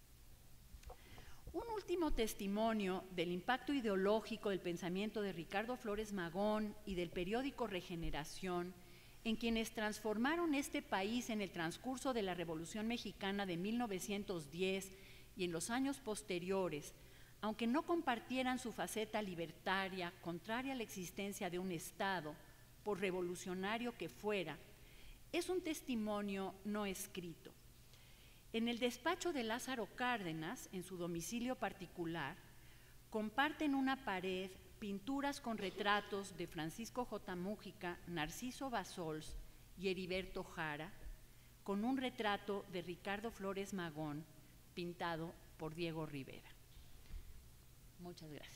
Un último testimonio del impacto ideológico del pensamiento de Ricardo Flores Magón y del periódico Regeneración, en quienes transformaron este país en el transcurso de la Revolución Mexicana de mil novecientos diez y en los años posteriores, aunque no compartieran su faceta libertaria, contraria a la existencia de un Estado, por revolucionario que fuera, es un testimonio no escrito. En el despacho de Lázaro Cárdenas, en su domicilio particular, comparten una pared pinturas con retratos de Francisco J. Mújica, Narciso Bassols y Heriberto Jara, con un retrato de Ricardo Flores Magón, pintado por Diego Rivera. Muchas gracias.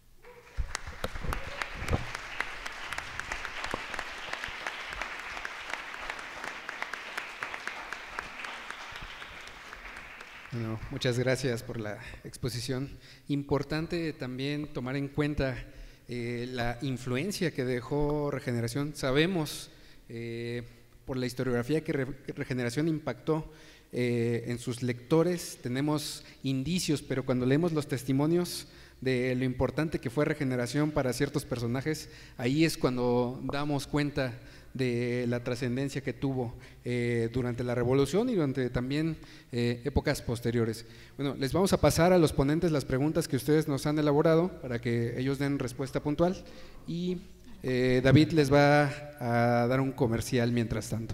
Bueno, muchas gracias por la exposición. Importante también tomar en cuenta eh, la influencia que dejó Regeneración. Sabemos eh, por la historiografía que, Re que Regeneración impactó eh, en sus lectores, tenemos indicios, pero cuando leemos los testimonios de lo importante que fue Regeneración para ciertos personajes, ahí es cuando damos cuenta de la trascendencia que tuvo eh, durante la Revolución y durante también eh, épocas posteriores. Bueno, les vamos a pasar a los ponentes las preguntas que ustedes nos han elaborado para que ellos den respuesta puntual, y eh, David les va a dar un comercial mientras tanto.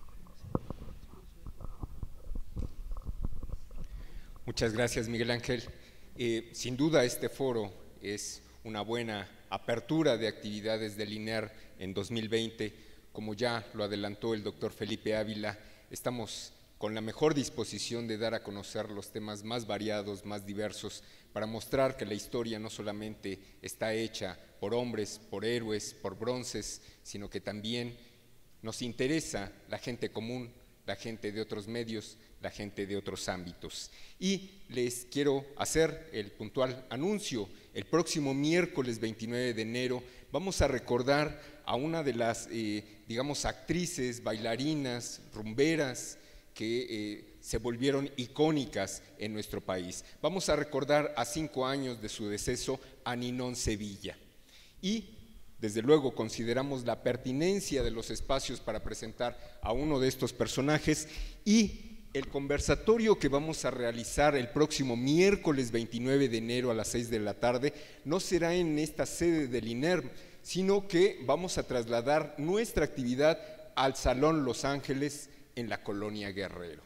Muchas gracias, Miguel Ángel. Eh, sin duda este foro es una buena apertura de actividades del I N E R en dos mil veinte. Como ya lo adelantó el doctor Felipe Ávila, estamos con la mejor disposición de dar a conocer los temas más variados, más diversos, para mostrar que la historia no solamente está hecha por hombres, por héroes, por bronces, sino que también nos interesa la gente común, la gente de otros medios, la gente de otros ámbitos. Y les quiero hacer el puntual anuncio: el próximo miércoles veintinueve de enero vamos a recordar a una de las, eh, digamos, actrices, bailarinas, rumberas que eh, se volvieron icónicas en nuestro país. Vamos a recordar a cinco años de su deceso a Ninón Sevilla y desde luego consideramos la pertinencia de los espacios para presentar a uno de estos personajes y el conversatorio que vamos a realizar el próximo miércoles veintinueve de enero a las seis de la tarde no será en esta sede del INERM, sino que vamos a trasladar nuestra actividad al Salón Los Ángeles en la Colonia Guerrero.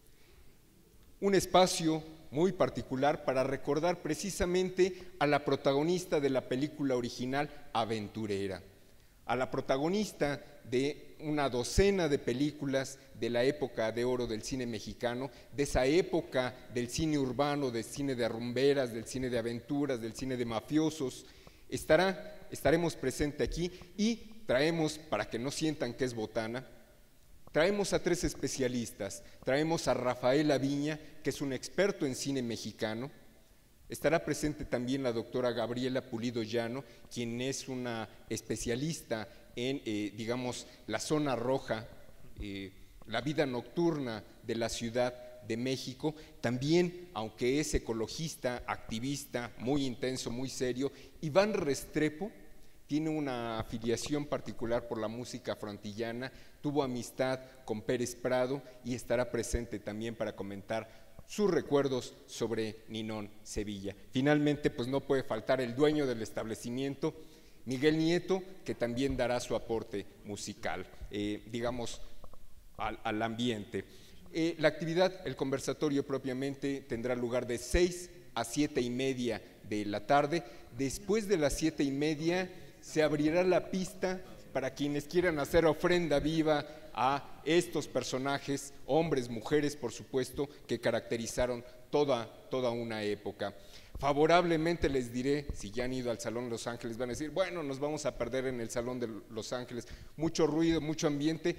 Un espacio muy particular para recordar precisamente a la protagonista de la película original Aventurera, a la protagonista de una docena de películas de la época de oro del cine mexicano, de esa época del cine urbano, del cine de rumberas, del cine de aventuras, del cine de mafiosos. Estará, estaremos presentes aquí y traemos, para que no sientan que es botana, traemos a tres especialistas. Traemos a Rafael Aviña, que es un experto en cine mexicano. Estará presente también la doctora Gabriela Pulido Llano, quien es una especialista en, eh, digamos, la zona roja, eh, la vida nocturna de la Ciudad de México. También, aunque es ecologista, activista, muy intenso, muy serio, Iván Restrepo tiene una afiliación particular por la música frontillana, tuvo amistad con Pérez Prado y estará presente también para comentar sus recuerdos sobre Ninón Sevilla. Finalmente, pues no puede faltar el dueño del establecimiento, Miguel Nieto, que también dará su aporte musical, eh, digamos, al, al ambiente. Eh, la actividad, el conversatorio propiamente, tendrá lugar de seis a siete y media de la tarde. Después de las siete y media se abrirá la pista para quienes quieran hacer ofrenda viva a estos personajes, hombres, mujeres, por supuesto, que caracterizaron toda, toda una época. Favorablemente les diré, si ya han ido al Salón Los Ángeles, van a decir, bueno, nos vamos a perder en el Salón de Los Ángeles, mucho ruido, mucho ambiente.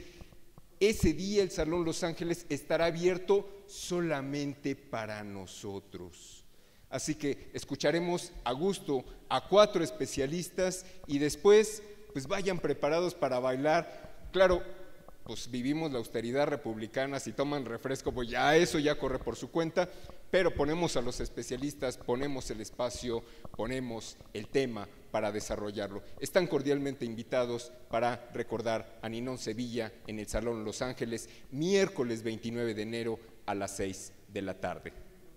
Ese día el Salón Los Ángeles estará abierto solamente para nosotros. Así que escucharemos a gusto a cuatro especialistas y después pues vayan preparados para bailar. Claro, pues vivimos la austeridad republicana, si toman refresco, pues ya eso ya corre por su cuenta, pero ponemos a los especialistas, ponemos el espacio, ponemos el tema para desarrollarlo. Están cordialmente invitados para recordar a Ninón Sevilla en el Salón Los Ángeles, miércoles veintinueve de enero a las seis de la tarde.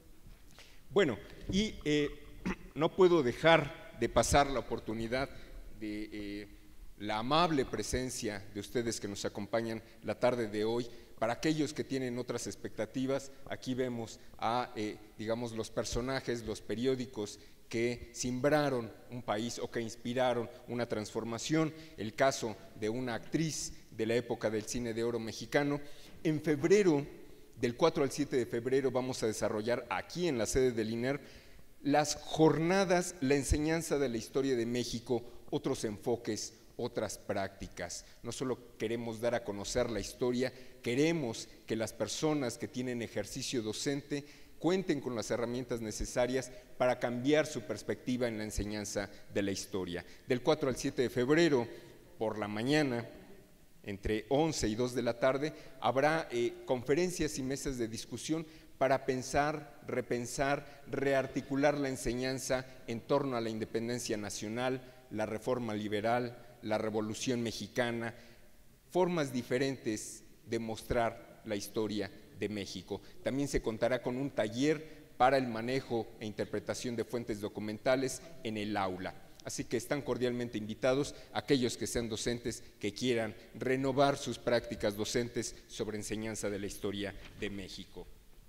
Bueno, y eh, no puedo dejar de pasar la oportunidad de eh, la amable presencia de ustedes que nos acompañan la tarde de hoy. Para aquellos que tienen otras expectativas, aquí vemos a, eh, digamos, los personajes, los periódicos que simbraron un país o que inspiraron una transformación. El caso de una actriz de la época del cine de oro mexicano. En febrero, del cuatro al siete de febrero, vamos a desarrollar aquí en la sede del INERM las jornadas, la enseñanza de la historia de México, otros enfoques, otras prácticas. No solo queremos dar a conocer la historia, queremos que las personas que tienen ejercicio docente cuenten con las herramientas necesarias para cambiar su perspectiva en la enseñanza de la historia. Del cuatro al siete de febrero, por la mañana, entre once y dos de la tarde, habrá eh, conferencias y mesas de discusión para pensar, repensar, rearticular la enseñanza en torno a la independencia nacional, la reforma liberal, la Revolución Mexicana, formas diferentes de mostrar la historia de México. También se contará con un taller para el manejo e interpretación de fuentes documentales en el aula. Así que están cordialmente invitados aquellos que sean docentes que quieran renovar sus prácticas docentes sobre enseñanza de la historia de México.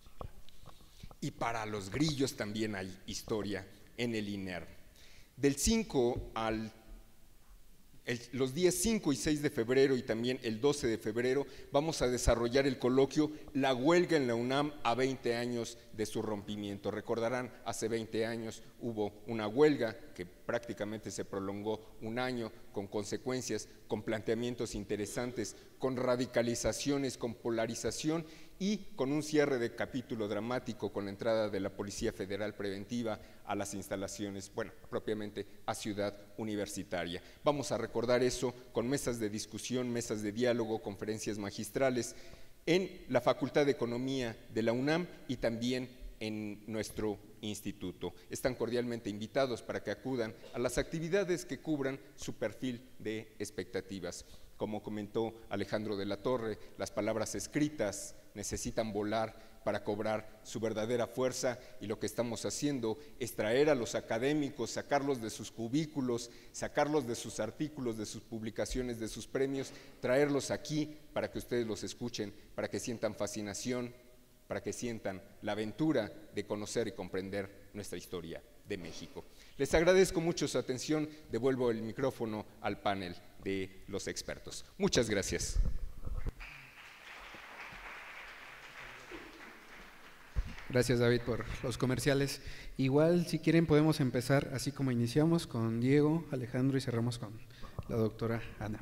Y para los grillos también hay historia en el INERM. Del cinco al El, los días cinco y seis de febrero y también el doce de febrero vamos a desarrollar el coloquio La huelga en la UNAM a veinte años de su rompimiento. Recordarán, hace veinte años hubo una huelga que prácticamente se prolongó un año con consecuencias, con planteamientos interesantes, con radicalizaciones, con polarización y con un cierre de capítulo dramático con la entrada de la Policía Federal Preventiva a las instalaciones, bueno, propiamente a Ciudad Universitaria. Vamos a recordar eso con mesas de discusión, mesas de diálogo, conferencias magistrales. en la Facultad de Economía de la UNAM y también en nuestro instituto. Están cordialmente invitados para que acudan a las actividades que cubran su perfil de expectativas. Como comentó Alejandro de la Torre, las palabras escritas necesitan volar para cobrar su verdadera fuerza, y lo que estamos haciendo es traer a los académicos, sacarlos de sus cubículos, sacarlos de sus artículos, de sus publicaciones, de sus premios, traerlos aquí para que ustedes los escuchen, para que sientan fascinación, para que sientan la aventura de conocer y comprender nuestra historia de México. Les agradezco mucho su atención. Devuelvo el micrófono al panel de los expertos. Muchas gracias. Gracias, David, por los comerciales. Igual, si quieren, podemos empezar así como iniciamos, con Diego, Alejandro, y cerramos con la doctora Ana.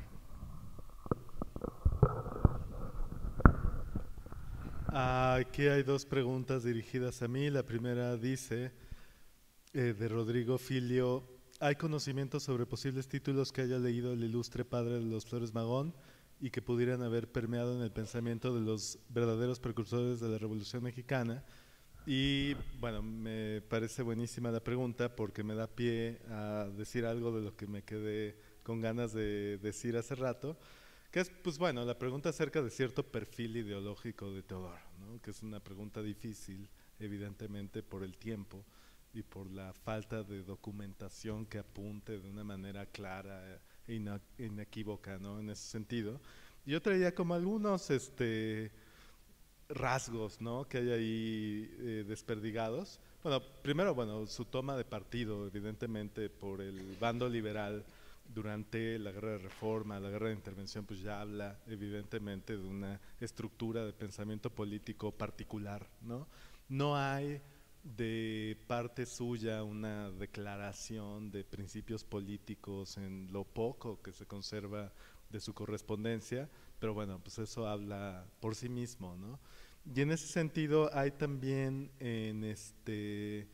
Aquí hay dos preguntas dirigidas a mí. La primera dice, eh, de Rodrigo Filio: ¿hay conocimientos sobre posibles títulos que haya leído el ilustre padre de los Flores Magón y que pudieran haber permeado en el pensamiento de los verdaderos precursores de la Revolución Mexicana? Y bueno, me parece buenísima la pregunta porque me da pie a decir algo de lo que me quedé con ganas de decir hace rato, que es, pues bueno, la pregunta acerca de cierto perfil ideológico de Teodoro, ¿no? Que es una pregunta difícil, evidentemente, por el tiempo y por la falta de documentación que apunte de una manera clara e inequívoca, ¿no? En ese sentido. Yo traía como algunos este, rasgos, ¿no? Que hay ahí eh, desperdigados. Bueno, primero, bueno, su toma de partido, evidentemente, por el bando liberal durante la guerra de reforma, la guerra de intervención, pues ya habla evidentemente de una estructura de pensamiento político particular, ¿no? No hay de parte suya una declaración de principios políticos en lo poco que se conserva de su correspondencia, pero bueno, pues eso habla por sí mismo, ¿no? Y en ese sentido hay también en este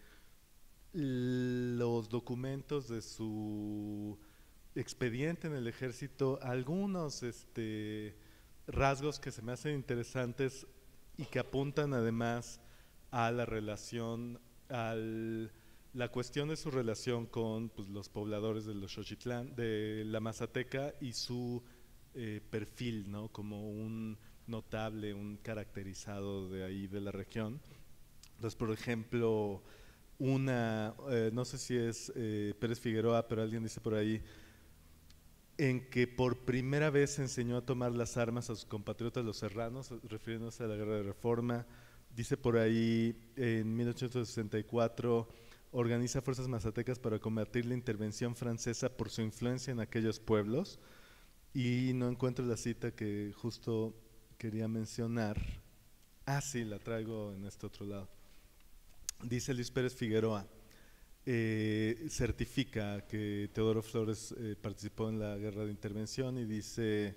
los documentos de su expediente en el ejército algunos este, rasgos que se me hacen interesantes y que apuntan además a la relación, a la cuestión de su relación con pues, los pobladores de los Xochitlán, de la Mazateca y su eh, perfil, ¿no? Como un notable, un caracterizado de ahí de la región. Entonces, por ejemplo, una, eh, no sé si es eh, Pérez Figueroa, pero alguien dice por ahí, en que por primera vez enseñó a tomar las armas a sus compatriotas los serranos, refiriéndose a la guerra de reforma. Dice por ahí, en mil ochocientos sesenta y cuatro, organiza fuerzas mazatecas para combatir la intervención francesa por su influencia en aquellos pueblos. Y no encuentro la cita que justo quería mencionar. Ah, sí, la traigo en este otro lado. Dice Luis Pérez Figueroa, eh, certifica que Teodoro Flores eh, participó en la guerra de intervención y dice,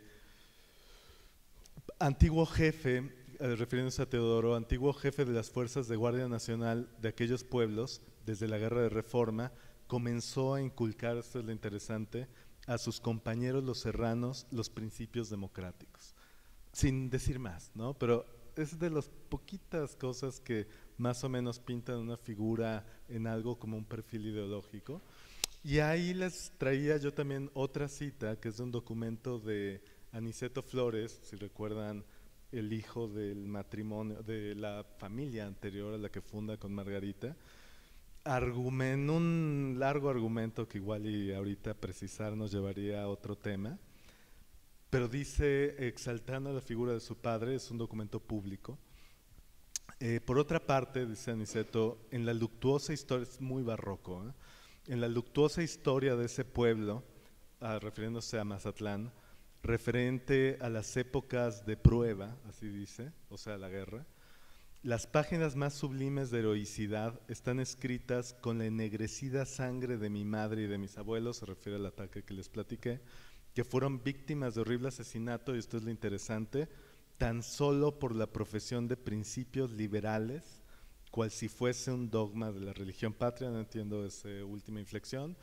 antiguo jefe, eh, refiriéndose a Teodoro, antiguo jefe de las fuerzas de Guardia Nacional de aquellos pueblos, desde la guerra de reforma, comenzó a inculcar, esto es lo interesante, a sus compañeros los serranos los principios democráticos, sin decir más, ¿no? Pero es de las poquitas cosas que más o menos pintan una figura en algo como un perfil ideológico. Y ahí les traía yo también otra cita, que es de un documento de Aniceto Flores, si recuerdan, el hijo del matrimonio, de la familia anterior a la que funda con Margarita, argumen, un largo argumento que igual y ahorita precisar nos llevaría a otro tema, pero dice, exaltando la figura de su padre, es un documento público. Eh, por otra parte, dice Aniceto, en la luctuosa historia, es muy barroco, ¿eh? En la luctuosa historia de ese pueblo, ah, refiriéndose a Mazatlán, referente a las épocas de prueba, así dice, o sea, la guerra, las páginas más sublimes de heroicidad están escritas con la ennegrecida sangre de mi madre y de mis abuelos, se refiere al ataque que les platiqué, que fueron víctimas de horrible asesinato, y esto es lo interesante, tan solo por la profesión de principios liberales, cual si fuese un dogma de la religión patria, no entiendo esa última inflexión,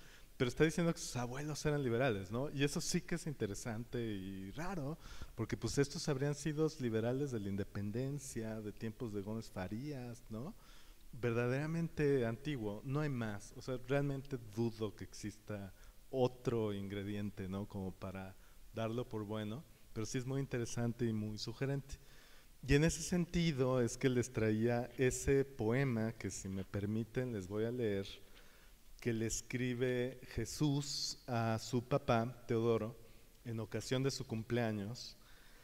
pero está diciendo que sus abuelos eran liberales, ¿no? Y eso sí que es interesante y raro, porque pues estos habrían sido liberales de la independencia, de tiempos de Gómez Farías, ¿no? Verdaderamente antiguo, no hay más. O sea, realmente dudo que exista otro ingrediente, ¿no? Como para darlo por bueno, pero sí es muy interesante y muy sugerente. Y en ese sentido es que les traía ese poema que, si me permiten, les voy a leer, que le escribe Jesús a su papá, Teodoro, en ocasión de su cumpleaños,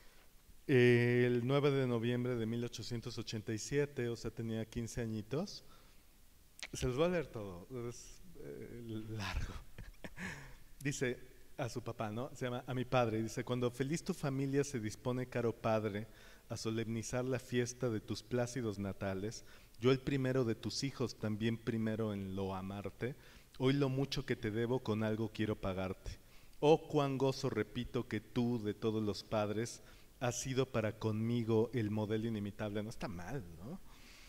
eh, el nueve de noviembre de mil ochocientos ochenta y siete, o sea, tenía quince añitos. Se los voy a leer todo, es eh, largo. Dice a su papá, ¿no? Se llama A mi padre, dice: cuando feliz tu familia se dispone, caro padre, a solemnizar la fiesta de tus plácidos natales, yo el primero de tus hijos, también primero en lo amarte, hoy lo mucho que te debo con algo quiero pagarte. Oh, cuán gozo repito que tú, de todos los padres, has sido para conmigo el modelo inimitable. No está mal, ¿no?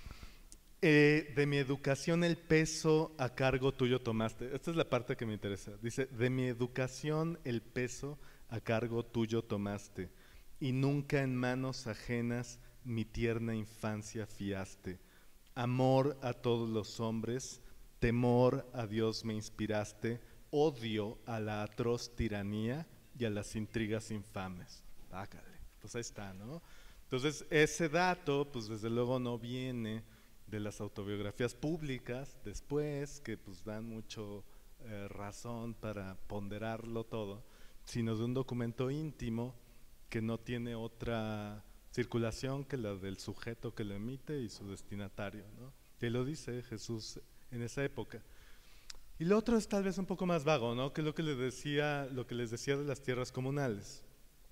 Eh, de mi educación el peso a cargo tuyo tomaste. Esta es la parte que me interesa. Dice: de mi educación el peso a cargo tuyo tomaste, y nunca en manos ajenas mi tierna infancia fiaste. Amor a todos los hombres, temor a Dios me inspiraste, odio a la atroz tiranía y a las intrigas infames. Pácale, pues ahí está, ¿no? Entonces ese dato, pues desde luego no viene de las autobiografías públicas después, que pues dan mucho eh, razón para ponderarlo todo, sino de un documento íntimo que no tiene otra circulación que la del sujeto que lo emite y su destinatario, ¿no? Que lo dice Jesús en esa época. Y lo otro es tal vez un poco más vago, ¿no? Que es lo que les decía, lo que les decía de las tierras comunales.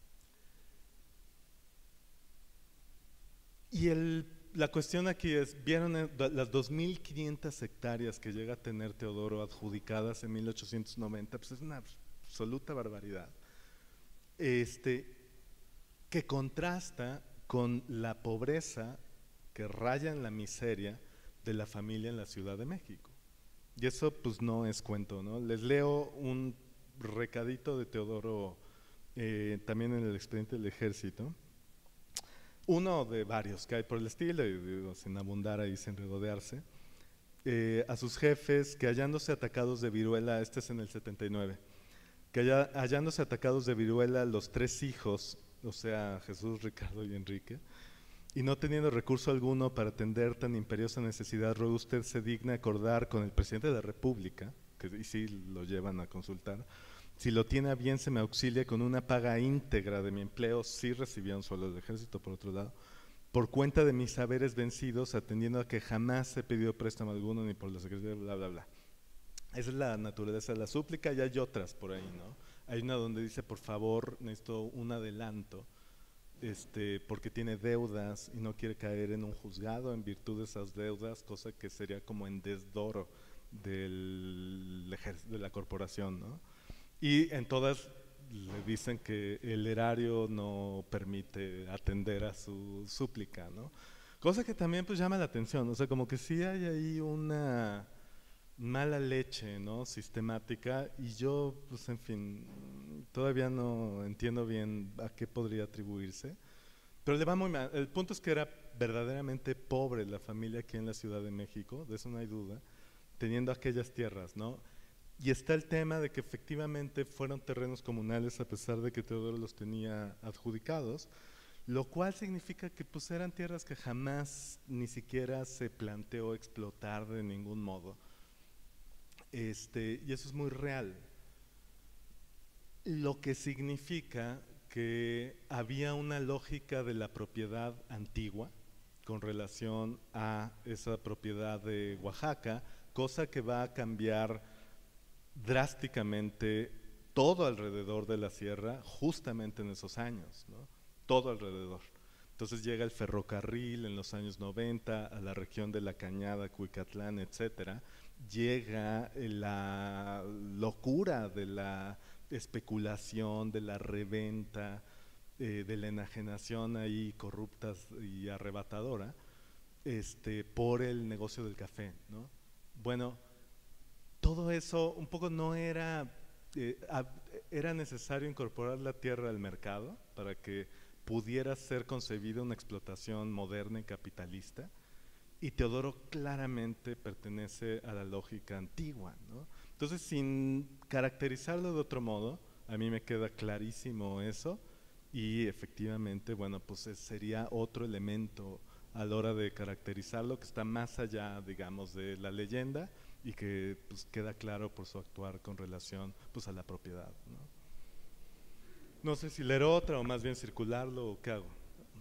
Y el, la cuestión aquí es, ¿vieron las dos mil quinientas hectáreas que llega a tener Teodoro adjudicadas en mil ochocientos noventa? Pues es una absoluta barbaridad. Este, que contrasta con la pobreza que raya en la miseria de la familia en la Ciudad de México. Y eso pues no es cuento, ¿no? Les leo un recadito de Teodoro eh, también en el expediente del Ejército, uno de varios que hay por el estilo, y digo, sin abundar ahí, sin regodearse, eh, a sus jefes que, hallándose atacados de viruela, este es en el setenta y nueve, que haya, hallándose atacados de viruela los tres hijos, o sea, Jesús, Ricardo y Enrique, y no teniendo recurso alguno para atender tan imperiosa necesidad, ruega usted se digna acordar con el presidente de la República, que y sí lo llevan a consultar, si lo tiene a bien se me auxilia con una paga íntegra de mi empleo, sí recibía un sueldo del Ejército por otro lado, por cuenta de mis saberes vencidos, atendiendo a que jamás he pedido préstamo alguno ni por la Secretaría, bla, bla, bla. Esa es la naturaleza de la súplica, y hay otras por ahí, ¿no? Hay una donde dice, por favor, necesito un adelanto, este, porque tiene deudas y no quiere caer en un juzgado en virtud de esas deudas, cosa que sería como en desdoro del, de la corporación, ¿no? Y en todas le dicen que el erario no permite atender a su súplica, ¿no? Cosa que también pues llama la atención, o sea, como que sí hay ahí una mala leche, ¿no? Sistemática, y yo, pues en fin, todavía no entiendo bien a qué podría atribuirse, pero le va muy mal. El punto es que era verdaderamente pobre la familia aquí en la Ciudad de México, de eso no hay duda, teniendo aquellas tierras, ¿no? Y está el tema de que efectivamente fueron terrenos comunales a pesar de que Teodoro los tenía adjudicados, lo cual significa que pues eran tierras que jamás ni siquiera se planteó explotar de ningún modo. Este, y eso es muy real, lo que significa que había una lógica de la propiedad antigua con relación a esa propiedad de Oaxaca, cosa que va a cambiar drásticamente todo alrededor de la sierra justamente en esos años, ¿no? Todo alrededor. Entonces llega el ferrocarril en los años noventa a la región de La Cañada, Cuicatlán, etcétera. Llega la locura de la especulación, de la reventa, eh, de la enajenación ahí corrupta y arrebatadora, este, por el negocio del café, ¿no? Bueno, todo eso un poco no era, eh, era necesario incorporar la tierra al mercado para que pudiera ser concebida una explotación moderna y capitalista, y Teodoro claramente pertenece a la lógica antigua, ¿no? Entonces, sin caracterizarlo de otro modo, a mí me queda clarísimo eso, y efectivamente, bueno, pues sería otro elemento a la hora de caracterizarlo que está más allá, digamos, de la leyenda, y que pues queda claro por su actuar con relación pues a la propiedad, ¿no? No sé si leer otra o más bien circularlo o qué hago.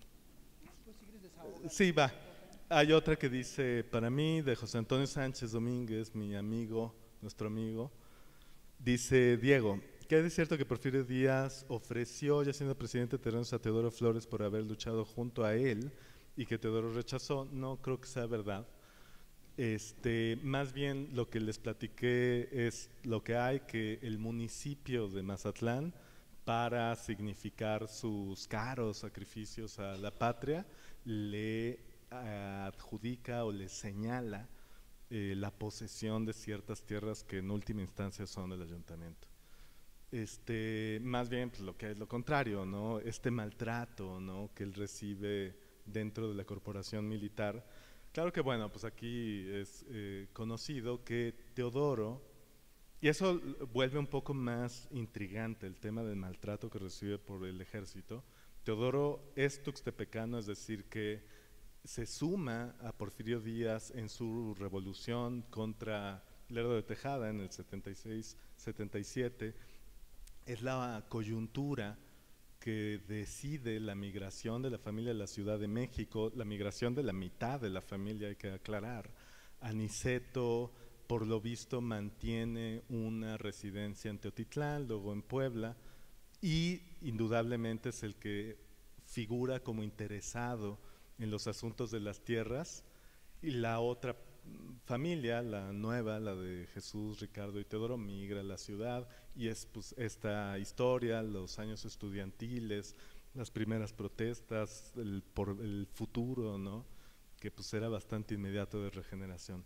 Sí, va. Hay otra que dice, para mí, de José Antonio Sánchez Domínguez, mi amigo, nuestro amigo. Dice Diego, ¿qué es cierto que Porfirio Díaz ofreció, ya siendo presidente, terrenos a Teodoro Flores por haber luchado junto a él y que Teodoro rechazó? No creo que sea verdad. Este, más bien lo que les platiqué es lo que hay, que el municipio de Mazatlán, para significar sus caros sacrificios a la patria, le adjudica o le señala eh, la posesión de ciertas tierras que en última instancia son del ayuntamiento. Este, más bien pues, lo que es lo contrario, ¿no? Este maltrato, ¿no?, que él recibe dentro de la corporación militar. Claro que bueno, pues aquí es eh, conocido que Teodoro, y eso vuelve un poco más intrigante el tema del maltrato que recibe por el ejército. Teodoro es tuxtepecano, es decir, que se suma a Porfirio Díaz en su revolución contra Lerdo de Tejada en el setenta y seis setenta y siete. Es la coyuntura que decide la migración de la familia a la Ciudad de México, la migración de la mitad de la familia, hay que aclarar. Aniceto, por lo visto, mantiene una residencia en Teotitlán, luego en Puebla, y indudablemente es el que figura como interesado en los asuntos de las tierras, y la otra familia, la nueva, la de Jesús, Ricardo y Teodoro, migra a la ciudad, y es pues esta historia, los años estudiantiles, las primeras protestas, el, por el futuro, ¿no?, que pues era bastante inmediato de regeneración.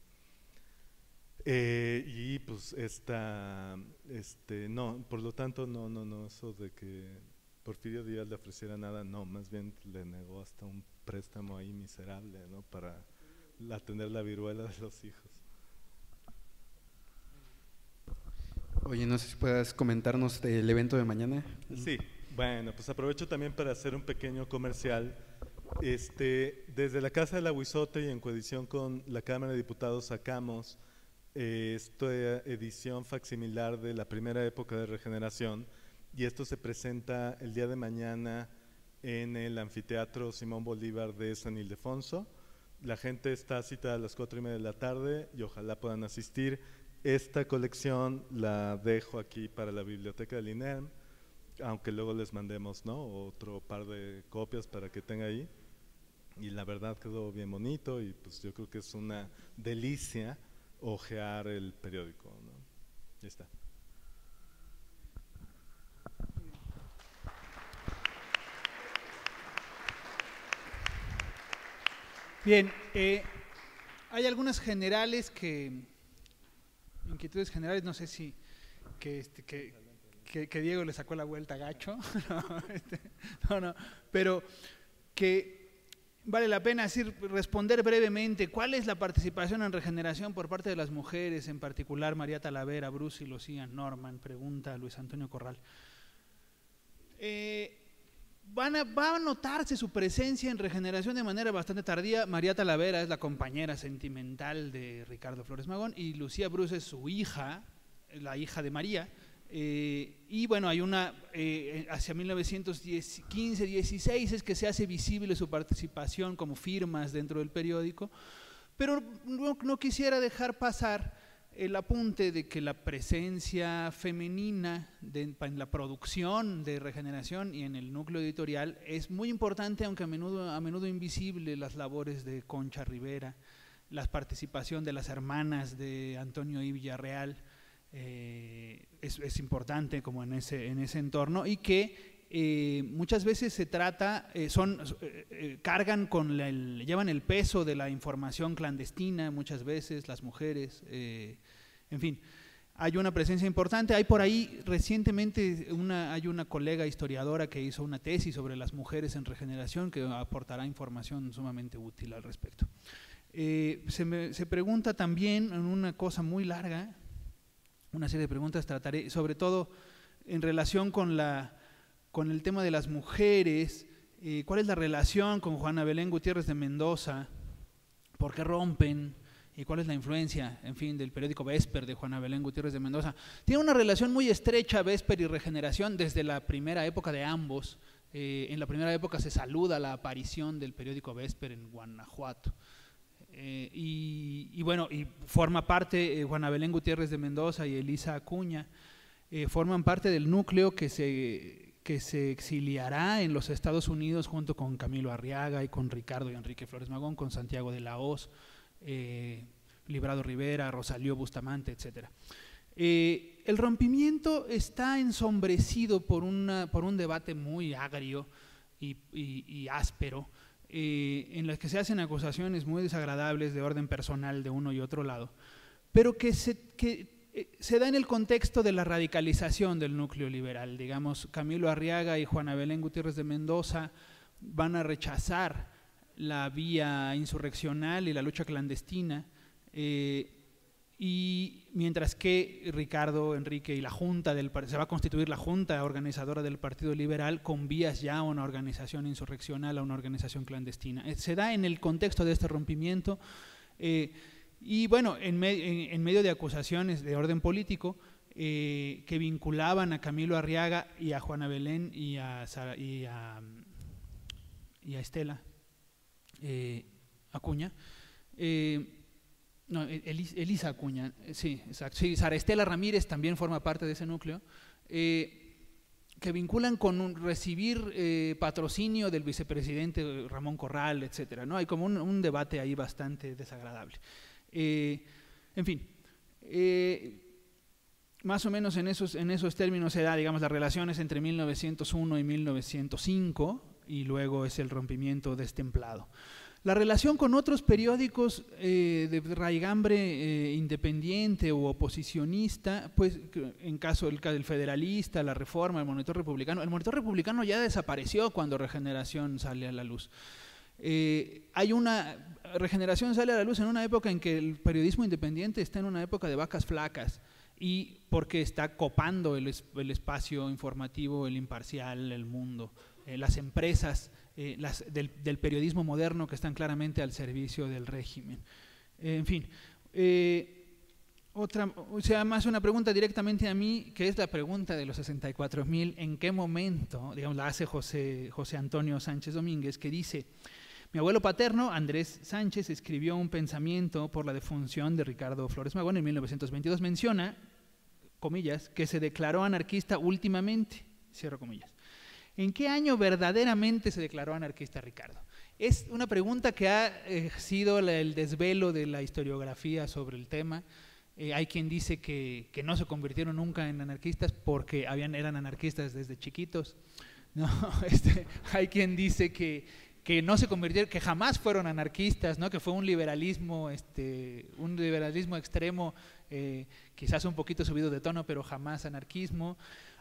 Eh, y pues esta, este, no, por lo tanto, no, no, no, eso de que Porfirio Díaz le ofreciera nada, no, más bien le negó hasta un préstamo ahí miserable, ¿no?, para atender la viruela de los hijos. Oye, no sé si puedas comentarnos del evento de mañana. Sí, bueno, pues aprovecho también para hacer un pequeño comercial. Este, desde la Casa del Ahuizote y en coedición con la Cámara de Diputados sacamos eh, esta edición facsimilar de la primera época de regeneración, y esto se presenta el día de mañana en el Anfiteatro Simón Bolívar de San Ildefonso. La gente está citada a las cuatro y media de la tarde y ojalá puedan asistir. Esta colección la dejo aquí para la biblioteca del INERM, aunque luego les mandemos, ¿no?, otro par de copias para que tenga ahí. Y la verdad quedó bien bonito, y pues yo creo que es una delicia hojear el periódico, ¿no? Ya está. Bien, eh, hay algunas generales que, inquietudes generales, no sé si que, este, que, que, que Diego le sacó la vuelta gacho, no, este, no, no, pero que vale la pena decir, responder brevemente cuál es la participación en regeneración por parte de las mujeres, en particular María Talavera, Bruce y Lucía Norman, pregunta Luis Antonio Corral. Eh, Van a, va a notarse su presencia en regeneración de manera bastante tardía. María Talavera es la compañera sentimental de Ricardo Flores Magón y Lucía Bruce es su hija, la hija de María. Eh, y bueno, hay una, eh, hacia mil novecientos quince dieciséis es que se hace visible su participación como firmas dentro del periódico, pero no, no quisiera dejar pasar el apunte de que la presencia femenina de, en la producción de regeneración y en el núcleo editorial es muy importante, aunque a menudo, a menudo invisible. Las labores de Concha Rivera, la participación de las hermanas de Antonio I. Villarreal eh, es, es importante como en ese, en ese entorno, y que eh, muchas veces se trata, eh, son, eh, eh, cargan con la, el, llevan el peso de la información clandestina muchas veces, las mujeres, eh, en fin. hay una presencia importante. Hay por ahí recientemente una, hay una colega historiadora que hizo una tesis sobre las mujeres en regeneración que aportará información sumamente útil al respecto. Eh, se, me, se pregunta también en una cosa muy larga, una serie de preguntas trataré, sobre todo en relación con, la, con el tema de las mujeres, eh, cuál es la relación con Juana Belén Gutiérrez de Mendoza, por qué rompen, y cuál es la influencia, en fin, del periódico Vesper de Juana Belén Gutiérrez de Mendoza. Tiene una relación muy estrecha Vesper y Regeneración desde la primera época de ambos. Eh, en la primera época se saluda la aparición del periódico Vesper en Guanajuato. Eh, y, y bueno, y forma parte eh, Juana Belén Gutiérrez de Mendoza y Elisa Acuña, eh, forman parte del núcleo que se, que se exiliará en los Estados Unidos junto con Camilo Arriaga y con Ricardo y Enrique Flores Magón, con Santiago de la Hoz, eh, Librado Rivera, Rosalío Bustamante, etcétera. Eh, el rompimiento está ensombrecido por, una, por un debate muy agrio y, y, y áspero, Eh, en las que se hacen acusaciones muy desagradables de orden personal de uno y otro lado, pero que se, que, eh, se da en el contexto de la radicalización del núcleo liberal. Digamos, Camilo Arriaga y Juana Belén Gutiérrez de Mendoza van a rechazar la vía insurreccional y la lucha clandestina, eh, y mientras que Ricardo, Enrique y la Junta, del, se va a constituir la Junta organizadora del Partido Liberal con vías ya a una organización insurreccional, a una organización clandestina. Se da en el contexto de este rompimiento eh, y bueno, en, me, en, en medio de acusaciones de orden político eh, que vinculaban a Camilo Arriaga y a Juana Belén y a, y a, y a Estela eh, Acuña, eh, No, Elisa Acuña, sí, exacto. Sí, Sara Estela Ramírez también forma parte de ese núcleo, eh, que vinculan con un, recibir eh, patrocinio del vicepresidente Ramón Corral, etcétera, ¿no? Hay como un, un debate ahí bastante desagradable. Eh, en fin, eh, más o menos en esos, en esos términos se da, digamos, las relaciones entre mil novecientos uno y mil novecientos cinco, y luego es el rompimiento destemplado. La relación con otros periódicos eh, de raigambre eh, independiente o oposicionista, pues en caso del, del Federalista, la Reforma, el Monitor Republicano, el Monitor Republicano ya desapareció cuando Regeneración sale a la luz. Eh, hay una, Regeneración sale a la luz en una época en que el periodismo independiente está en una época de vacas flacas, y porque está copando el, el espacio informativo, el imparcial, el mundo, eh, las empresas Eh, las, del, del periodismo moderno que están claramente al servicio del régimen. Eh, en fin, eh, otra, o sea, más una pregunta directamente a mí, que es la pregunta de los sesenta y cuatro mil, ¿en qué momento? Digamos, la hace José, José Antonio Sánchez Domínguez, que dice: mi abuelo paterno, Andrés Sánchez, escribió un pensamiento por la defunción de Ricardo Flores Magón en mil novecientos veintidós, menciona, comillas, que se declaró anarquista últimamente, cierro comillas. ¿En qué año verdaderamente se declaró anarquista Ricardo? Es una pregunta que ha eh, sido la, el desvelo de la historiografía sobre el tema. Eh, hay quien dice que, que no se convirtieron nunca en anarquistas porque habían, eran anarquistas desde chiquitos. No, este, hay quien dice que, que no se convirtieron, que jamás fueron anarquistas, ¿no? Que fue un liberalismo, este, un liberalismo extremo, eh, quizás un poquito subido de tono, pero jamás anarquismo.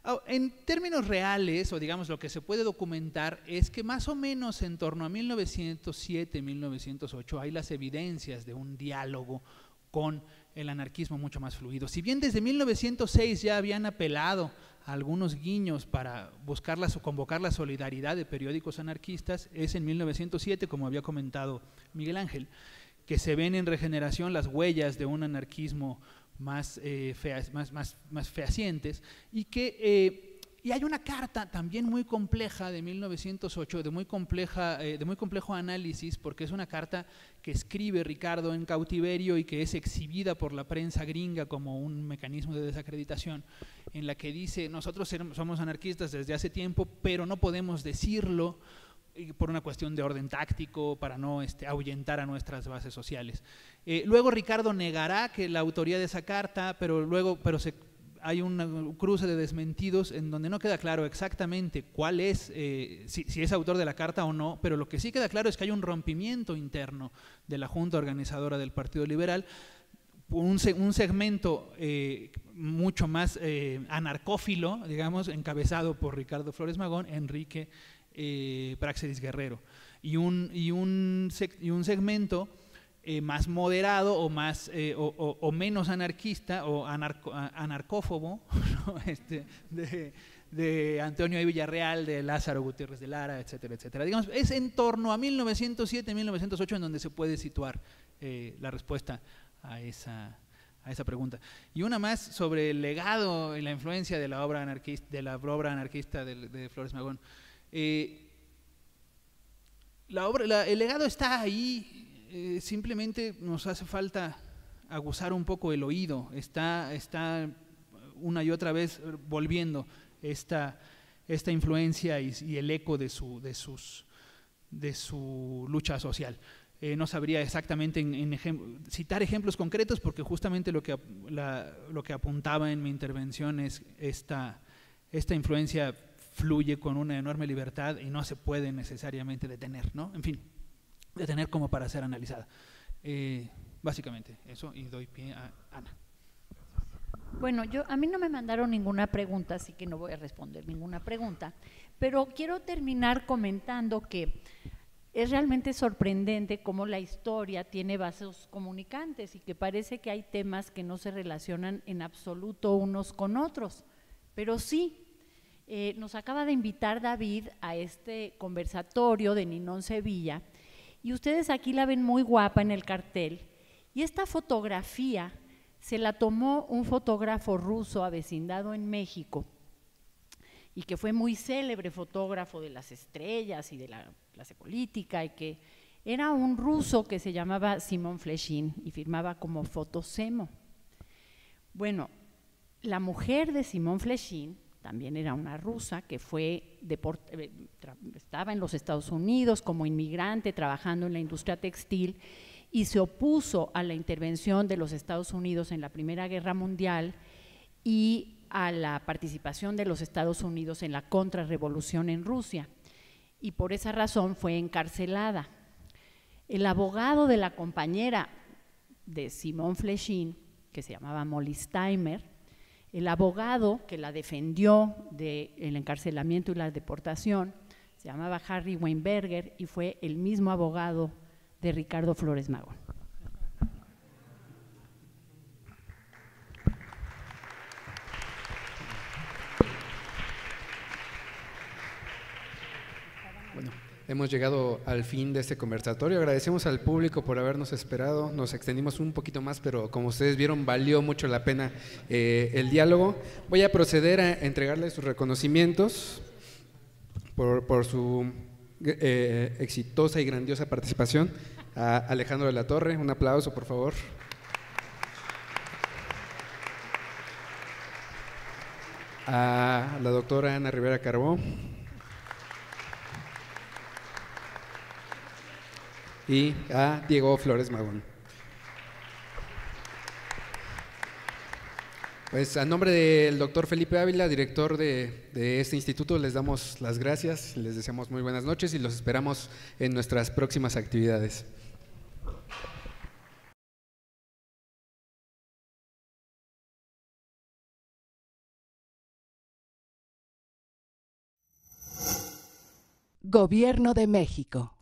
En términos reales, o digamos lo que se puede documentar, es que más o menos en torno a mil novecientos siete, mil novecientos ocho hay las evidencias de un diálogo con el anarquismo mucho más fluido. Si bien desde mil novecientos seis ya habían apelado a algunos guiños para buscar la, convocar la solidaridad de periódicos anarquistas, es en mil novecientos siete, como había comentado Miguel Ángel, que se ven en Regeneración las huellas de un anarquismo más, eh, feas, más, más, más fehacientes, y que eh, y hay una carta también muy compleja de mil novecientos ocho, de muy, compleja, eh, de muy complejo análisis, porque es una carta que escribe Ricardo en cautiverio y que es exhibida por la prensa gringa como un mecanismo de desacreditación, en la que dice: nosotros somos anarquistas desde hace tiempo, pero no podemos decirlo por una cuestión de orden táctico, para no este, ahuyentar a nuestras bases sociales. Eh, luego Ricardo negará que la autoría de esa carta, pero luego pero se, hay una, un cruce de desmentidos en donde no queda claro exactamente cuál es, eh, si, si es autor de la carta o no, pero lo que sí queda claro es que hay un rompimiento interno de la Junta Organizadora del Partido Liberal, un, un segmento eh, mucho más eh, anarcófilo, digamos, encabezado por Ricardo Flores Magón, Enrique eh, Práxedis Guerrero, y un, y un, y un segmento eh, más moderado o, más, eh, o, o, o menos anarquista o anarco, anarcófobo, ¿no? este, de, de Antonio E. Villarreal, de Lázaro Gutiérrez de Lara, etcétera, etcétera. Digamos, es en torno a mil novecientos siete, mil novecientos ocho en donde se puede situar eh, la respuesta a esa, a esa pregunta. Y una más sobre el legado y la influencia de la obra anarquista, de la obra anarquista de, de Flores Magón. Eh, la obra, la, el legado está ahí, eh, simplemente nos hace falta aguzar un poco el oído, está, está una y otra vez volviendo esta, esta influencia y, y el eco de su, de, sus, de su lucha social. Eh, no sabría exactamente en, en ejem citar ejemplos concretos porque justamente lo que, la, lo que apuntaba en mi intervención es esta, esta influencia fluye con una enorme libertad y no se puede necesariamente detener, ¿no? En fin, detener como para ser analizada. Eh, básicamente eso, y doy pie a Ana. Bueno, yo, a mí no me mandaron ninguna pregunta, así que no voy a responder ninguna pregunta, pero quiero terminar comentando que es realmente sorprendente cómo la historia tiene vasos comunicantes y que parece que hay temas que no se relacionan en absoluto unos con otros, pero sí, eh, nos acaba de invitar David a este conversatorio de Ninón Sevilla y ustedes aquí la ven muy guapa en el cartel y esta fotografía se la tomó un fotógrafo ruso avecindado en México y que fue muy célebre fotógrafo de las estrellas y de la clase política y que era un ruso que se llamaba Simón Fleshin y firmaba como Fotosemo. Bueno, la mujer de Simón Fleshin también era una rusa que fue deport, eh, estaba en los Estados Unidos como inmigrante trabajando en la industria textil y se opuso a la intervención de los Estados Unidos en la Primera Guerra Mundial y a la participación de los Estados Unidos en la contrarrevolución en Rusia, y por esa razón fue encarcelada. El abogado de la compañera de Simón Fleshin, que se llamaba Molly Steimer, el abogado que la defendió del encarcelamiento y la deportación, se llamaba Harry Weinberger y fue el mismo abogado de Ricardo Flores Magón. Bueno, hemos llegado al fin de este conversatorio. Agradecemos al público por habernos esperado. Nos extendimos un poquito más, pero como ustedes vieron, valió mucho la pena eh, el diálogo. Voy a proceder a entregarles sus reconocimientos por, por su eh, exitosa y grandiosa participación. A Alejandro de la Torre, un aplauso, por favor. A la doctora Ana Rivera Carbó. Y a Diego Flores Magón. Pues a nombre del doctor Felipe Ávila, director de, de este instituto, les damos las gracias, les deseamos muy buenas noches y los esperamos en nuestras próximas actividades. Gobierno de México.